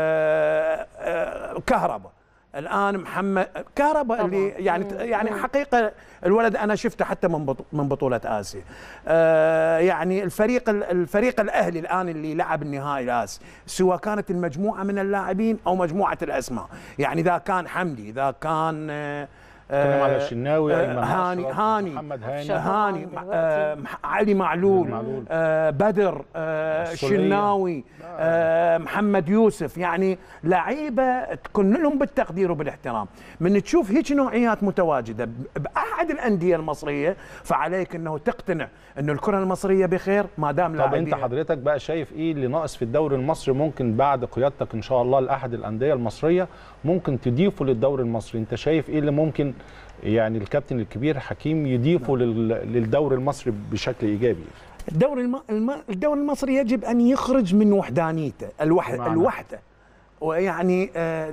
S4: كهرباء، الان محمد كهرباء اللي يعني حقيقه الولد انا شفته حتى من بطوله اسيا. يعني الفريق الاهلي الان اللي لعب النهائي الاسيوي، سواء كانت المجموعه من اللاعبين او مجموعه الاسماء، يعني اذا كان حمدي، اذا كان
S1: تكلم على الشناوي،
S4: هاني
S1: محمد
S4: هاني علي معلول، بدر، الشناوي، محمد يوسف، يعني لعيبه تكون لهم بالتقدير وبالاحترام. من تشوف هيك نوعيات متواجده باحد الانديه المصريه، فعليك انه تقتنع انه الكره المصريه بخير ما دام لاعبين.
S1: طب انت حضرتك بقى شايف ايه اللي ناقص في الدوري المصري ممكن بعد قيادتك ان شاء الله لاحد الانديه المصريه ممكن تضيفه للدوري المصري؟ انت شايف ايه اللي ممكن يعني الكابتن الكبير حكيم يضيفه للدوري المصري بشكل ايجابي؟
S4: الدوري المصري يجب ان يخرج من وحدانيته الوحده. ويعني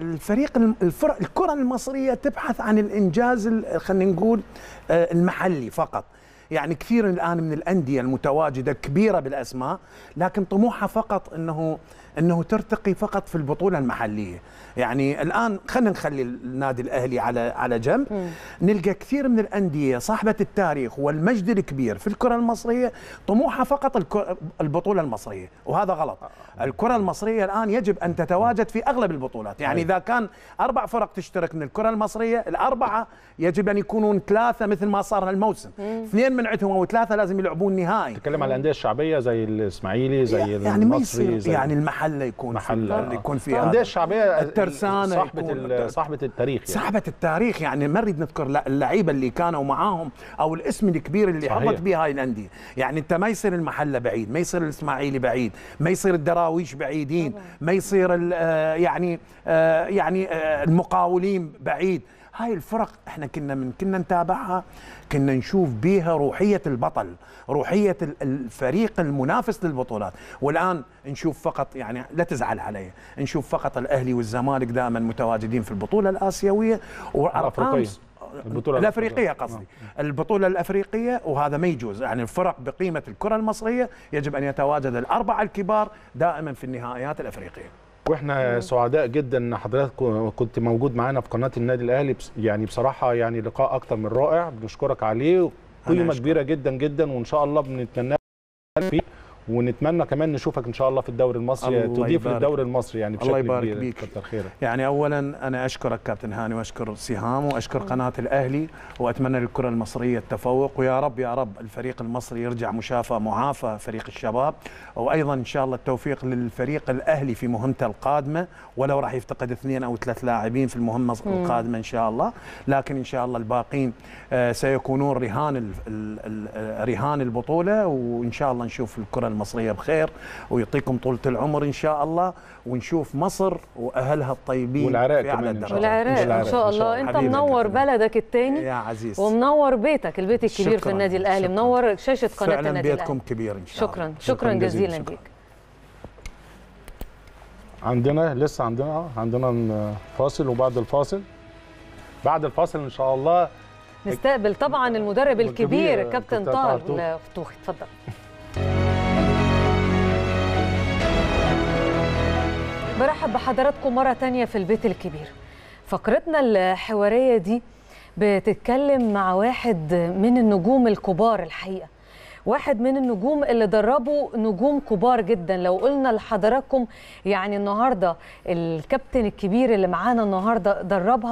S4: الكره المصريه تبحث عن الانجاز خلينا نقول المحلي فقط. يعني كثير الان من الانديه المتواجده كبيره بالاسماء، لكن طموحها فقط انه ترتقي فقط في البطوله المحليه. يعني الان خلينا نخلي النادي الاهلي على جنب، نلقى كثير من الانديه صاحبه التاريخ والمجد الكبير في الكره المصريه طموحها فقط البطوله المصريه، وهذا غلط. الكره المصريه الان يجب ان تتواجد في اغلب البطولات. يعني اذا كان 4 فرق تشترك من الكره المصريه، الاربعه يجب ان يكونون 3 مثل ما صار هالموسم، 2 من عندهم او 3 لازم يلعبون نهائي.
S1: تتكلم على الانديه الشعبيه زي الاسماعيلي، زي
S4: يعني
S1: المصري،
S4: زي يعني المحله يكون يكون فيها
S1: الانديه الشعبيه
S4: الترسانه
S1: صاحبه التاريخ، يعني
S4: صاحبه التاريخ. يعني ما نريد نذكر اللعيبه اللي كانوا معاهم او الاسم الكبير اللي حطت به هاي الانديه. يعني انت ما يصير المحله بعيد، ما يصير الاسماعيلي بعيد، ما يصير الدراويش بعيدين، ما يصير يعني المقاولين بعيد. هاي الفرق احنا كنا نتابعها، كنا نشوف بيها روحيه البطل، روحيه الفريق المنافس للبطولات. والان نشوف فقط، يعني لا تزعل علي، نشوف فقط الاهلي والزمالك دائما متواجدين في البطوله الاسيويه
S1: والافريقيه،
S4: البطوله الافريقيه قصدي، البطوله الافريقيه. وهذا ما يجوز. يعني الفرق بقيمه الكره المصريه يجب ان يتواجد الاربعه الكبار دائما في النهائيات الافريقيه.
S1: واحنا سعداء جدا ان حضرتك كنت موجود معانا في قناه النادي الاهلي. يعني بصراحه يعني لقاء اكتر من رائع، بنشكرك عليه، قيمه كبيره جدا جدا، وان شاء الله بنتمنى فيه، ونتمنى كمان نشوفك ان شاء الله في الدوري المصري، تضيف للدوري المصري يعني بشكل كبير. الله يبارك فيك، كتر خيرك.
S4: يعني اولا انا اشكرك كابتن هاني، واشكر سهام، واشكر قناه الاهلي، واتمنى للكره المصريه التفوق، ويا رب يا رب الفريق المصري يرجع مشافى معافى، فريق الشباب. وايضا ان شاء الله التوفيق للفريق الاهلي في مهمته القادمه، ولو راح يفتقد 2 أو 3 لاعبين في المهمه القادمه ان شاء الله، لكن ان شاء الله الباقين سيكونون رهان البطوله. وان شاء الله نشوف الكره المصريه بخير، ويعطيكم طولة العمر ان شاء الله، ونشوف مصر واهلها الطيبين
S1: والعراق
S4: في اعلى الدرجات.
S2: والعراق ان شاء الله. انت منور بلدك الثاني
S4: يا عزيز،
S2: ومنور بيتك، البيت الكبير في النادي الاهلي، منور شاشه قناه النادي الاهلي.
S4: بيتكم كبير ان شاء
S2: الله. شكرا جزيلا ليك.
S1: لسه عندنا فاصل، وبعد الفاصل ان شاء الله
S2: نستقبل طبعا المدرب الكبير كابتن طاهر الفتوخي. اتفضل. برحب بحضراتكم مرة تانية في البيت الكبير. فقرتنا الحوارية دي بتتكلم مع واحد من النجوم الكبار الحقيقة، واحد من النجوم اللي دربوا نجوم كبار جدا. لو قلنا لحضراتكم يعني النهاردة الكابتن الكبير اللي معانا النهاردة دربها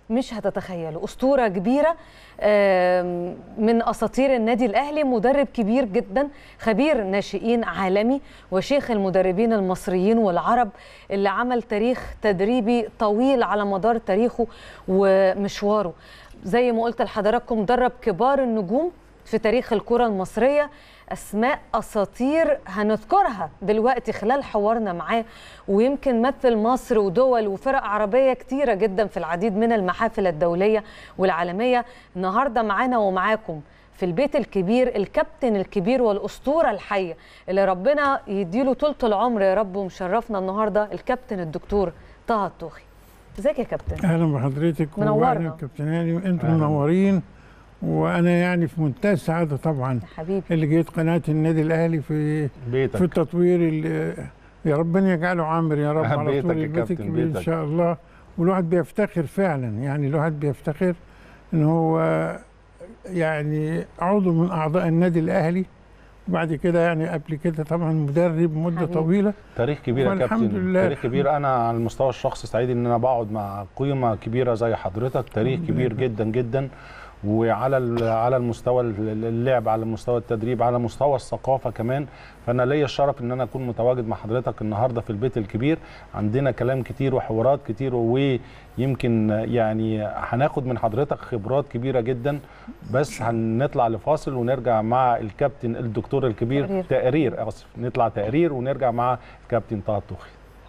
S2: مش هتتخيلوا. أسطورة كبيرة من أساطير النادي الأهلي، مدرب كبير جدا، خبير ناشئين عالمي، وشيخ المدربين المصريين والعرب، اللي عمل تاريخ تدريبي طويل على مدار تاريخه ومشواره. زي ما قلت لحضراتكم درب كبار النجوم في تاريخ الكرة المصرية، أسماء أساطير هنذكرها دلوقتي خلال حوارنا معاه، ويمكن مثل مصر ودول وفرق عربية كتيرة جدا في العديد من المحافل الدولية والعالمية. النهاردة معانا ومعاكم في البيت الكبير الكابتن الكبير والأسطورة الحية اللي ربنا يديله طولة العمر يا رب، ومشرفنا النهاردة الكابتن الدكتور طه الطوخي. ازيك يا كابتن؟
S7: اهلا بحضرتك.
S2: منورنا
S7: كابتن هاني، وانتم منورين، وانا يعني في منتهى السعاده طبعا
S2: حبيبي
S7: اللي جيت قناه النادي الاهلي في
S1: بيتك.
S7: في التطوير اللي يا ربنا يجعله عامر يا رب على طول
S1: بيتك
S7: ان شاء الله. والواحد بيفتخر فعلا، يعني الواحد بيفتخر ان هو يعني عضو من اعضاء النادي الاهلي، وبعد كده يعني قبل كده طبعا مدرب مده طويله.
S1: تاريخ كبير يا كابتن، تاريخ كبير. انا على المستوى الشخصي سعيد ان انا بقعد مع قيمه كبيره زي حضرتك، تاريخ كبير جدا جدا، وعلى المستوى اللعب، على مستوى التدريب، على مستوى الثقافه كمان. فانا ليا الشرف ان انا اكون متواجد مع حضرتك النهارده في البيت الكبير. عندنا كلام كتير وحوارات كتير، ويمكن يعني هناخد من حضرتك خبرات كبيره جدا. بس هنطلع لفاصل ونرجع مع الكابتن الدكتور الكبير تقرير نطلع تقرير ونرجع مع الكابتن طه الطوخي.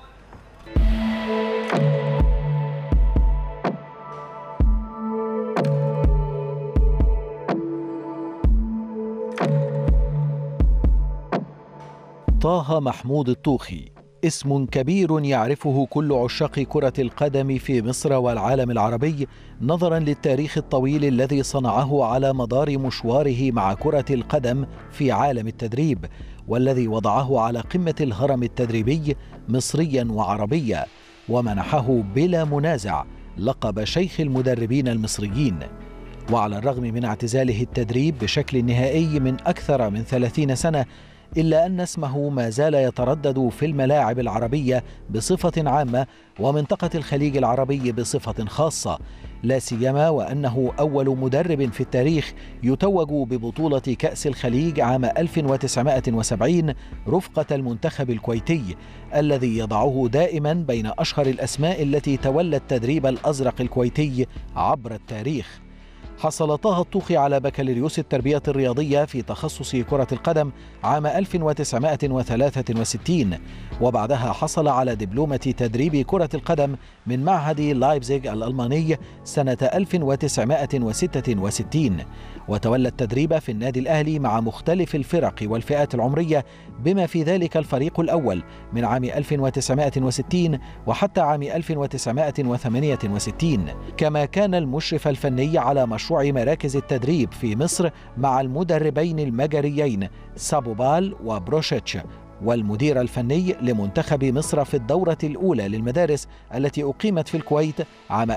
S3: طه محمود الطوخي اسم كبير يعرفه كل عشاق كرة القدم في مصر والعالم العربي، نظرا للتاريخ الطويل الذي صنعه على مدار مشواره مع كرة القدم في عالم التدريب، والذي وضعه على قمة الهرم التدريبي مصريا وعربيا، ومنحه بلا منازع لقب شيخ المدربين المصريين. وعلى الرغم من اعتزاله التدريب بشكل نهائي من أكثر من 30 سنة، إلا أن اسمه ما زال يتردد في الملاعب العربية بصفة عامة ومنطقة الخليج العربي بصفة خاصة، لا سيما وأنه أول مدرب في التاريخ يتوج ببطولة كأس الخليج عام 1970 رفقة المنتخب الكويتي، الذي يضعه دائما بين أشهر الأسماء التي تولت تدريب الأزرق الكويتي عبر التاريخ. حصل طه الطوخي على بكالوريوس التربية الرياضية في تخصص كرة القدم عام 1963، وبعدها حصل على دبلومة تدريب كرة القدم من معهد لايبزيغ الألماني سنة 1966، وتولى التدريب في النادي الأهلي مع مختلف الفرق والفئات العمرية، بما في ذلك الفريق الأول من عام 1960 وحتى عام 1968، كما كان المشرف الفني على مشروع مراكز التدريب في مصر مع المدربين المجريين سابوبال وبروشيتش، والمدير الفني لمنتخب مصر في الدورة الأولى للمدارس التي أقيمت في الكويت عام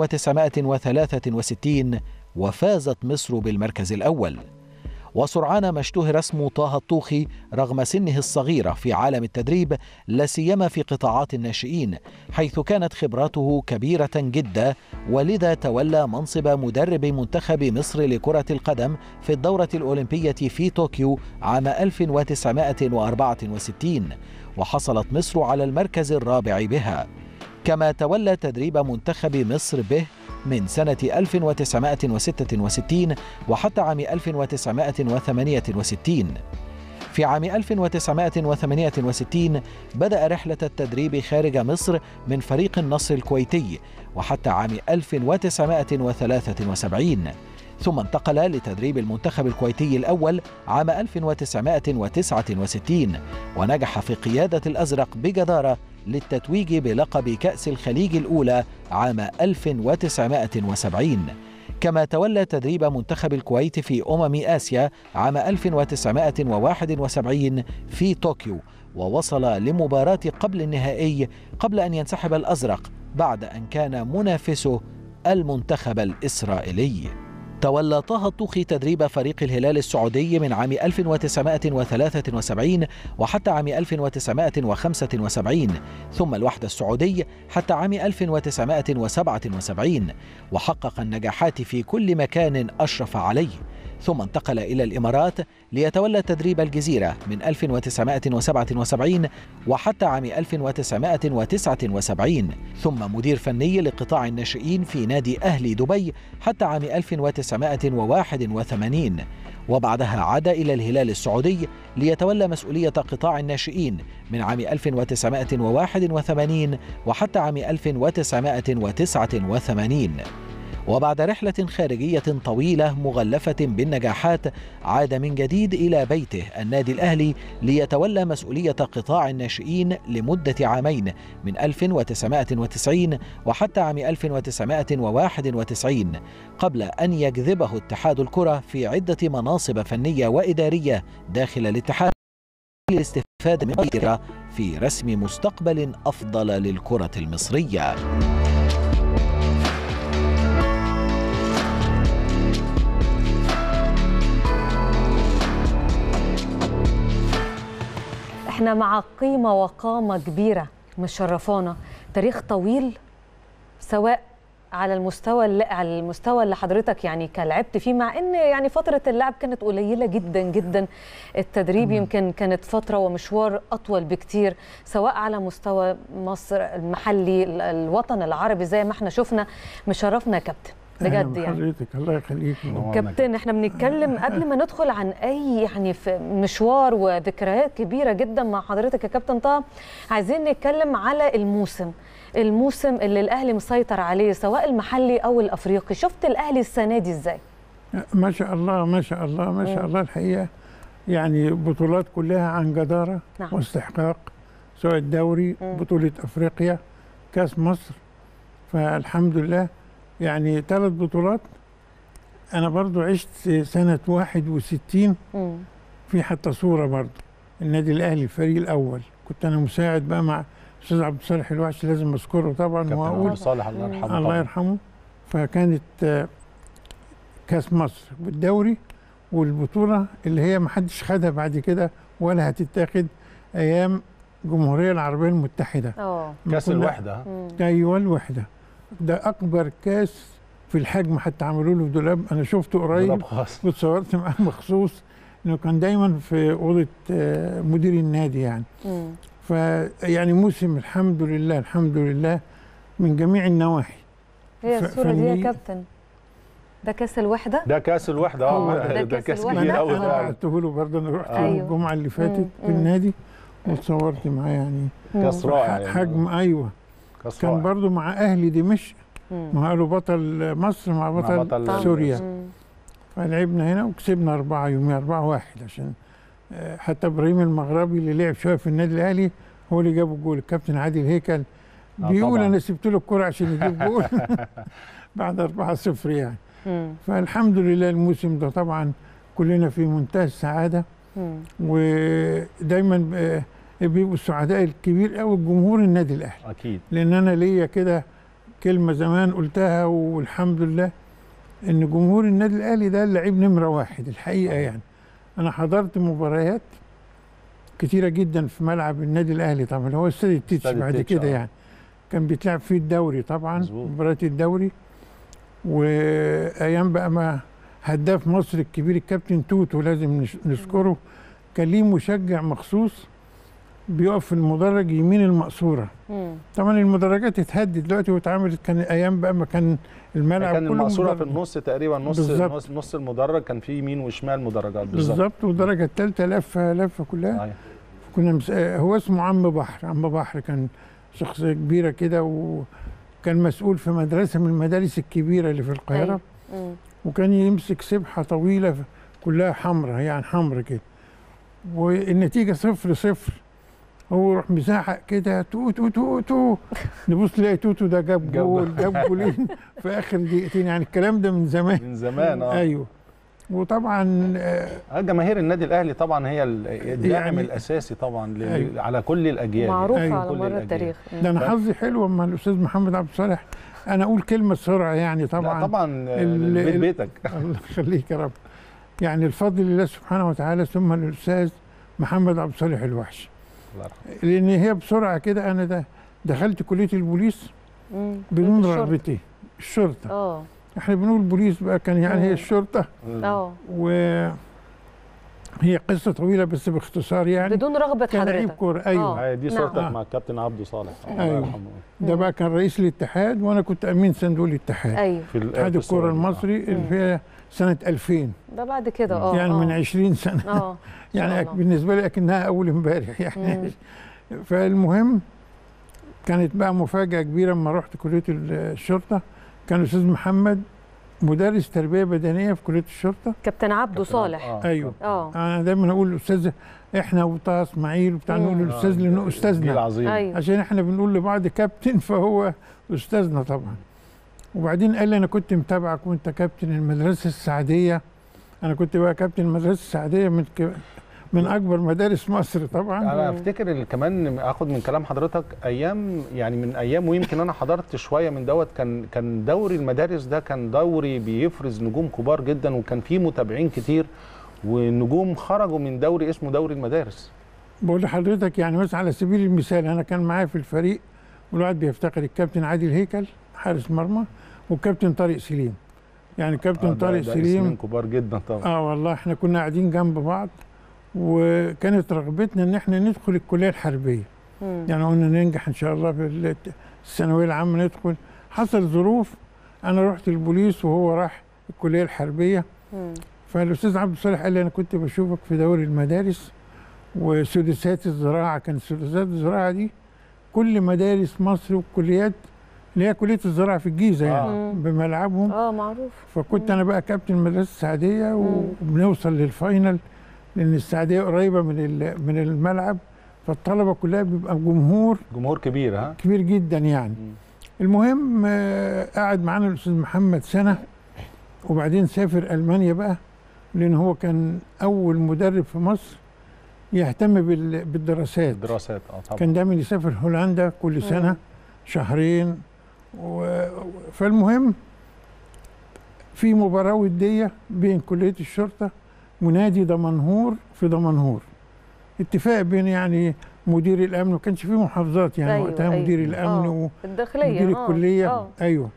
S3: 1963، وفازت مصر بالمركز الأول. وسرعان ما اشتهر اسم طه الطوخي رغم سنه الصغيرة في عالم التدريب، لا سيما في قطاعات الناشئين، حيث كانت خبراته كبيرة جدا، ولذا تولى منصب مدرب منتخب مصر لكرة القدم في الدورة الأولمبية في طوكيو عام 1964، وحصلت مصر على المركز الرابع بها. كما تولى تدريب منتخب مصر به من سنة 1966 وحتى عام 1968. في عام 1968 بدأ رحلة التدريب خارج مصر من فريق النصر الكويتي، وحتى عام 1973، ثم انتقل لتدريب المنتخب الكويتي الأول عام 1969، ونجح في قيادة الأزرق بجدارة للتتويج بلقب كأس الخليج الأولى عام 1970. كما تولى تدريب منتخب الكويت في آسيا عام 1971 في طوكيو، ووصل لمباراة قبل النهائي قبل أن ينسحب الأزرق بعد أن كان منافسه المنتخب الإسرائيلي. تولى طه الطوخي تدريب فريق الهلال السعودي من عام 1973 وحتى عام 1975، ثم الوحدة السعودي حتى عام 1977، وحقق النجاحات في كل مكان أشرف عليه، ثم انتقل إلى الإمارات ليتولى تدريب الجزيرة من 1977 وحتى عام 1979، ثم مدير فني لقطاع الناشئين في نادي أهلي دبي حتى عام 1981، وبعدها عاد إلى الهلال السعودي ليتولى مسؤولية قطاع الناشئين من عام 1981 وحتى عام 1989. وبعد رحلة خارجية طويلة مغلفة بالنجاحات عاد من جديد إلى بيته النادي الأهلي ليتولى مسؤولية قطاع الناشئين لمدة عامين من 1990 وحتى عام 1991، قبل أن يجذبه اتحاد الكرة في عدة مناصب فنية وإدارية داخل الاتحاد للاستفادة من غيرها في رسم مستقبل أفضل للكرة المصرية.
S2: احنا مع قيمة وقامة كبيرة مشرفانا، تاريخ طويل سواء على المستوى اللي حضرتك يعني لعبت فيه، مع ان يعني فترة اللعب كانت قليلة جدا جدا، التدريب يمكن كانت فترة ومشوار اطول بكتير، سواء على مستوى مصر المحلي الوطن العربي زي ما احنا شفنا. مشرفنا يا كابتن بجد يعني.
S7: حضرتك الله يخليك
S2: كابتن، احنا بنتكلم قبل ما ندخل عن اي يعني في مشوار وذكريات كبيره جدا مع حضرتك يا كابتن طه، عايزين نتكلم على الموسم اللي الاهلي مسيطر عليه سواء المحلي او الافريقي. شفت الاهلي السنه دي ازاي؟
S7: ما شاء الله ما شاء الله ما شاء الله الحقيقه، يعني بطولات كلها عن جداره واستحقاق، سواء الدوري، بطوله افريقيا، كاس مصر، فالحمد لله يعني 3 بطولات. أنا برضو عشت سنة 61 في حتى صورة برضو النادي الأهلي الفريق الأول، كنت أنا مساعد بقى مع أستاذ عبد الصالح الوحش، لازم أذكره طبعا وأقول
S1: صالح الله يرحمه
S7: الله يرحمه. فكانت كاس مصر والدوري والبطولة اللي هي ما حدش خدها بعد كده ولا هتتاخد أيام الجمهورية العربية المتحدة،
S1: كاس الوحدة.
S7: أيوة الوحدة، ده أكبر كاس في الحجم، حتى عملوا له دولاب، أنا شفته قريب واتصورت معاه مخصوص، إنه كان دايما في أوضة مدير النادي يعني. فيعني موسم الحمد لله الحمد لله من جميع النواحي.
S2: هي الصورة دي يا كابتن ده كاس الوحدة؟
S1: ده كاس الوحدة. ده كاس كبير قوي.
S7: أنا بعته له برضه، أنا رحت الجمعة اللي فاتت في النادي واتصورت معاه يعني.
S1: كاس رائع
S7: حجم. أيوه كان برضو مع أهلي دمشق، ما قالوا بطل مصر مع بطل سوريا، فلعبنا هنا وكسبنا 4 يومين 4-1، عشان حتى إبراهيم المغربي اللي لعب شوية في النادي الأهلي هو اللي جاب الجول. الكابتن عادل هيكل بيقول أنا سبت له الكرة عشان يجيب جول بعد 4-0 يعني. فالحمد لله الموسم ده طبعا كلنا في منتهى السعادة، ودايما بيبقوا السعداء الكبير قوي الجمهور النادي الاهلي
S1: اكيد،
S7: لان انا ليا كده كلمه زمان قلتها والحمد لله ان جمهور النادي الاهلي ده اللعيب نمره 1 الحقيقه. يعني انا حضرت مباريات كتيره جدا في ملعب النادي الاهلي، طبعا اللي هو استاد التتش بعد كده يعني كان بيتلعب فيه الدوري طبعا، مباريات الدوري، وايام بقى ما هداف مصر الكبير الكابتن توتو لازم نذكره، كان ليه مشجع مخصوص بيقف في المدرج يمين المقصوره. طبعا المدرجات اتهدت دلوقتي واتعملت، كان ايام بقى ما كان الملعب
S1: كان
S7: كله
S1: المقصوره في النص تقريبا، نص المدرج كان فيه يمين وشمال مدرجات
S7: بالظبط، والدرجه الثالثه لفه كلها. كنا هو اسمه عم بحر، كان شخصيه كبيره كده، وكان مسؤول في مدرسه من المدارس الكبيره اللي في القاهره. وكان يمسك سبحه طويله كلها حمراء، يعني حمراء كده، والنتيجه 0-0، هو يروح مزعق كده تو تو تو تو، نبص نلاقي توتو ده جاب جولين في اخر دقيقتين، يعني الكلام ده من زمان
S1: ايوه.
S7: وطبعا
S1: جماهير النادي الاهلي طبعا هي الداعم يعني الاساسي طبعا
S7: أيوة.
S1: على كل الاجيال،
S2: معروفه
S7: أيوة.
S2: على مر التاريخ.
S7: ده انا حظي حلو اما الاستاذ محمد عبد الصالح انا اقول كلمه بسرعه يعني طبعا.
S1: لا طبعا البيت بيتك.
S7: الله يخليك يا رب. يعني الفضل لله سبحانه وتعالى ثم للاستاذ محمد عبد الصالح الوحش، لان هي بسرعه كده انا دخلت كليه البوليس بدون رغبتي. الشرطه احنا بنقول بوليس بقى كان يعني هي الشرطه. وهي قصه طويله بس باختصار يعني
S2: بدون رغبه
S7: كان لعيب كوره. ايوه
S1: دي صورتك مع الكابتن عبده صالح الله يرحمه.
S7: ده بقى كان رئيس الاتحاد وانا كنت امين صندوق الاتحاد في اتحاد الكوره المصري اللي فيها سنه 2000.
S2: ده بعد كده
S7: يعني من 20 سنه يعني بالنسبه لي اكنها اول امبارح يعني. فالمهم كانت بقى مفاجاه كبيره لما رحت كليه الشرطه. كان الاستاذ محمد مدرس تربيه بدنيه في كليه الشرطه،
S2: كابتن عبده صالح.
S7: ايوه انا دايما اقول الاستاذ احنا وطه اسماعيل وبتاع نقول الاستاذ لانه استاذنا عشان احنا بنقول لبعض كابتن فهو استاذنا طبعا. وبعدين قال لي انا كنت متابعك وانت كابتن المدرسه السعديه. انا كنت بقى كابتن المدرسه السعديه من اكبر مدارس مصر طبعا.
S1: انا افتكر كمان اخد من كلام حضرتك ايام يعني من ايام ويمكن انا حضرت شويه من دوت كان دوري المدارس ده كان دوري بيفرز نجوم كبار جدا وكان فيه متابعين كتير والنجوم خرجوا من دوري اسمه دوري المدارس.
S7: بقول لحضرتك يعني مثلا على سبيل المثال انا كان معايا في الفريق والواحد بيفتقد الكابتن عادل هيكل حارس مرمى والكابتن طارق سليم. يعني كابتن طارق سليم
S1: كبار جدا طبعا.
S7: والله احنا كنا قاعدين جنب بعض وكانت رغبتنا ان احنا ندخل الكليه الحربيه. يعني قلنا ننجح ان شاء الله في الثانويه العامه ندخل. حصل ظروف انا رحت البوليس وهو راح الكليه الحربيه. فالاستاذ عبد الصالح قال لي انا كنت بشوفك في دوري المدارس وسداسات الزراعه. كان سداسات الزراعه دي كل مدارس مصر والكليات اللي هي كليه الزراعه في الجيزه يعني بملعبهم
S2: معروف.
S7: فكنت انا بقى كابتن المدرسه السعديه وبنوصل للفاينل لان السعديه قريبه من الملعب فالطلبه كلها بيبقى جمهور
S1: كبير
S7: كبير جدا يعني. المهم قعد معانا الاستاذ محمد سنه وبعدين سافر المانيا بقى لان هو كان اول مدرب في مصر يهتم بالدراسات.
S1: طبعا.
S7: كان دايما يسافر هولندا كل سنه شهرين فالمهم في مباراه وديه بين كليه الشرطه ونادي دمنهور في دمنهور. اتفاق بين يعني مدير الامن وما كانش فيه محافظات يعني وقتها مدير الامن
S2: الداخليه
S7: ومدير الكليه. ايوه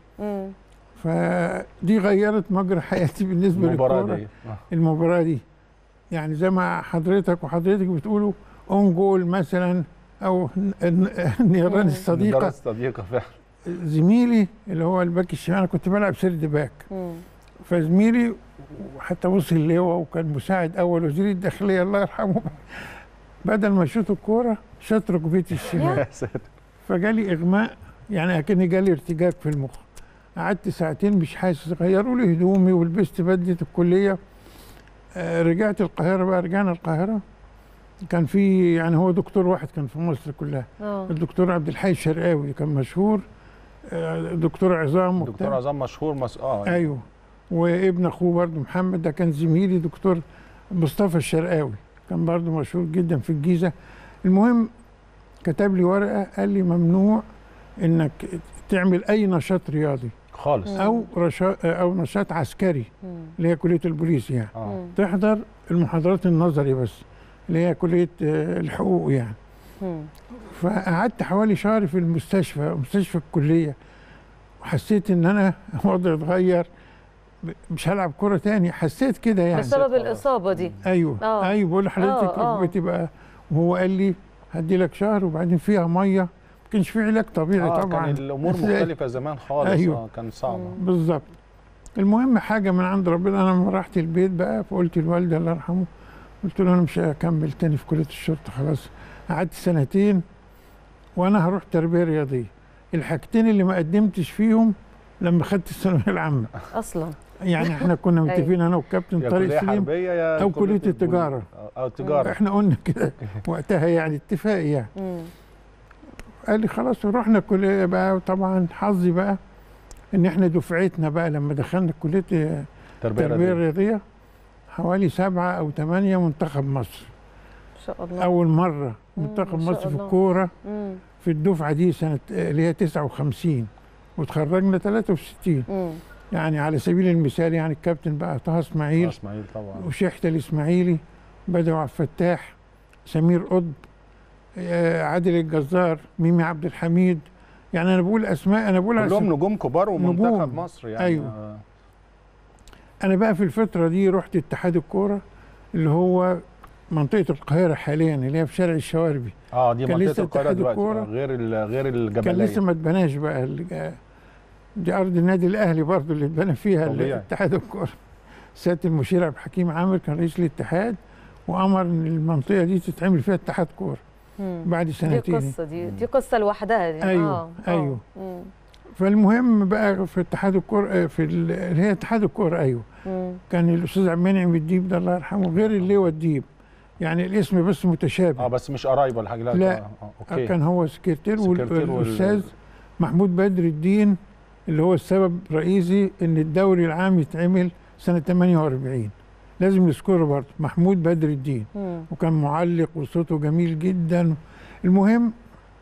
S7: فدي غيرت مجرى حياتي بالنسبه للكوره. المباراه دي يعني زي ما حضرتك بتقولوا اون جول مثلا او نيران الصديقه
S1: فعلا.
S7: زميلي اللي هو الباك الشمال انا كنت بلعب سيرد باك. فزميلي وحتى وصل اللواء وكان مساعد اول وزير الداخليه الله يرحمه بدل ما يشوط الكوره شاط ركبتي الشمال فجالي اغماء يعني اكني جالي ارتجاج في المخ. قعدت ساعتين مش حاسس. غيروا لي هدومي ولبست بدله الكليه. رجعت القاهره بقى. رجعنا القاهره كان في يعني هو دكتور واحد كان في مصر كلها. الدكتور عبد الحي الشرقاوي كان مشهور. دكتور عظام
S1: مشهور
S7: ايوه وابن اخوه برضه محمد ده كان زميلي دكتور مصطفى الشرقاوي كان برضه مشهور جدا في الجيزه. المهم كتب لي ورقه قال لي ممنوع انك تعمل اي نشاط رياضي
S1: خالص
S7: او نشاط عسكري اللي هي كليه البوليس يعني. تحضر المحاضرات النظري بس اللي هي كليه الحقوق يعني. فقعدت حوالي شهر في مستشفى الكليه وحسيت ان انا وضعي اتغير مش هلعب كوره تاني. حسيت كده يعني
S2: بسبب الاصابه دي.
S7: ايوه بقول لحضرتك ركبتي بقى. وهو قال لي هدي لك شهر وبعدين فيها ميه. ما كانش في علاج طبيعي طبعا.
S1: كان الامور مختلفه زمان خالص. كان صعبه
S7: بالظبط. المهم حاجه من عند ربنا. انا لما رحت البيت بقى فقلت لوالدي الله يرحمه قلت له انا مش هكمل تاني في كليه الشرطه خلاص. قعدت سنتين وانا هروح تربيه رياضيه. الحاجتين اللي ما قدمتش فيهم لما خدت الثانويه العامه
S2: اصلا
S7: يعني احنا كنا متفقين انا والكابتن طارق سليم او كليه التجاره احنا قلنا كده وقتها يعني اتفاق يعني. قال لي خلاص ورحنا الكليه بقى. وطبعا حظي بقى ان احنا دفعتنا بقى لما دخلنا كليه تربيه رياضيه حوالي 7 أو 8 منتخب مصر.
S2: ما شاء الله.
S7: أول مرة منتخب مصر في الكورة في الدفعة دي سنة اللي هي 59 وتخرجنا 63. يعني على سبيل المثال يعني الكابتن بقى طه اسماعيل
S1: طبعا،
S7: وشحتة الإسماعيلي، بدوي عبد الفتاح، سمير قطب، عادل الجزار، ميمي عبد الحميد. يعني أنا بقول أسماء، أنا بقول
S1: كلهم نجوم كبار ومنتخب مصر يعني.
S7: أيوه. أنا بقى في الفترة دي رحت اتحاد الكورة اللي هو منطقة القاهرة حاليا، اللي هي في شارع الشواربي.
S1: دي منطقة القاهرة دلوقتي، غير الجبلية.
S7: كان لسه ما اتبناش بقى، دي أرض النادي الأهلي برضه اللي اتبنى فيها اتحاد الكورة. سيادة المشير عبد الحكيم عامر كان رئيس الاتحاد، وأمر إن المنطقة دي تتعمل فيها اتحاد كورة بعد سنتين.
S2: دي قصة لوحدها دي.
S7: أيوه. فالمهم بقى في اتحاد الكورة، في اللي هي اتحاد الكورة. أيوه. كان الأستاذ عبد المنعم الديب ده الله يرحمه، غير اللواء الديب، يعني الاسم بس متشابه.
S1: بس مش قرايب ولا حاجه.
S7: لا. أوكي. كان هو سكرتير والاستاذ محمود بدر الدين اللي هو السبب الرئيسي ان الدوري العام يتعمل سنه 48. لازم نذكره برضه، محمود بدر الدين. وكان معلق وصوته جميل جدا. المهم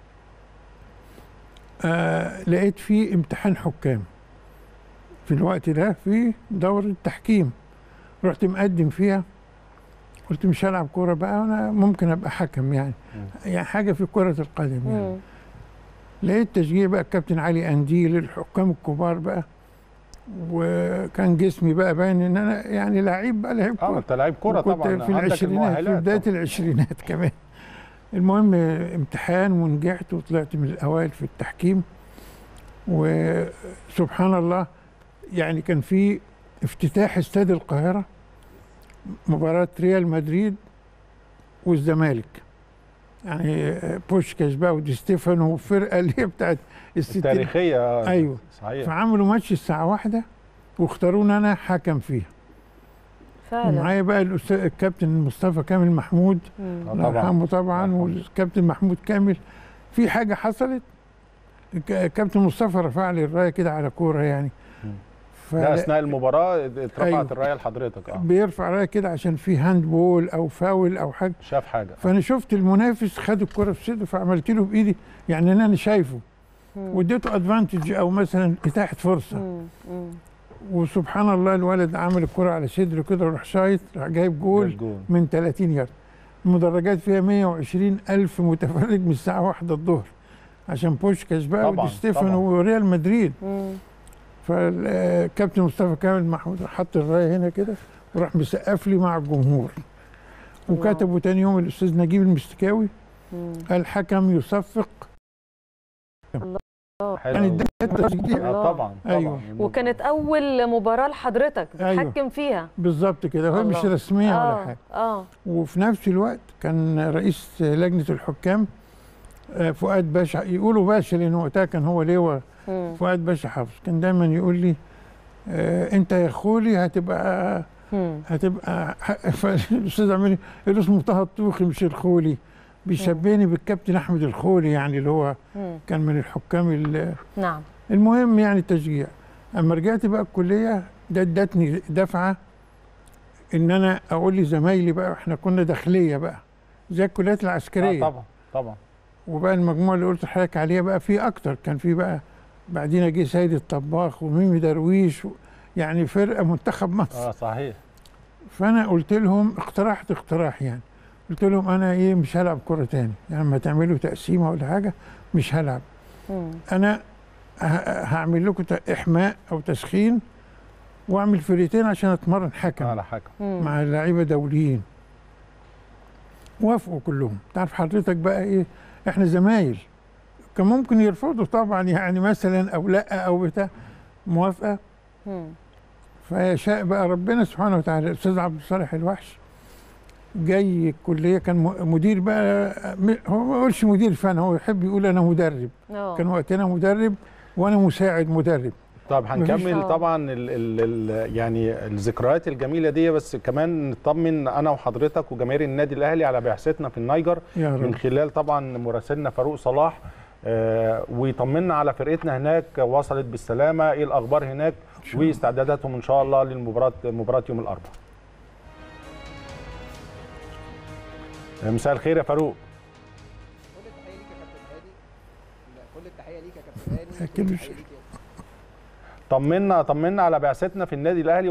S7: لقيت فيه امتحان حكام في الوقت ده في دورة التحكيم. رحت مقدم فيها، قلت مش هلعب كورة بقى، وانا ممكن ابقى حكم يعني حاجة في كرة القدم يعني. لقيت تشجيع بقى الكابتن علي أنديل، الحكام الكبار بقى، وكان جسمي بقى باين ان انا يعني لعيب بقى، لعيب كورة.
S1: انت لعيب كورة طبعا،
S7: في العشرينات، في بداية العشرينات كمان. المهم امتحان ونجحت وطلعت من الأوائل في التحكيم. وسبحان الله يعني كان في افتتاح استاد القاهرة، مباراة ريال مدريد والزمالك، يعني بوشكاش بقى ودي ستيفانو والفرقة اللي هي بتاعت
S1: التاريخية.
S7: أيوه صحيح. فعملوا ماتش الساعة 1 واختاروني أنا حكم فيها فعلا. ومعايا بقى الكابتن مصطفى كامل محمود الله يرحمه طبعا، والكابتن محمود كامل. في حاجة حصلت، الكابتن مصطفى رفع لي الراية كده على كورة يعني.
S1: ده اثناء المباراه اترفعت. أيوه. الرايه لحضرتك.
S7: بيرفع رايه كده عشان في هاند بول او فاول او حاجه،
S1: شاف حاجه.
S7: فانا شفت المنافس خد الكره في صدره، فعملت له بايدي يعني ان انا شايفه، واديته ادفانتج او مثلا اتاحه فرصه. وسبحان الله الولد عمل الكره على صدره كده وراح شايط، راح جايب جول من 30 يارد. المدرجات فيها 120,000 متفرج من الساعه 1 الظهر عشان بوشكاش بقى ودي ستيفانو وريال مدريد. فالكابتن مصطفى كامل محمود حط الرايه هنا كده وراح مسقف لي مع الجمهور. وكتبوا تاني يوم الاستاذ نجيب المستكاوي الحكم يصفق.
S2: يعني ده
S1: طبعا.
S2: أيوه. وكانت اول مباراه لحضرتك تتحكم فيها
S7: بالظبط كده، وهي مش رسميه ولا حاجه. وفي نفس الوقت كان رئيس لجنه الحكام فؤاد باشا، يقولوا باشا لانه وقتها كان هو لواء فؤاد باشا حافظ، كان دايما يقول لي انت يا خولي هتبقى فالاستاذ عمري اللي اسمه طه الطوخي مش الخولي، بيشبهني بالكابتن احمد الخولي يعني اللي هو كان من الحكام.
S2: نعم.
S7: المهم يعني التشجيع. اما رجعت بقى الكليه ده ادتني دفعه ان انا اقول لزمايلي بقى، احنا كنا داخليه بقى زي الكليات العسكريه.
S1: طبعا.
S7: وبقى المجموعه اللي قلت لحضرتك عليها بقى في اكتر، كان في بقى بعدين جه سيد الطباخ وميمي درويش يعني فرقه منتخب مصر.
S1: صحيح.
S7: فانا قلت لهم اقترحت اقتراح يعني، قلت لهم انا مش هلعب كره تاني، يعني لما تعملوا تقسيمه ولا حاجه مش هلعب. انا هعمل لكم احماء او تسخين واعمل فرقتين عشان اتمرن حكم
S1: على حكم
S7: مع لعيبه دوليين. وافقوا كلهم. تعرف حضرتك بقى احنا زمايل، كان ممكن يرفضوا طبعا يعني مثلا او لا او بتاع، موافقه. فيشاء بقى ربنا سبحانه وتعالى. الاستاذ عبد الصالح الوحش جاي الكليه، كان مدير بقى، هو ما يقولش مدير فن، هو يحب يقول انا مدرب. كان وقتنا مدرب وانا مساعد مدرب.
S1: طب هنكمل طبعا يعني الذكريات الجميله دي، بس كمان نطمن انا وحضرتك وجماهير النادي الاهلي على بعثتنا في النيجر من خلال طبعا مراسلنا فاروق صلاح، ويطمنا على فرقتنا هناك وصلت بالسلامه، ايه الاخبار هناك واستعداداتهم ان شاء الله للمباراه، مباراه يوم الاربعاء. مساء الخير يا فاروق.
S8: كل التحيه ليك يا كابتن هاني.
S1: طمنا على بعثتنا في النادي الاهلي.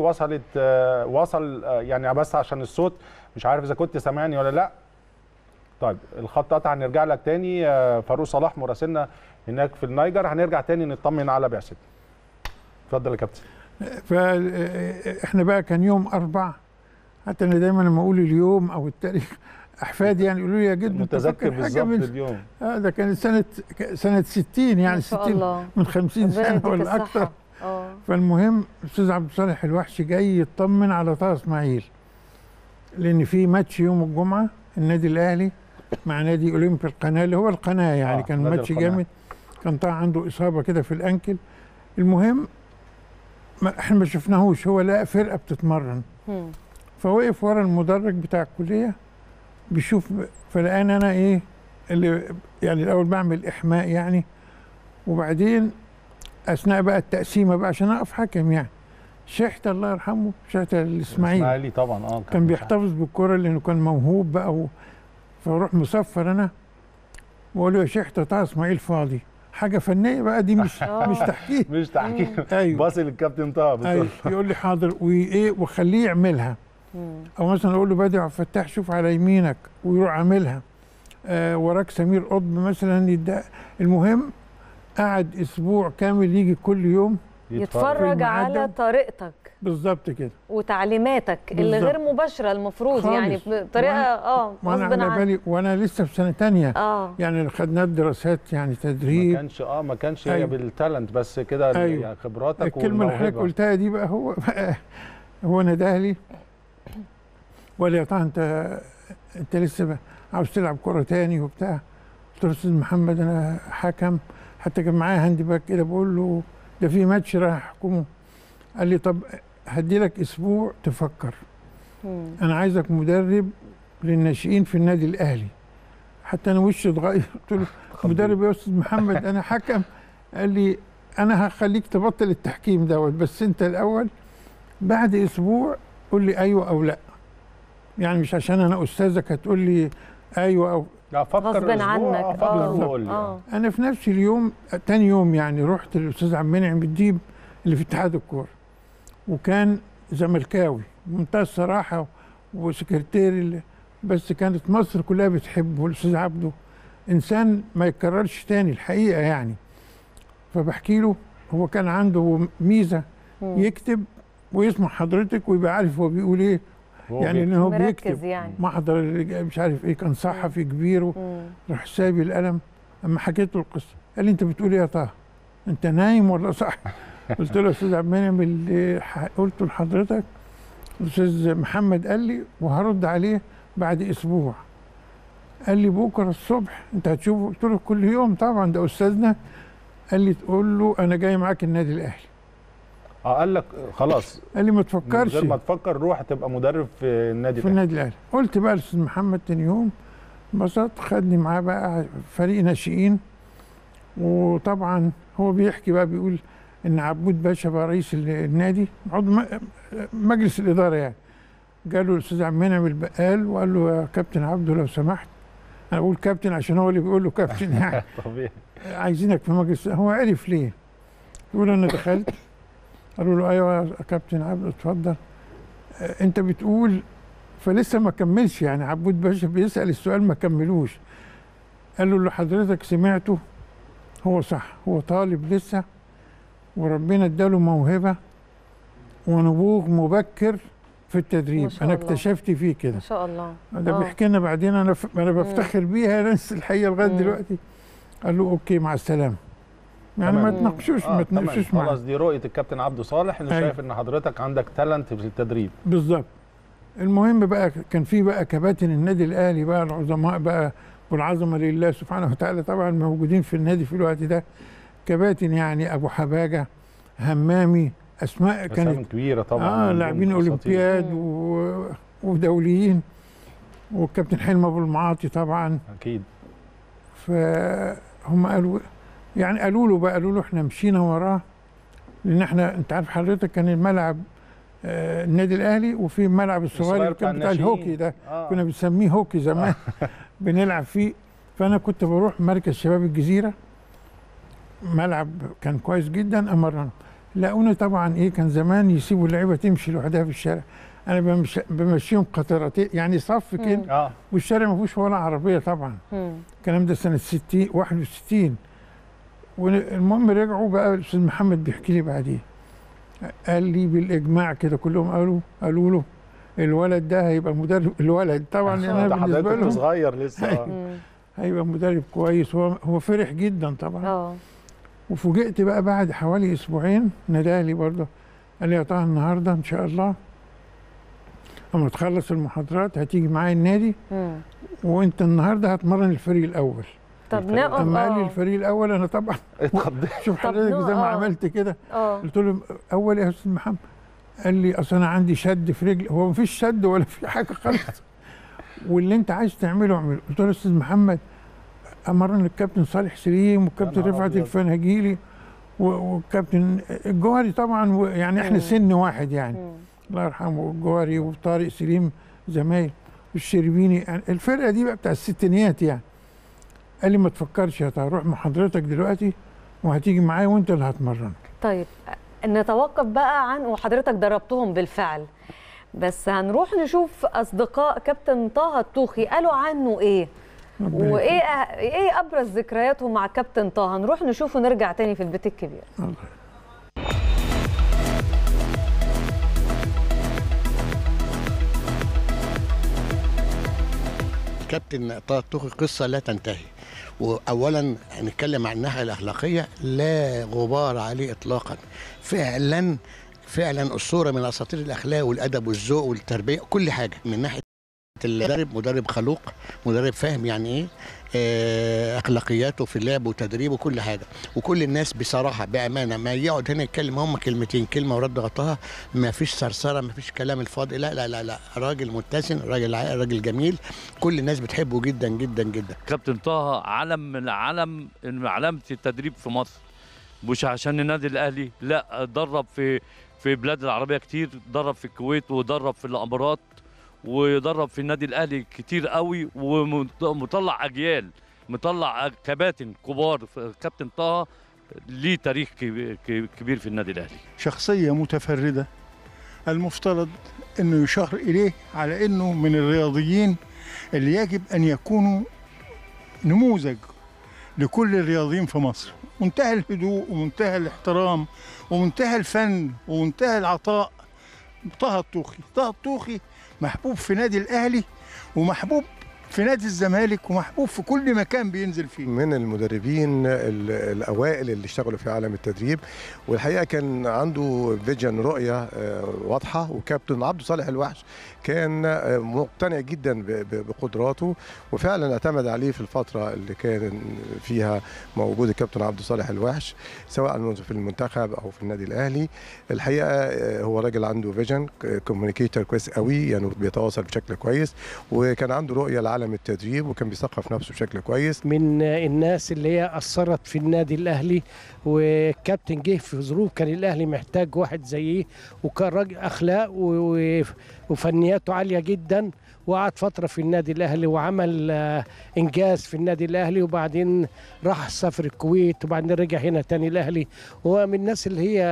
S1: وصل يعني، بس عشان الصوت مش عارف اذا كنت سامعني ولا لا. طيب الخط قطع، هنرجع لك تاني. فاروق صلاح مراسلنا هناك في النيجر، هنرجع تاني نطمن على بعثتنا. اتفضل يا كابتن.
S7: فاحنا بقى كان يوم 4، حتى انا دايما لما اقول اليوم او التاريخ احفادي يعني يقولوا لي يا جد
S1: متذكر بالظبط اليوم.
S7: ده كانت سنه 60 يعني 60 من 50 سنه ولا اكثر. فالمهم الاستاذ عبد الصالح الوحشي جاي يطمن على طه اسماعيل، لان في ماتش يوم الجمعه النادي الاهلي مع نادي اولمبي القناه اللي هو القناه يعني. كان ماتش جامد. كان طه عنده اصابه كده في الانكل. المهم احنا ما شفناهوش، هو لقى فرقه بتتمرن فوقف ورا المدرج بتاع الكليه بيشوف، فلقاني انا ايه اللي يعني الاول بعمل احماء يعني، وبعدين اثناء بقى التقسيمه بقى عشان اقف حكم يعني، شحته الله يرحمه، شحته الاسماعيلي
S1: طبعا
S7: كان بيحتفظ بالكره لانه كان موهوب بقى فاروح مصفر انا واقول له يا شحته طه اسماعيل فاضي. حاجه فنيه بقى دي، مش تحكيم.
S1: مش تحكيم.
S7: ايوه
S1: باصي للكابتن طه.
S7: ايوه يقول لي حاضر وايه وخليه يعملها. او مثلا اقول له بدر عبد الفتاح شوف على يمينك ويروح عاملها. وراك سمير قطب مثلا المهم قعد اسبوع كامل يجي كل يوم
S2: يتفرج على طريقتك
S7: بالظبط كده
S2: وتعليماتك اللي غير مباشره المفروض خالص. يعني بطريقه غصب عنك.
S7: وانا لسه في سنه ثانيه يعني خدنا دراسات يعني تدريب.
S1: ما كانش هي بالتالنت بس كده. يعني خبراتك
S7: الكلمه اللي حضرتك قلتها دي بقى هو نده لي وقال لي يا طه انت لسه عاوز تلعب كره تاني وبتاع. قلت له استاذ محمد انا حكم، حتى كان معايا هاند باك كده بقول له ده في ماتش رايح احكمه. قال لي طب هدي لك اسبوع تفكر. انا عايزك مدرب للناشئين في النادي الاهلي. حتى انا وشي اتغير قلت له مدرب يا استاذ محمد انا حكم. قال لي انا هخليك تبطل التحكيم دوت، بس انت الاول بعد اسبوع قول لي ايوه او لا. يعني مش عشان انا استاذك هتقول لي ايوه او
S2: غصب عنك.
S7: انا في نفس اليوم تاني يوم يعني رحت للاستاذ عبد المنعم الديب اللي في اتحاد الكوره، وكان زملكاوي بمنتهى الصراحه وسكرتيري، بس كانت مصر كلها بتحبه. الاستاذ عبده انسان ما يتكررش تاني الحقيقه يعني. فبحكي له هو كان عنده ميزه يكتب ويسمع حضرتك ويبقى عارف هو بيقول ايه يعني، ان هو بيكتب يعني. محضر مش عارف ايه، كان صحفي كبير راح سايب القلم. اما حكيت له القصه قال لي انت بتقول ايه يا طه؟ انت نايم ولا صح؟ قلت له يا استاذ عبد المنعم اللي قلته لحضرتك الاستاذ محمد قال لي وهرد عليه بعد اسبوع. قال لي بكره الصبح انت هتشوفه. قلت له كل يوم طبعا ده استاذنا. قال لي تقول له انا جاي معاك النادي الاهلي.
S1: قال لك خلاص.
S7: قال لي ما تفكرش،
S1: من غير ما تفكر روح تبقى مدرب في النادي
S7: الاهلي. قلت بقى للاستاذ محمد تاني يوم انبسطت، خدني معاه بقى فريق ناشئين. وطبعا هو بيحكي بقى بيقول ان عبود باشا بقى رئيس النادي عضو مجلس الاداره يعني. قال له الاستاذ عبد المنعم البقال وقال له يا كابتن عبده لو سمحت، انا بقول كابتن عشان هو اللي بيقول له كابتن يعني
S1: طبيعي،
S7: عايزينك في مجلس. هو عرف ليه. يقول انا دخلت قالوا له ايوه يا كابتن عبده اتفضل. انت بتقول، فلسه ما كملش يعني. عبود باشا بيسال السؤال ما كملوش. قال له اللي حضرتك سمعته هو صح، هو طالب لسه وربنا اداله موهبه ونبوغ مبكر في التدريب. انا اكتشفت فيه كده
S2: ما شاء الله.
S7: ده بيحكي لنا بعدين. انا بفتخر بيها ناس الحقيقه لغايه دلوقتي. قال له اوكي مع السلامه يعني. ما تناقشوش معاه.
S1: خلاص دي رؤيه الكابتن عبده صالح انه شايف ان حضرتك عندك تالنت في التدريب.
S7: بالظبط. المهم بقى كان في بقى كباتن النادي الاهلي بقى العظماء بقى والعظمه لله سبحانه وتعالى طبعا موجودين في النادي في الوقت ده. كباتن يعني ابو حباجه، همامي، اسماء كانت
S1: كبيره طبعا.
S7: لاعبين اولمبياد ودوليين. والكابتن حلمي ابو المعاطي طبعا
S1: اكيد.
S7: فهم قالوا له بقى، قالوا له احنا مشينا وراه لان احنا انت عارف حضرتك كان الملعب النادي الاهلي، وفي الملعب الصغير اللي كان بتاع الهوكي ده كنا بنسميه هوكي زمان بنلعب فيه. فانا كنت بروح مركز شباب الجزيره، ملعب كان كويس جدا، امرنا لاقوني طبعا كان زمان يسيبوا اللعيبه تمشي لوحدها في الشارع، انا بمشيهم قطرتين يعني صف كده، والشارع ما فيهوش ولا عربيه طبعا. الكلام ده سنه 61. والمهم رجعوا بقى، الاستاذ محمد بيحكي لي بعدين، قال لي بالاجماع كده كلهم قالوا له الولد ده هيبقى مدرب. الولد طبعا انا بالنسبه له
S1: صغير لسه
S7: هيبقى مدرب كويس. هو فرح جدا طبعا. وفوجئت بقى بعد حوالي اسبوعين نادالي برضه، قال لي يا طه النهارده ان شاء الله اما تخلص المحاضرات هتيجي معايا النادي، وانت النهارده هتمرن الفريق الاول.
S2: طب
S7: اما قال لي الفريق الاول انا طبعا شوف حضرتك زي ما عملت كده. قلت له اول يا استاذ محمد؟ قال لي اصل انا عندي شد في رجلي. هو مفيش شد ولا في حاجه خالص واللي انت عايز تعمله اعمله. قلت له يا استاذ محمد امرنا الكابتن صالح سليم والكابتن رفعت الفنهجيلي والكابتن الجوهري طبعا، يعني احنا سن واحد يعني الله يرحمه، الجوهري وطارق سليم زمايل، والشربيني، يعني الفرقه دي بقى بتاع الستينيات يعني. قال لي ما تفكرش يا طه، روح محاضرتك دلوقتي وهتيجي معايا وانت اللي هتمرن.
S2: طيب نتوقف بقى عن، وحضرتك دربتهم بالفعل، بس هنروح نشوف اصدقاء كابتن طه الطوخي قالوا عنه ايه، وايه ابرز ذكرياتهم مع كابتن طه. هنروح نشوف ونرجع تاني في البيت الكبير.
S9: كابتن طه الطوخي قصه لا تنتهي. واولا هنتكلم عن الناحيه الاخلاقيه لا غبار عليه اطلاقا. فعلا اسطوره من اساطير الاخلاق والادب والذوق والتربيه، كل حاجه. من ناحيه المدرب، مدرب خلوق، مدرب فاهم يعني ايه اخلاقياته في اللعب وتدريبه كل حاجه. وكل الناس بصراحه بامانه ما يقعد هنا يتكلم هم كلمتين، كلمه ورد غطاها، ما فيش ثرثره، ما فيش كلام الفاضي، لا لا لا لا، راجل متزن، راجل عاقل، راجل جميل، كل الناس بتحبه جدا جدا جدا.
S10: كابتن طه علم من علامه التدريب في مصر، مش عشان النادي الاهلي، لا، درب في بلاد العربيه كتير، درب في الكويت ودرب في الامارات ودرب في النادي الاهلي كتير قوي، ومطلع اجيال، مطلع كباتن كبار. كابتن طه ليه تاريخ كبير في النادي الاهلي.
S11: شخصيه متفرده، المفترض انه يشار اليه على انه من الرياضيين اللي يجب ان يكونوا نموذج لكل الرياضيين في مصر. منتهى الهدوء ومنتهى الاحترام ومنتهى الفن ومنتهى العطاء. طه الطوخي محبوب في نادي الاهلي ومحبوب في نادي الزمالك ومحبوب في كل مكان بينزل فيه.
S12: من المدربين الاوائل اللي اشتغلوا في عالم التدريب، والحقيقه كان عنده فيجن، رؤيه واضحه. وكابتن عبد صالح الوحش كان مقتنع جدا بقدراته، وفعلا اعتمد عليه في الفتره اللي كان فيها موجود الكابتن عبد صالح الوحش، سواء في المنتخب او في النادي الاهلي. الحقيقه هو راجل عنده فيجن، كوميونيكيتور كويس قوي، يعني بيتواصل بشكل كويس، وكان عنده رؤيه لعالم التدريب، وكان بيثقف نفسه بشكل كويس.
S13: من الناس اللي هي اثرت في النادي الاهلي، والكابتن جه في ظروف كان الاهلي محتاج واحد زيه، وكان راجل اخلاق وفنياته عاليه جدا، وقعد فتره في النادي الاهلي وعمل انجاز في النادي الاهلي، وبعدين راح سافر الكويت، وبعدين رجع هنا تاني الاهلي. هو من الناس اللي هي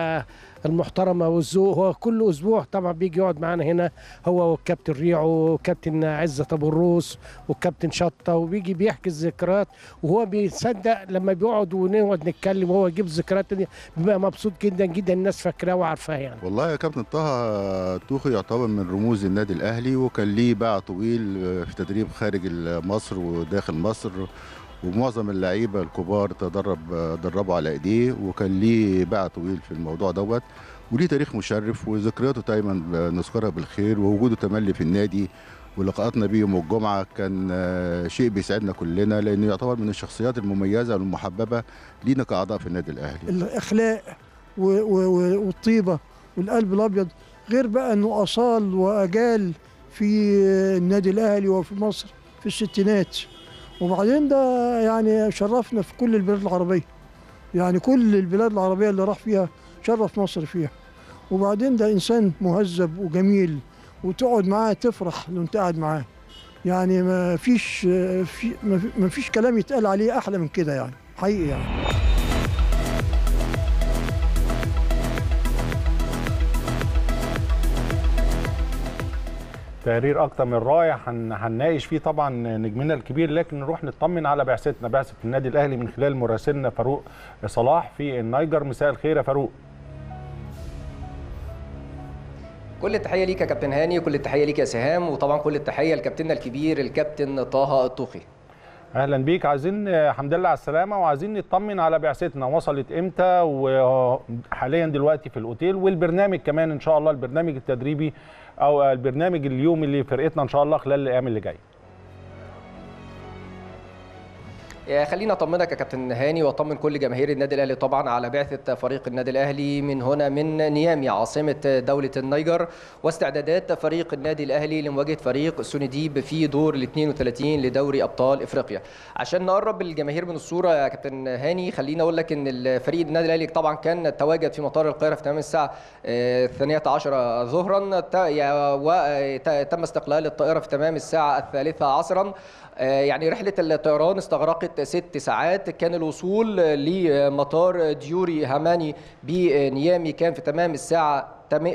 S13: المحترمه والذوق. هو كل اسبوع طبعا بيجي يقعد معانا هنا، هو والكابتن ريعو وكابتن عزت ابو الروس والكابتن شطه، وبيجي بيحكي الذكريات، وهو بيصدق لما بيقعد ونقعد نتكلم وهو يجيب ذكريات، بيبقى مبسوط جدا جدا، الناس فاكراه وعارفاه يعني.
S14: والله يا كابتن طه الطوخي يعتبر من رموز النادي الاهلي، وكان ليه باع طويل في تدريب خارج مصر وداخل مصر، ومعظم اللعيبه الكبار دربوا على ايديه، وكان ليه باع طويل في الموضوع دوت، وليه تاريخ مشرف، وذكرياته دايما نذكرها بالخير، ووجوده تملي في النادي ولقاءاتنا بيه يوم الجمعه كان شيء بيسعدنا كلنا، لانه يعتبر من الشخصيات المميزه والمحببه لينا كاعضاء في النادي الاهلي.
S15: الاخلاق والطيبه والقلب الابيض، غير بقى انه اصال واجال في النادي الاهلي وفي مصر في الستينات. وبعدين ده يعني شرفنا في كل البلاد العربيه، يعني كل البلاد العربيه اللي راح فيها شرف مصر فيها، وبعدين ده انسان مهذب وجميل، وتقعد معاه تفرح لو انت قاعد معاه. يعني ما فيش كلام يتقال عليه احلى من كده يعني، حقيقي يعني.
S1: تقرير اكتر من رائع، هنناقش فيه طبعا نجمنا الكبير، لكن نروح نطمن على بعثتنا، بعثه النادي الاهلي من خلال مراسلنا فاروق صلاح في النيجر. مساء الخير يا فاروق.
S8: كل التحيه ليك يا كابتن هاني، وكل التحيه ليك يا سهام، وطبعا كل التحيه لكابتننا الكبير الكابتن طه الطوخي.
S1: اهلا بيك. عايزين الحمد لله على السلامه، وعايزين نطمن على بعثتنا وصلت امتى، وحاليا دلوقتي في الاوتيل، والبرنامج كمان ان شاء الله، البرنامج التدريبي او البرنامج اليومي اللي فرقتنا ان شاء الله خلال الايام اللي جايه.
S8: خلينا اطمنك يا كابتن هاني، واطمن كل جماهير النادي الاهلي طبعا على بعثه فريق النادي الاهلي من هنا من نيامي عاصمه دوله النيجر، واستعدادات فريق النادي الاهلي لمواجهه فريق سونديب في دور ال 32 لدوري ابطال افريقيا. عشان نقرب الجماهير من الصوره يا كابتن هاني، خلينا اقول لك ان الفريق النادي الاهلي طبعا كان تواجد في مطار القاهره في تمام الساعه 12 ظهرا، وتم استقلال الطائره في تمام الساعه 3 عصرا. يعني رحلة الطيران استغرقت 6 ساعات. كان الوصول لمطار ديوري هاماني بنيامي كان في تمام الساعة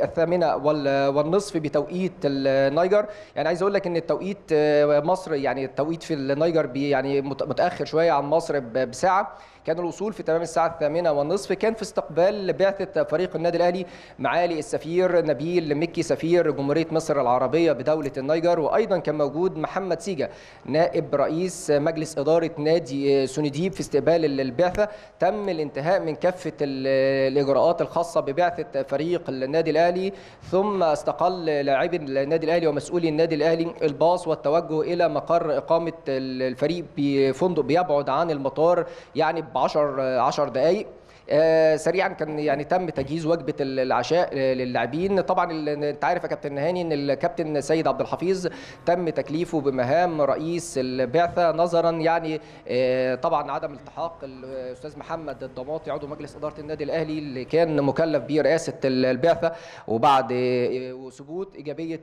S8: 8:30 بتوقيت النيجر. يعني عايز اقول لك ان التوقيت مصر، يعني التوقيت في النيجر يعني متاخر شويه عن مصر بساعه. كان الوصول في تمام الساعه 8:30. كان في استقبال بعثه فريق النادي الاهلي معالي السفير نبيل مكي سفير جمهوريه مصر العربيه بدوله النيجر، وايضا كان موجود محمد سيجا نائب رئيس مجلس اداره نادي سونديب في استقبال البعثه. تم الانتهاء من كافه الاجراءات الخاصه ببعثه فريق النادي الاهلي، ثم استقل لاعبي النادي الاهلي ومسؤولي النادي الاهلي الباص والتوجه الى مقر اقامه الفريق بفندق بيبعد عن المطار يعني ب 10 دقائق. سريعا كان يعني تم تجهيز وجبه العشاء للاعبين. طبعا انت عارف يا كابتن هاني ان الكابتن سيد عبد الحفيظ تم تكليفه بمهام رئيس البعثه، نظرا يعني طبعا عدم التحاق الاستاذ محمد الضماطي عضو مجلس اداره النادي الاهلي اللي كان مكلف برئاسه البعثه، وبعد ثبوت ايجابيه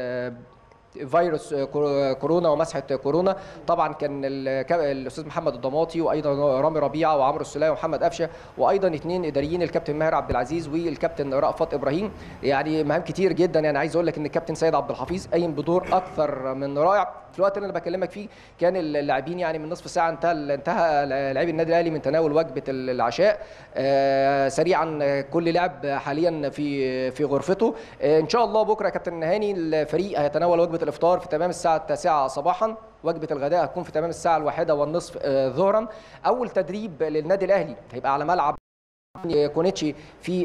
S8: فيروس كورونا ومسحه كورونا. طبعا كان الاستاذ محمد الضماطي وايضا رامي ربيعه وعمرو السلاي ومحمد قفشه، وايضا 2 اداريين الكابتن ماهر عبد العزيز والكابتن رأفت ابراهيم. يعني مهام كتير جدا. يعني عايز اقول لك ان الكابتن سيد عبد الحفيظ قايم بدور اكثر من رائع. في الوقت اللي انا بكلمك فيه كان اللاعبين يعني من نصف ساعه انتهى لاعبي النادي الاهلي من تناول وجبه العشاء. سريعا كل لاعب حاليا في غرفته. ان شاء الله بكره يا كابتن هاني الفريق هيتناول وجبه الافطار في تمام الساعه 9 صباحا. وجبه الغداء هتكون في تمام الساعه 1:30 ظهرا. اول تدريب للنادي الاهلي هيبقى على ملعب كونيتشي في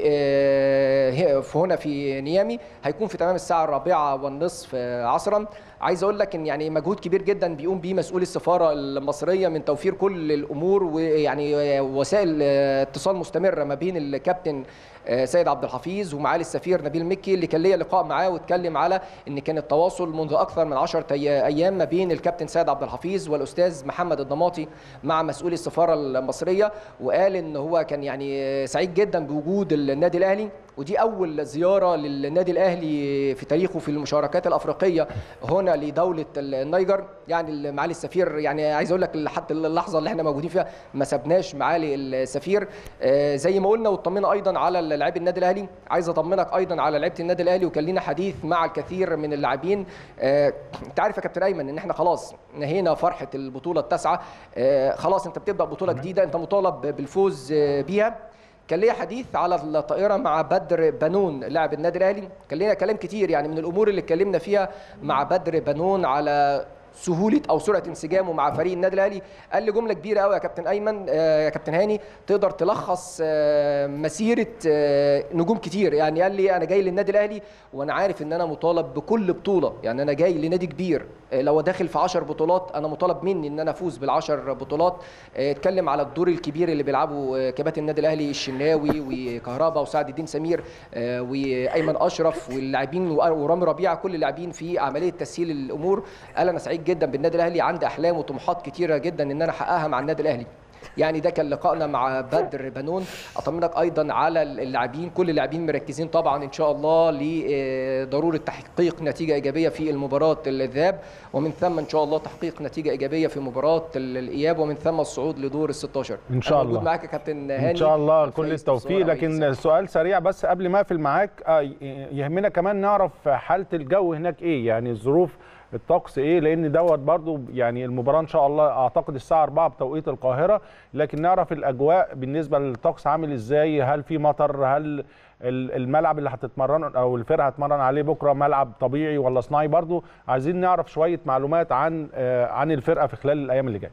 S8: هنا في نيامي، هيكون في تمام الساعه 4:30 عصرا. عايز اقول لك ان يعني مجهود كبير جدا بيقوم بيه مسؤول السفاره المصريه من توفير كل الامور، ويعني وسائل اتصال مستمره ما بين الكابتن سيد عبد الحفيظ ومعالي السفير نبيل مكي، اللي كان ليا لقاء معاه واتكلم على ان كان التواصل منذ اكثر من 10 ايام ما بين الكابتن سيد عبد الحفيظ والاستاذ محمد الضماطي مع مسؤولي السفاره المصريه، وقال ان هو كان يعني سعيد جدا بوجود النادي الاهلي، ودي اول زياره للنادي الاهلي في تاريخه في المشاركات الافريقيه هنا لدوله النيجر. يعني معالي السفير يعني عايز اقول لك لحد اللحظه اللي احنا موجودين فيها ما سبناش معالي السفير زي ما قلنا. واطمنا ايضا على لاعبي النادي الاهلي. عايز اطمنك ايضا على لعيبه النادي الاهلي، وكان لنا حديث مع الكثير من اللاعبين. انت عارف يا كابتن ايمن ان احنا خلاص نهينا فرحه البطوله التاسعه. خلاص انت بتبدا بطوله جديده، انت مطالب بالفوز بيها. كان ليا حديث على الطائره مع بدر بنون لاعب النادي الاهلي، كان لنا كلام كتير. يعني من الامور اللي اتكلمنا فيها مع بدر بنون على سهوله او سرعه انسجامه مع فريق النادي الاهلي. قال لي جمله كبيره قوي يا كابتن ايمن يا كابتن هاني تقدر تلخص مسيره نجوم كتير. يعني قال لي انا جاي للنادي الاهلي وانا عارف ان انا مطالب بكل بطوله، يعني انا جاي لنادي كبير لو داخل في 10 بطولات انا مطالب مني ان انا افوز بال10 بطولات. اتكلم على الدور الكبير اللي بيلعبه كباتن النادي الاهلي الشناوي وكهربا وسعد الدين سمير وايمن اشرف واللاعبين ورامي ربيعه، كل اللاعبين في عمليه تسهيل الامور. قال انا سعيد جدا بالنادي الاهلي، عندي احلام وطموحات كتيره جدا ان انا احققها مع النادي الاهلي. يعني ده كان لقائنا مع بدر بنون. اطمنك ايضا على اللاعبين، كل اللاعبين مركزين طبعا ان شاء الله لضروره تحقيق نتيجه ايجابيه في المباراه الذهاب، ومن ثم ان شاء الله تحقيق نتيجه ايجابيه في مباراه الاياب، ومن ثم الصعود لدور ال16
S1: ان شاء الله.
S8: موجود معاك يا كابتن هاني
S1: ان شاء الله كل التوفيق. لكن سؤال سريع بس قبل ما اقفل معاك، يهمنا كمان نعرف حاله الجو هناك ايه، يعني ظروف الطقس ايه، لان دوت برضو يعني المباراه ان شاء الله اعتقد الساعه 4 بتوقيت القاهره، لكن نعرف الاجواء بالنسبه للطقس عامل ازاي، هل في مطر، هل الملعب اللي هتتمرن او الفرقه هتتمرن عليه بكره ملعب طبيعي ولا صناعي، برضو عايزين نعرف شويه معلومات عن الفرقه في خلال الايام اللي جايه.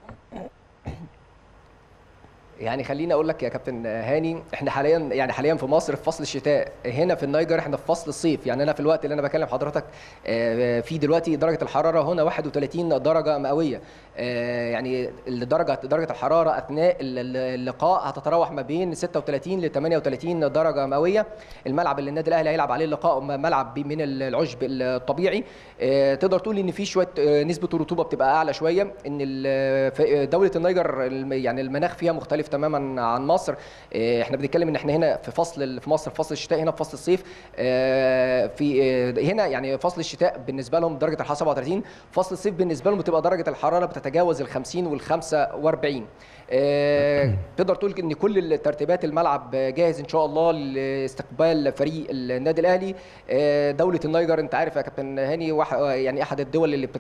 S8: يعني خليني اقول لك يا كابتن هاني، احنا حاليا في مصر في فصل الشتاء، هنا في النيجر احنا في فصل الصيف. يعني انا في الوقت اللي انا بكلم حضرتك في دلوقتي درجه الحراره هنا 31 درجه مئويه. يعني درجه الحراره اثناء اللقاء هتتراوح ما بين 36 ل 38 درجه مئويه. الملعب اللي النادي الاهلي هيلعب عليه اللقاء ملعب من العشب الطبيعي، تقدر تقول ان في شويه نسبه الرطوبه بتبقى اعلى شويه، ان دوله النيجر يعني المناخ فيها مختلف تماما عن مصر. احنا بنتكلم ان احنا هنا في مصر في فصل الشتاء، هنا في فصل الصيف. هنا يعني فصل الشتاء بالنسبه لهم درجه الحراره 37، فصل الصيف بالنسبه لهم بتبقى درجه الحراره بتتجاوز ال50 وال45. تقدر تقول ان كل الترتيبات الملعب جاهز ان شاء الله لاستقبال فريق النادي الاهلي. دوله النيجر انت عارف يا كابتن هاني يعني احد الدول اللي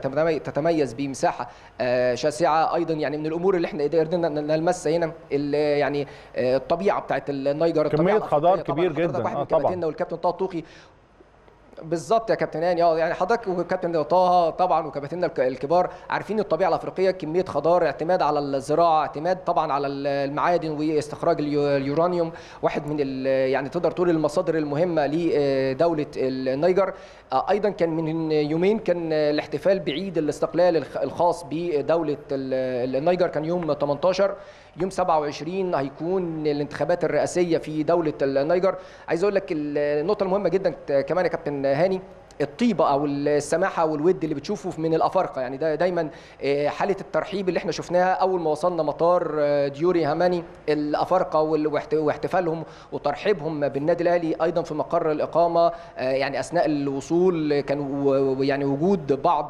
S8: تتميز بمساحه شاسعه ايضا. يعني من الامور اللي احنا قدرنا نلمسها هنا يعني الطبيعه بتاعت النيجر،
S1: كميه خضار كبير جدا
S8: طبعا. والكابتن طه الطوخي بالظبط يا كابتن هاني، يعني حضرتك وكابتن طه طبعا وكباتننا الكبار عارفين الطبيعه الافريقيه، كميه خضار، اعتماد على الزراعه، اعتماد طبعا على المعادن واستخراج اليورانيوم، واحد من يعني تقدر تقول المصادر المهمه لدوله النيجر. ايضا كان من يومين كان الاحتفال بعيد الاستقلال الخاص بدوله النيجر، كان يوم 18. يوم 27 هيكون الانتخابات الرئاسيه في دوله النيجر. عايز اقول لك النقطه المهمه جدا كمان يا كابتن هاني، الطيبه او السماحه والود اللي بتشوفه من الافارقه. يعني ده دايما حاله الترحيب اللي احنا شفناها اول ما وصلنا مطار ديوري هاماني، الافارقه واحتفالهم وترحيبهم بالنادي الاهلي ايضا في مقر الاقامه. يعني اثناء الوصول كان يعني وجود بعض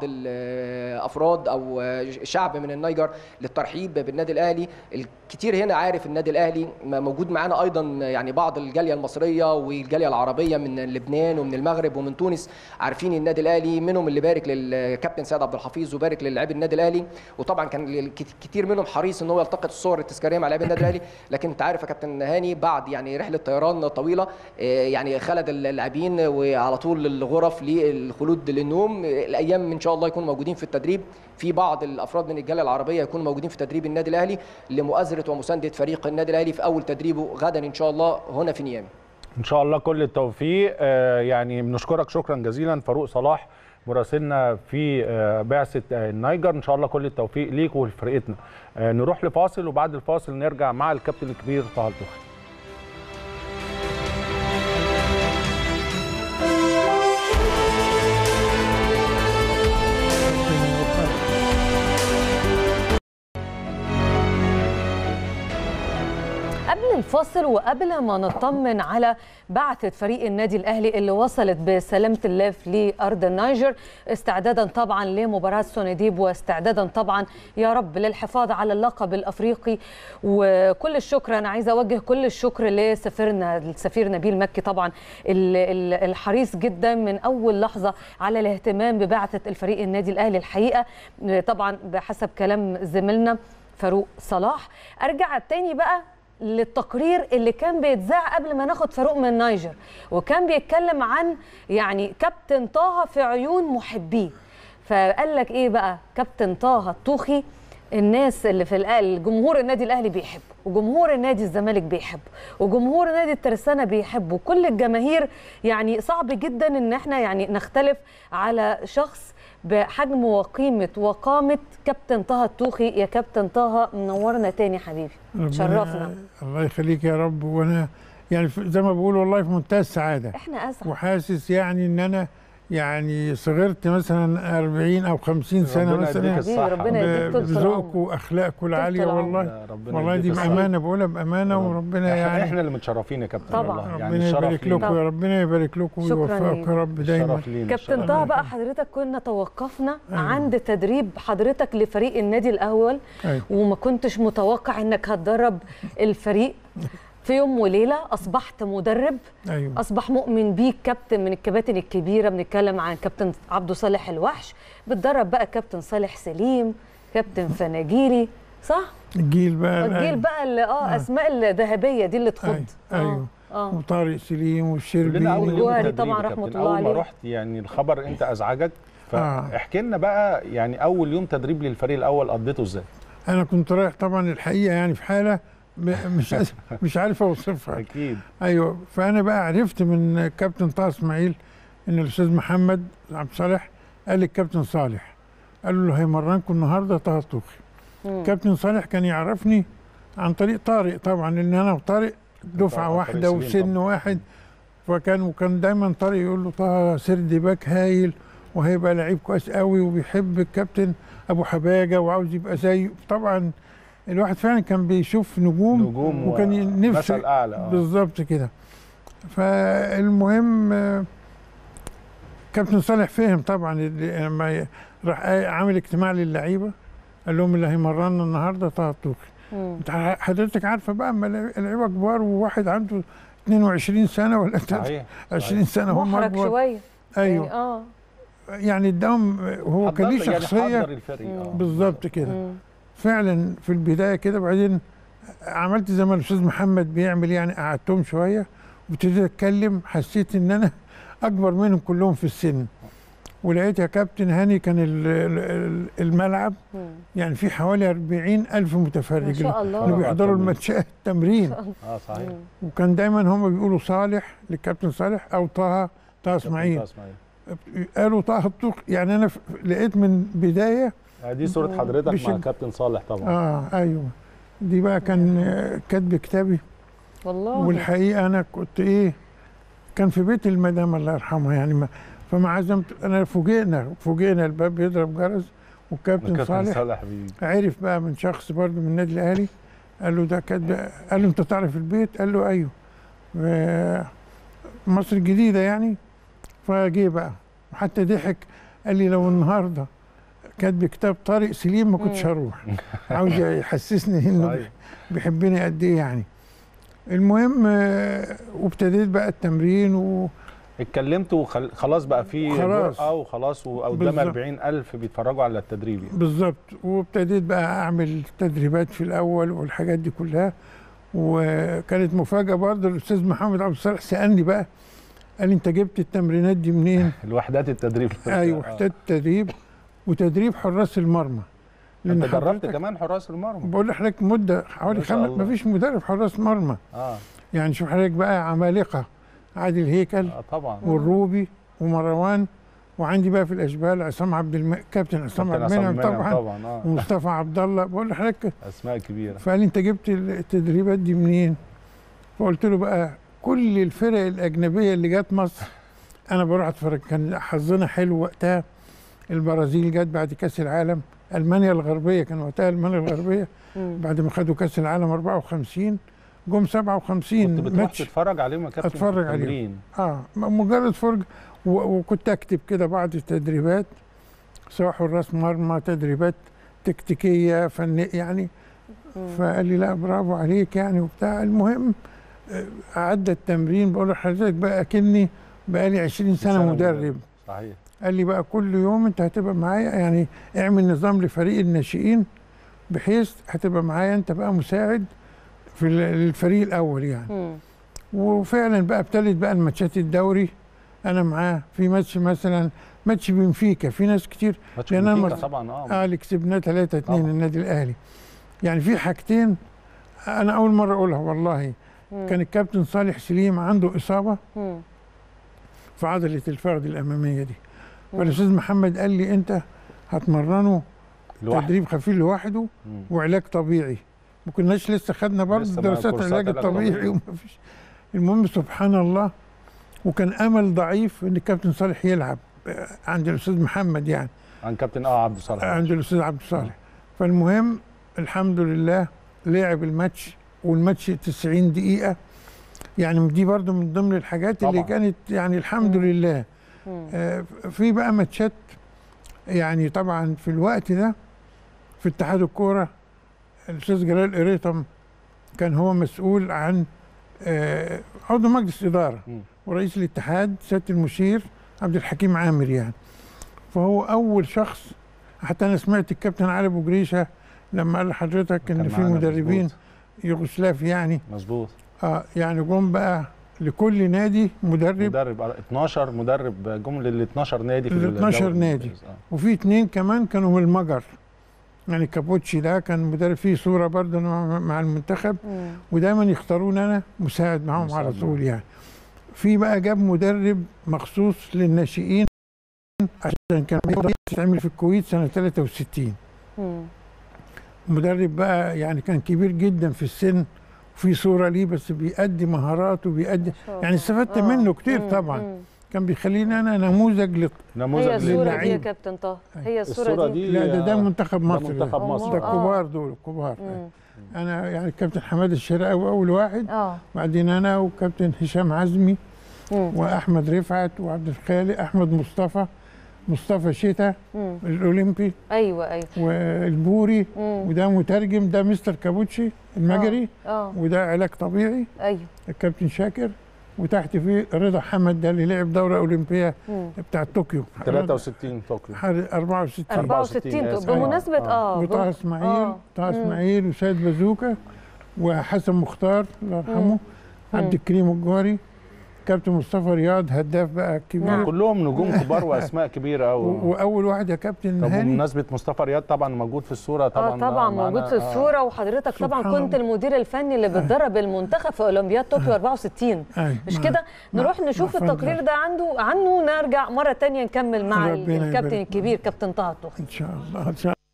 S8: الافراد او شعب من النيجر للترحيب بالنادي الاهلي. الكثير هنا عارف النادي الاهلي موجود معانا ايضا، يعني بعض الجاليه المصريه والجاليه العربيه من لبنان ومن المغرب ومن تونس عارفين النادي الاهلي، منهم اللي بارك للكابتن سيد عبد الحفيظ وبارك للاعبي النادي الاهلي، وطبعا كان كتير منهم حريص ان هو يلتقط الصور التذكاريه مع لاعبي النادي الاهلي. لكن انت عارف يا كابتن هاني بعد يعني رحله طيران طويله يعني خلد اللاعبين وعلى طول الغرف للخلود للنوم. الايام ان شاء الله يكونوا موجودين في التدريب، في بعض الافراد من الجاليه العربيه يكونوا موجودين في تدريب النادي الاهلي لمؤازره ومسانده فريق النادي الاهلي في اول تدريبه غدا ان شاء الله هنا في نيامي.
S1: ان شاء الله كل التوفيق. يعني بنشكرك شكرا جزيلا فاروق صلاح مراسلنا في بعثه النيجر، ان شاء الله كل التوفيق ليك ولفرقتنا. نروح لفاصل وبعد الفاصل نرجع مع الكابتن الكبير طه الطوخي.
S2: الفاصل وقبل ما نطمن على بعثة فريق النادي الأهلي اللي وصلت بسلامة الله لأرض النيجر استعدادا طبعا لمباراة سونديب، واستعدادا طبعا يا رب للحفاظ على اللقب الأفريقي. وكل الشكر، أنا عايزة أوجه كل الشكر لسفيرنا السفير نبيل مكي طبعا الحريص جدا من أول لحظة على الاهتمام ببعثة الفريق النادي الأهلي. الحقيقة طبعا بحسب كلام زميلنا فاروق صلاح. أرجع تاني بقى للتقرير اللي كان بيتذاع قبل ما ناخد فاروق من النيجر، وكان بيتكلم عن يعني كابتن طه في عيون محبيه. فقال لك ايه بقى كابتن طه الطوخي؟ الناس اللي في جمهور النادي الاهلي بيحبه، وجمهور النادي الزمالك بيحبه، وجمهور نادي الترسانة بيحبه، كل الجماهير. يعني صعب جدا ان احنا يعني نختلف على شخص بحجم وقيمة وقامة كابتن طه الطوخي. يا كابتن طه منورنا تاني حبيبي، شرفنا.
S7: الله يخليك يا رب. وانا يعني زي ما بقول والله في منتهى السعادة،
S2: احنا اسعد،
S7: وحاسس يعني ان انا يعني صغرت مثلا 40 او 50 سنه مثلا بذوقكم واخلاقكم العاليه والله دي بامانه بقولها بامانه وربنا يعني
S1: احنا اللي متشرفين يا كابتن
S7: والله ربنا يبارك لكم يا ربنا يبارك لكم ويوفقكم يا رب دايما.
S2: كابتن طه بقى حضرتك كنا توقفنا عند تدريب حضرتك لفريق النادي الاول وما كنتش متوقع انك هتدرب الفريق في يوم وليله اصبحت مدرب. اصبح مؤمن بيك كابتن من الكباتن الكبيره. بنتكلم عن كابتن عبده صالح الوحش، بتدرب بقى كابتن صالح سليم، كابتن فناجيري، صح؟
S7: الجيل بقى
S2: اللي اسماء الذهبيه دي اللي تخض.
S7: ايوه وطارق سليم والشربيني
S2: وجوهري طبعا رحمه الله عليه.
S1: اول ما رحت يعني الخبر انت ازعجك، فاحكي لنا بقى يعني اول يوم تدريب للفريق الاول قضيته ازاي؟
S7: انا كنت رايح طبعا الحقيقه يعني في حاله مش عارف اوصفها.
S1: اكيد.
S7: ايوه، فانا بقى عرفت من كابتن طه اسماعيل ان الاستاذ محمد عبد الصالح قال للكابتن صالح، قال له هيمرنكم النهارده طه الطوخي. كابتن صالح كان يعرفني عن طريق طارق طبعا، لان انا وطارق دفعه واحده وسن واحد، وكان دايما طارق يقول له طه سرد باك هايل وهيبقى لعيب كويس قوي وبيحب الكابتن ابو حباجه وعاوز يبقى زيه. طبعا الواحد فعلا كان بيشوف نجوم وكان نفسه
S1: مثل اعلى
S7: بالظبط كده. فالمهم كابتن صالح فهم طبعا لما راح عامل اجتماع للعيبه، قال لهم اللي هيمرنا النهارده طه الطوخي. حضرتك عارفه بقى اما اللعيبه كبار وواحد عنده 22 سنه ولا 20 سنه هم
S2: محرج شويه.
S7: ايوه يعني اداهم، هو كان ليه شخصيه بالظبط كده فعلا في البدايه كده. بعدين عملت زي ما الاستاذ محمد بيعمل، يعني قعدتهم شويه وابتديت اتكلم، حسيت ان انا اكبر منهم كلهم في السن. ولقيت يا كابتن هاني كان الملعب يعني في حوالي 40,000 متفرج
S2: ما شاء الله
S7: اللي بيحضروا الماتشات التمرين.
S1: صحيح.
S7: وكان دايما هم بيقولوا صالح للكابتن صالح او طه اسماعيل، قالوا طه الطوخي. يعني انا لقيت من بدايه
S1: دي صورة حضرتك مع كابتن صالح طبعا.
S7: ايوه دي بقى كان كاتب كتابي
S2: والله.
S7: والحقيقه انا كنت كان في بيت المدام الله يرحمها يعني فما عزمت انا فوجئنا الباب بيضرب جرس والكابتن صالح عرف بقى من شخص برضه من النادي الاهلي، قال له ده كاتب، قال له انت تعرف البيت؟ قال له ايوه مصر الجديده يعني. فجه بقى وحتى ضحك قال لي لو النهارده كاتب كتاب طارق سليم ما كنتش هروح. عاوز يحسسني انه بيحبني قد ايه يعني. المهم وابتديت بقى التمرين
S1: اتكلمت وخلاص بقى في جرأة وخلاص وقدام 40,000 بيتفرجوا على التدريب يعني.
S7: بالظبط. وابتديت بقى اعمل تدريبات في الاول والحاجات دي كلها. وكانت مفاجأة برضه الاستاذ محمد عبد الصالح سألني بقى، قال لي انت جبت التمرينات دي منين؟
S1: الوحدات التدريب.
S7: ايوه وحدات التدريب وتدريب حراس المرمى.
S1: انت جربت كمان حراس المرمى؟
S7: بقول لحضرتك مده حوالي ما فيش مدرب حراس مرمى. يعني شوف حضرتك بقى عمالقه عادل هيكل
S1: طبعا
S7: والروبي ومروان، وعندي بقى في الاشبال عصام كابتن عصام عبد المنعم طبعا ومصطفى عبد الله. بقول لحضرتك
S1: اسماء كبيره.
S7: فقال لي انت جبت التدريبات دي منين؟ فقلت له بقى كل الفرق الاجنبيه اللي جت مصر انا بروح اتفرج. كان حظنا حلو وقتها، البرازيل جت بعد كاس العالم، المانيا الغربيه كان وقتها المانيا الغربيه بعد ما خدوا كاس العالم 54 جم 57
S1: كنت بتروح تتفرج عليهم يا كابتن؟
S7: اتفرج عليهم مجرد فرج. وكنت اكتب كده بعض التدريبات سواء حراس مرمى، تدريبات تكتيكيه فنيه يعني. فقال لي لا برافو عليك يعني وبتاع. المهم عدى التمرين. بقول لحضرتك بقى اكني بقى لي 20 سنه مدرب.
S1: صحيح.
S7: قال لي بقى كل يوم انت هتبقى معايا، يعني اعمل نظام لفريق الناشئين بحيث هتبقى معايا انت بقى مساعد في الفريق الاول يعني. وفعلا بقى ابتدت بقى الماتشات الدوري انا معاه. في ماتش مثلا ماتش بنفيكا، في ناس كتير
S1: ماتش بنفيكا طبعا
S7: اللي كسبناه 3-2 النادي الاهلي. يعني في حاجتين انا اول مره اقولها والله. كان الكابتن صالح سليم عنده اصابه في عضله الفخذ الاماميه دي، فالاستاذ محمد قال لي انت هتمرنه تدريب خفيف لوحده وعلاج طبيعي. ما كناش لسه خدنا برضه دراسات العلاج الطبيعي وما فيش. المهم سبحان الله، وكان امل ضعيف ان الكابتن صالح يلعب عند الاستاذ محمد يعني،
S1: عن كابتن عبد الصالح،
S7: عند الاستاذ عبد الصالح. فالمهم الحمد لله لعب الماتش، والماتش 90 دقيقه، يعني دي برضو من ضمن الحاجات طبعا اللي كانت يعني الحمد لله. في بقى ماتشات يعني طبعا في الوقت ده في اتحاد الكوره الاستاذ جلال قريطم كان هو مسؤول عن عضو مجلس اداره، ورئيس الاتحاد سياده المشير عبد الحكيم عامر يعني. فهو اول شخص، حتى انا سمعت الكابتن علي ابو جريشه لما قال لحضرتك ان في مدربين يوغوسلاف يعني
S1: مظبوط،
S7: يعني جم بقى لكل نادي مدرب
S1: 12 مدرب جم لل 12 نادي في
S7: ال 12 نادي. وفي 2 كمان كانوا من المجر، يعني كابوتشي ده كان مدرب، فيه صوره برضه مع المنتخب، ودايما يختارون انا مساعد معاهم على طول يعني. في بقى جاب مدرب مخصوص للناشئين عشان كان بيتعمل في الكويت سنه 63. مدرب بقى يعني كان كبير جدا في السن، وفي صوره ليه بس بيأدي مهارات وبيأدي يعني استفدت منه كتير طبعا. كان بيخليني انا نموذج
S2: هي الصوره دي يا كابتن طه، هي الصوره دي
S7: لا ده منتخب مصر،
S1: ده منتخب مصر،
S7: ده الكبار دول الكبار. انا يعني الكابتن حماد الشرقاوي اول واحد، بعدين انا وكابتن هشام عزمي واحمد رفعت وعبد الخالق، احمد مصطفى شتا الاولمبي،
S2: ايوه
S7: والبوري، وده مترجم، ده مستر كابوتشي المجري، وده علاج طبيعي،
S2: ايوه
S7: الكابتن شاكر، وتحت فيه رضا حمد ده اللي لعب دوره اولمبيه بتاعت طوكيو
S1: 63 طوكيو
S2: 64 بمناسبه
S7: وطه اسماعيل وسيد بازوكا وحسن مختار الله يرحمه، عبد الكريم الجوهري، كابتن مصطفى رياض هداف بقى كبير،
S1: كلهم نجوم كبار واسماء كبيره قوي.
S7: واول واحد يا كابتن هاني.
S1: بمناسبه مصطفى رياض طبعا موجود في الصوره طبعا.
S2: طبعا موجود في الصوره، وحضرتك طبعا كنت المدير الفني اللي بتدرب المنتخب في اولمبياد طوكيو 64 مش كده؟ نروح نشوف التقرير ده عنه نرجع مره ثانيه نكمل مع الكابتن الكبير كابتن طه الطوخي
S7: ان شاء الله. ان شاء الله.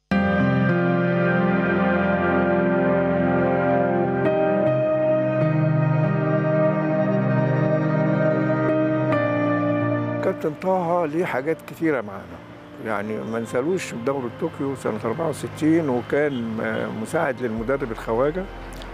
S16: كابتن طه ليه حاجات كتيرة معانا، يعني ما نسالوش دورة طوكيو سنة 64 وكان مساعد للمدرب الخواجة،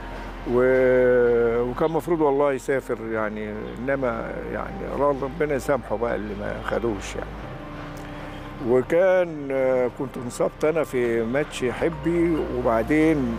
S16: وكان مفروض والله يسافر يعني، انما يعني ربنا يسامحه بقى اللي ما خدوش يعني. وكان كنت انصبت انا في ماتش حبي، وبعدين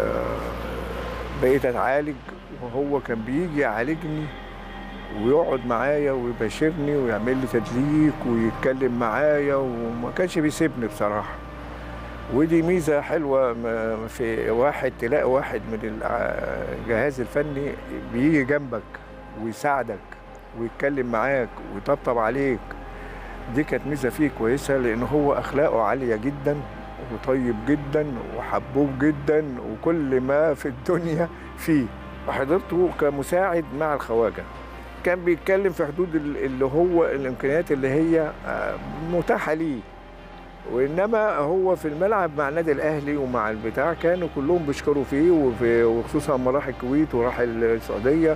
S16: بقيت اتعالج، وهو كان بيجي يعالجني ويقعد معايا ويباشرني ويعمل لي تدليك ويتكلم معايا، وما كانش بيسيبني بصراحه. ودي ميزه حلوه في واحد، تلاقي واحد من الجهاز الفني بيجي جنبك ويساعدك ويتكلم معاك ويطبطب عليك. دي كانت ميزه فيه كويسه، لان هو اخلاقه عاليه جدا وطيب جدا وحبوب جدا وكل ما في الدنيا فيه. وحضرته كمساعد مع الخواجه كان بيتكلم في حدود اللي هو الامكانيات اللي هي متاحه ليه، وانما هو في الملعب مع النادي الاهلي ومع البتاع كانوا كلهم بيشكروا فيه، وخصوصا لما راح الكويت وراح السعوديه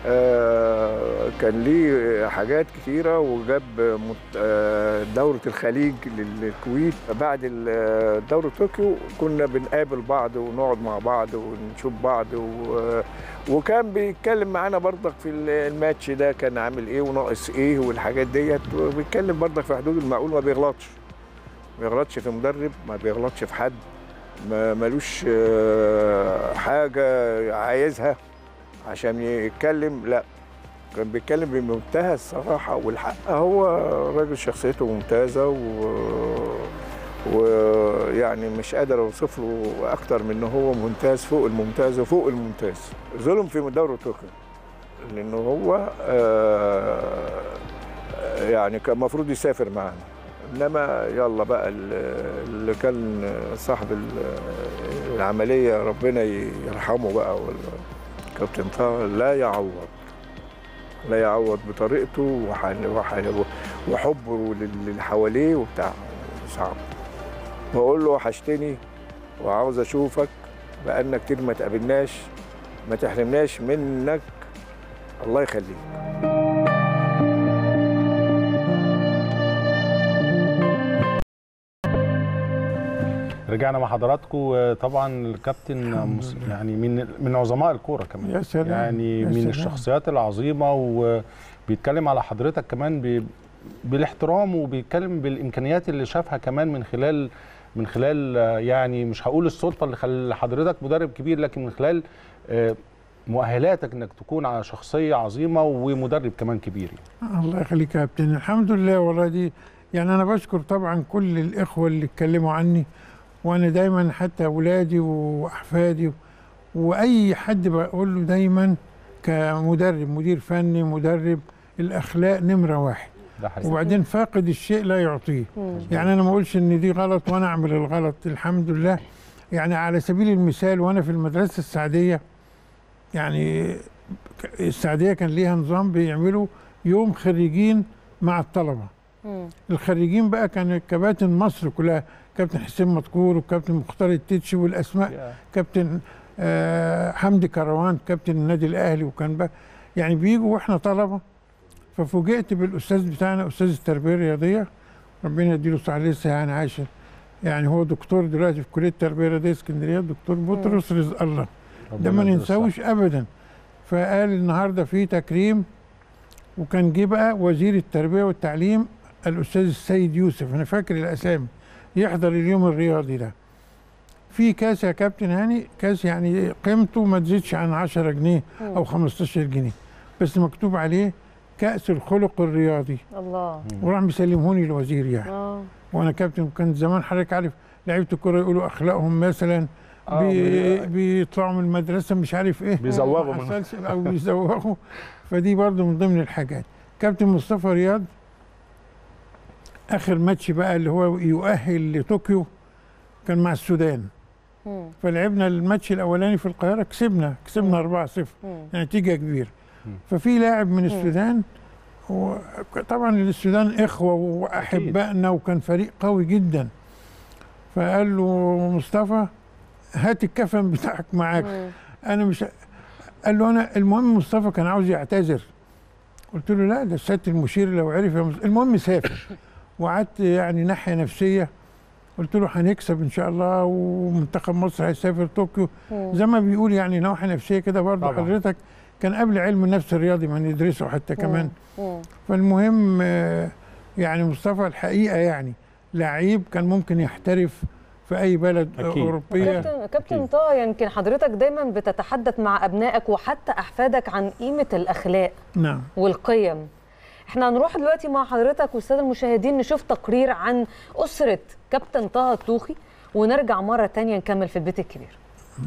S16: كان ليه حاجات كتيره، وجاب دوره الخليج للكويت. بعد دوره طوكيو كنا بنقابل بعض ونقعد مع بعض ونشوف بعض، وكان بيتكلم معانا برضك في الماتش ده كان عامل ايه وناقص ايه والحاجات ديت، وبيتكلم برضك في حدود المعقول، ما بيغلطش في مدرب، ما بيغلطش في حد، ملوش حاجه عايزها عشان يتكلم، لا كان بيتكلم بمنتهى الصراحه والحق. هو راجل شخصيته ممتازه، ويعني مش قادر اوصف له اكتر من ان هو ممتاز فوق الممتاز وفوق الممتاز. ظلم في دوره طوكيو لانه هو يعني كان المفروض يسافر معانا، انما يلا بقى اللي كان صاحب العمليه ربنا يرحمه بقى، كابتن طه لا يعوض بطريقته وحبه للي حواليه وبتاع صعب. بقول له وحشتني وعاوز اشوفك، بقالنا كتير ما تقابلناش، ما تحرمناش منك، الله يخليك.
S1: رجعنا مع حضراتكم. طبعا الكابتن يعني من عظماء الكوره كمان،
S7: يا سلام.
S1: يعني
S7: يا
S1: من
S7: سلام.
S1: الشخصيات العظيمه، وبيتكلم على حضرتك كمان بالاحترام، وبيتكلم بالامكانيات اللي شافها كمان من خلال يعني مش هقول السلطه اللي خلى حضرتك مدرب كبير، لكن من خلال مؤهلاتك انك تكون على شخصيه عظيمه ومدرب كمان كبير.
S7: الله يخليك يا كابتن. الحمد لله والله. دي يعني انا بشكر طبعا كل الاخوه اللي اتكلموا عني، وانا دايما حتى اولادي واحفادي واي حد بقول له دايما كمدرب، مدير فني، مدرب، الاخلاق نمره واحد. وبعدين فاقد الشيء لا يعطيه. يعني انا ما اقولش ان دي غلط وانا اعمل الغلط، الحمد لله. يعني على سبيل المثال وانا في المدرسه السعديه، يعني السعديه كان ليها نظام بيعملوا يوم خريجين مع الطلبه. الخريجين بقى كان كباتن مصر كلها، كابتن حسين مدكور وكابتن مختار التتشي والاسماء، كابتن حمدي كروان كابتن النادي الاهلي، وكان بقى يعني بيجوا واحنا طلبه. ففوجئت بالاستاذ بتاعنا استاذ التربيه الرياضيه، ربنا يديله الصحه، لسه يعني عايش، يعني هو دكتور دلوقتي في كليه التربيه الرياضيه اسكندريه، الدكتور بطرس رزق الله، ده ما ننساوش ابدا. فقال النهارده في تكريم، وكان جه بقى وزير التربيه والتعليم الاستاذ السيد يوسف، انا فاكر الاسامي، يحضر اليوم الرياضي ده. في كاس يا كابتن هاني، كاس يعني قيمته ما تزيدش عن 10 جنيه او 15 جنيه، بس مكتوب عليه كأس الخلق الرياضي.
S2: الله.
S7: وراح مسلمهوني الوزير يعني. وانا كابتن، كان زمان حضرتك عارف لعيبه الكوره يقولوا اخلاقهم مثلا بيطلعوا من المدرسه مش عارف ايه،
S1: بيزوغوا
S7: او بيزوغوا. فدي برضو من ضمن الحاجات. كابتن مصطفى رياض اخر ماتش بقى اللي هو يؤهل لطوكيو كان مع السودان. فلعبنا الماتش الاولاني في القاهره، كسبنا 4-0، يعني نتيجه كبيره. ففي لاعب من السودان، وطبعا السودان اخوه واحبائنا وكان فريق قوي جدا. فقال له مصطفى هات الكفن بتاعك معاك. انا مش، قال له انا المهم مصطفى كان عاوز يعتذر. قلت له لا، ده سياده المشير لو عرف المهم سافر. وقعدت يعني ناحيه نفسيه، قلت له هنكسب ان شاء الله، ومنتخب مصر هيسافر طوكيو زي ما بيقول، يعني نواحي نفسيه كده برضه. حضرتك كان قبل علم النفس الرياضي ما ندرسه حتى كمان. فالمهم يعني مصطفى الحقيقه يعني لعيب كان ممكن يحترف في اي بلد اوروبيه.
S2: كابتن طه، يمكن حضرتك دايما بتتحدث مع ابنائك وحتى احفادك عن قيمه الاخلاق والقيم. احنا هنروح دلوقتي مع حضرتك والساده المشاهدين نشوف تقرير عن اسره كابتن طه الطوخي، ونرجع مره ثانيه نكمل في البيت الكبير.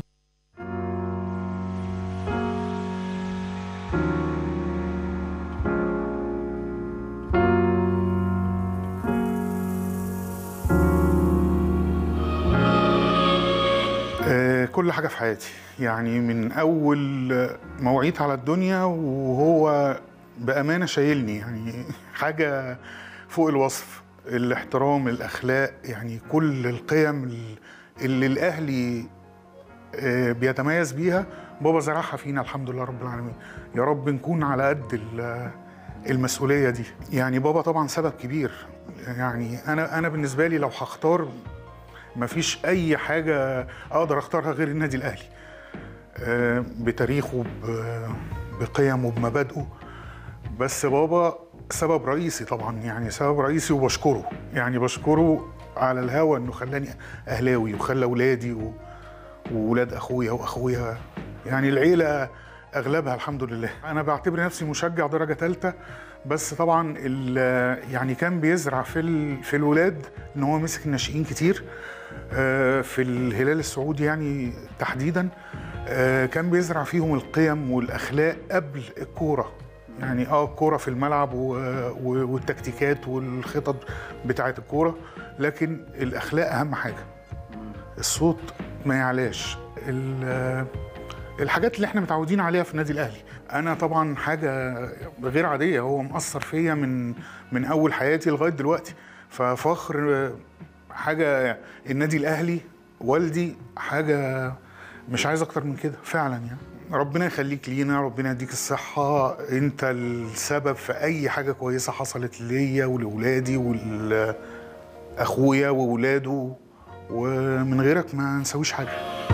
S17: كل حاجة في حياتي، يعني من أول ما وعيت على الدنيا وهو بأمانة شايلني، يعني حاجة فوق الوصف. الاحترام، الأخلاق، يعني كل القيم اللي الأهلي بيتميز بيها بابا زرعها فينا، الحمد لله رب العالمين. يا رب نكون على قد المسؤولية دي. يعني بابا طبعا سبب كبير. يعني أنا بالنسبة لي لو هختار، مفيش أي حاجة أقدر أختارها غير النادي الأهلي، بتاريخه، بقيمه، بمبادئه. بس بابا سبب رئيسي طبعا، يعني سبب رئيسي، وبشكره، يعني بشكره على الهوا إنه خلاني أهلاوي، وخلى أولادي وولاد أخويا يعني العيلة أغلبها الحمد لله. أنا بعتبر نفسي مشجع درجة ثالثة، بس طبعا يعني كان بيزرع في الولاد إن هو مسك الناشئين كتير في الهلال السعودي يعني تحديدا. كان بيزرع فيهم القيم والأخلاق قبل الكورة، يعني الكورة في الملعب والتكتيكات والخطط بتاعة الكورة، لكن الأخلاق أهم حاجة. الصوت ما يعلاش، الحاجات اللي احنا متعودين عليها في النادي الأهلي. أنا طبعا حاجة غير عادية، هو مأثر فيا من أول حياتي لغاية دلوقتي. ففخر حاجة النادي الأهلي، والدي، حاجة مش عايز أكتر من كده فعلا. يعني ربنا يخليك لينا، ربنا يديك الصحة، أنت السبب في أي حاجة كويسة حصلت ليا ولولادي ولأخويا وولاده ومن غيرك ما نسويش حاجه.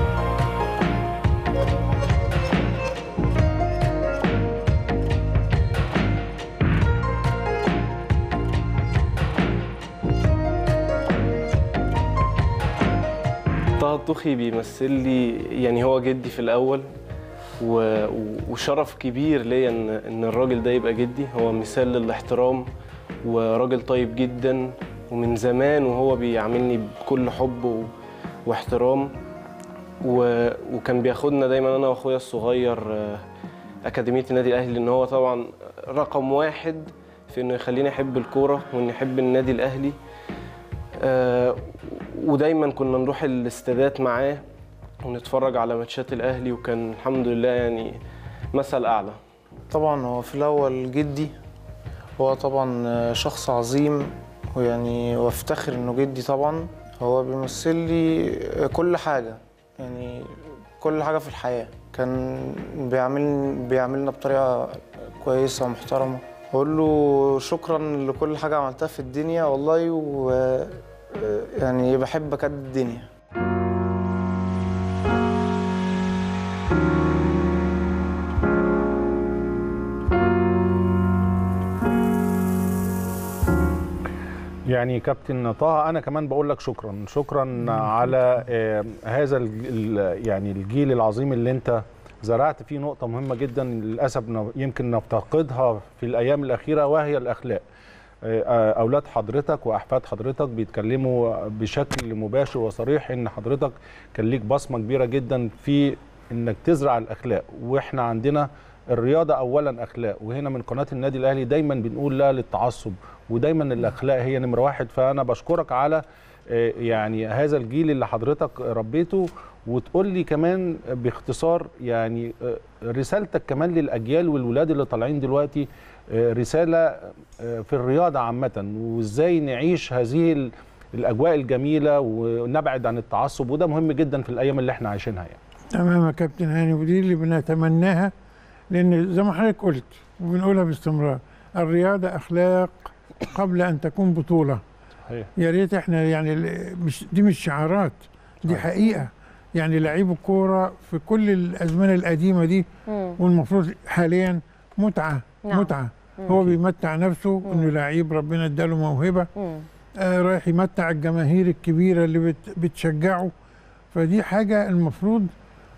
S18: طه الطوخي بيمثل لي يعني هو جدي في الأول، وشرف كبير ليا إن الراجل ده يبقى جدي. هو مثال للاحترام وراجل طيب جدا، ومن زمان وهو بيعاملني بكل حب واحترام، وكان بياخدنا دايما أنا وأخويا الصغير أكاديمية النادي الأهلي، لأن هو طبعا رقم واحد في إنه يخليني أحب الكورة وإني أحب النادي الأهلي. ودايما كنا نروح الاستادات معاه ونتفرج على ماتشات الأهلي، وكان الحمد لله يعني مثل أعلى.
S19: طبعا هو في الأول جدي، هو طبعا شخص عظيم، ويعني وافتخر إنه جدي. طبعا هو بيمثل لي كل حاجة، يعني كل حاجة في الحياة. كان بيعاملنا بطريقة كويسة ومحترمة. أقول له شكرا لكل حاجة عملتها في الدنيا والله، يعني بحبك قد الدنيا.
S1: يعني كابتن طه، انا كمان بقول لك شكرا على هذا يعني الجيل العظيم اللي انت زرعت فيه نقطه مهمه جدا للاسف يمكن نفتقدها في الايام الاخيره، وهي الاخلاق. اولاد حضرتك واحفاد حضرتك بيتكلموا بشكل مباشر وصريح ان حضرتك كان ليك بصمه كبيره جدا في انك تزرع الاخلاق، واحنا عندنا الرياضه اولا اخلاق، وهنا من قناه النادي الاهلي دايما بنقول لا للتعصب، ودايما الاخلاق هي نمره واحد. فانا بشكرك على يعني هذا الجيل اللي حضرتك ربيته. وتقول لي كمان باختصار يعني رسالتك كمان للاجيال والولاد اللي طالعين دلوقتي، رساله في الرياضه عامه، وازاي نعيش هذه الاجواء الجميله ونبعد عن التعصب، وده مهم جدا في الايام اللي احنا عايشينها يعني.
S7: تمام يا كابتن هاني، ودي اللي بنتمناها، لان زي ما حضرتك قلت وبنقولها باستمرار، الرياضه اخلاق قبل ان تكون بطوله. يا ريت احنا يعني دي مش شعارات، دي حقيقه. يعني لعيب الكوره في كل الازمنه القديمه دي والمفروض حاليا متعه. متعه. هو بيمتع نفسه انه لعيب ربنا اداله موهبه، رايح يمتع الجماهير الكبيره اللي بتشجعه. فدي حاجه المفروض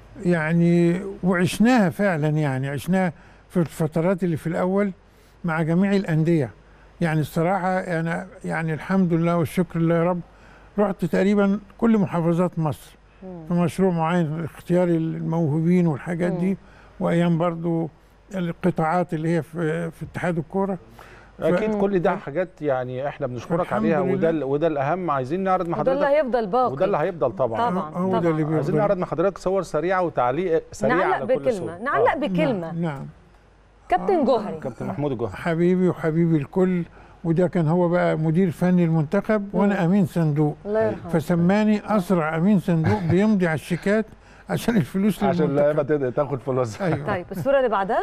S7: يعني، وعشناها فعلا، يعني عشناها في الفترات اللي في الاول مع جميع الانديه. يعني الصراحه انا يعني الحمد لله والشكر لله يا رب، رحت تقريبا كل محافظات مصر في مشروع معين، اختيار الموهوبين والحاجات دي، وايام برضو القطاعات اللي هي في اتحاد الكوره.
S1: اكيد كل ده حاجات يعني احنا بنشكرك عليها، وده الاهم. عايزين نعرض مع حضرتك،
S2: وده اللي هيفضل باقي،
S1: وده اللي هيفضل طبعا.
S7: هو ده اللي بيفضل.
S1: عايزين نعرض مع حضرتك صور سريعه وتعليق سريع على كل صور.
S2: نعلق بكلمه.
S7: نعم.
S2: كابتن جوهري،
S1: كابتن محمود الجوهري،
S7: حبيبي وحبيبي الكل، وده كان هو بقى مدير فني المنتخب وانا امين صندوق،
S2: الله يرحمه.
S7: فسماني اسرع امين صندوق بيمضي على الشيكات عشان الفلوس
S1: عشان اللعيبه تاخد فلوسها.
S7: أيوة.
S2: طيب الصوره اللي بعدها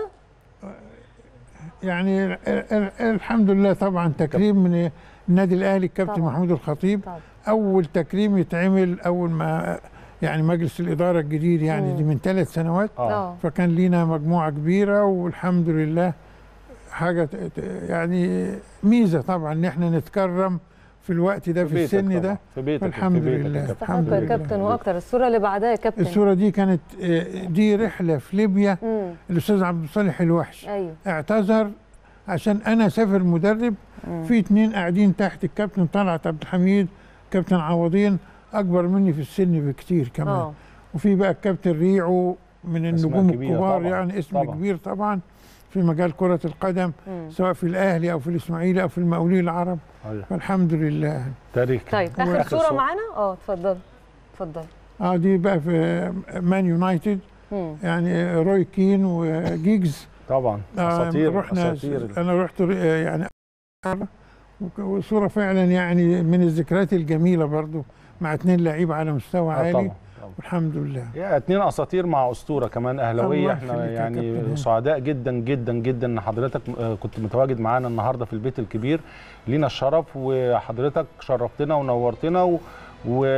S7: يعني الحمد لله طبعا تكريم من النادي الاهلي الكابتن محمود الخطيب. اول تكريم يتعمل اول ما يعني مجلس الاداره الجديد، يعني دي من 3 سنوات. فكان لينا مجموعه كبيره، والحمد لله حاجه يعني ميزه طبعا ان احنا نتكرم في الوقت ده في السن ده.
S1: في بيتك.
S7: الحمد لله.
S2: الحمد لله يا كابتن. واكتر. الصوره اللي بعدها يا كابتن،
S7: الصوره دي كانت دي رحله في ليبيا. الاستاذ عبد الصالح الوحش اعتذر عشان انا سافر مدرب. في 2 قاعدين تحت، الكابتن طلعت عبد الحميد، كابتن عوضين اكبر مني في السن بكتير كمان. وفي بقى الكابتن ريعو من النجوم الكبار طبعًا. يعني اسم طبعًا. كبير طبعا في مجال كرة القدم، سواء في الأهلي أو في الإسماعيلي أو في المقاولين العرب. فالحمد لله.
S1: تاريخ.
S2: طيب آخر صورة معانا؟ اتفضل.
S7: دي بقى في مان يونايتد، يعني روي كين وجيجز
S1: طبعا. أساطير.
S7: رحنا أنا رحت يعني، وصورة فعلا يعني من الذكريات الجميلة برضو، مع 2 لعيبة على مستوى عالي. طبعا. والحمد لله.
S1: 2 اساطير مع اسطوره كمان اهلاويه. احنا يعني سعداء جدا جدا جدا ان حضرتك كنت متواجد معانا النهارده في البيت الكبير. لينا الشرف، وحضرتك شرفتنا ونورتنا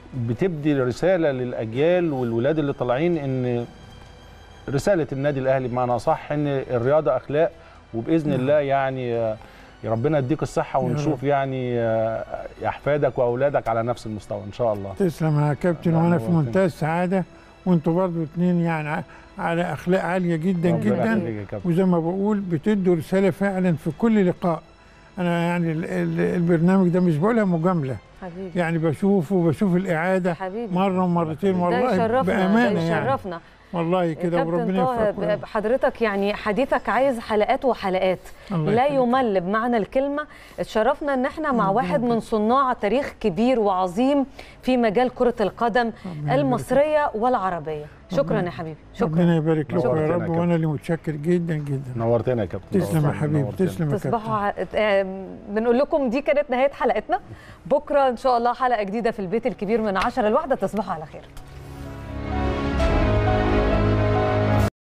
S1: بتبدي رساله للاجيال والولاد اللي طالعين ان رساله النادي الاهلي بمعنى صح ان الرياضه اخلاق، وباذن الله يعني ربنا يديك الصحه ونشوف يعني احفادك واولادك على نفس المستوى ان شاء الله.
S7: تسلم يا كابتن، وانا في منتهى السعاده، وانتوا برضو اتنين يعني على اخلاق عاليه جدا جدا، وزي ما بقول بتدوا رساله فعلا في كل لقاء. انا يعني البرنامج ده مش بقولها مجامله حبيبي، يعني بشوف الاعاده حبيبي مره ومرتين والله بامانه
S2: يشرفنا
S7: يعني. والله كده وربنا يوفقك.
S2: حضرتك يعني حديثك عايز حلقات وحلقات لا يمل بمعنى الكلمه. اتشرفنا ان احنا مع واحد من صناع تاريخ كبير وعظيم في مجال كره القدم المصريه والعربيه. شكرا يا حبيبي، شكرا.
S7: ربنا يبارك لك يا رب، وانا اللي متشكر جدا جدا.
S1: نورتنا يا كابتن.
S7: تسلم يا حبيبي، تسلم يا
S2: كابتن. بنقول لكم دي كانت نهايه حلقتنا. بكره ان شاء الله حلقه جديده في البيت الكبير من 10 ل1. تصبحوا على خير.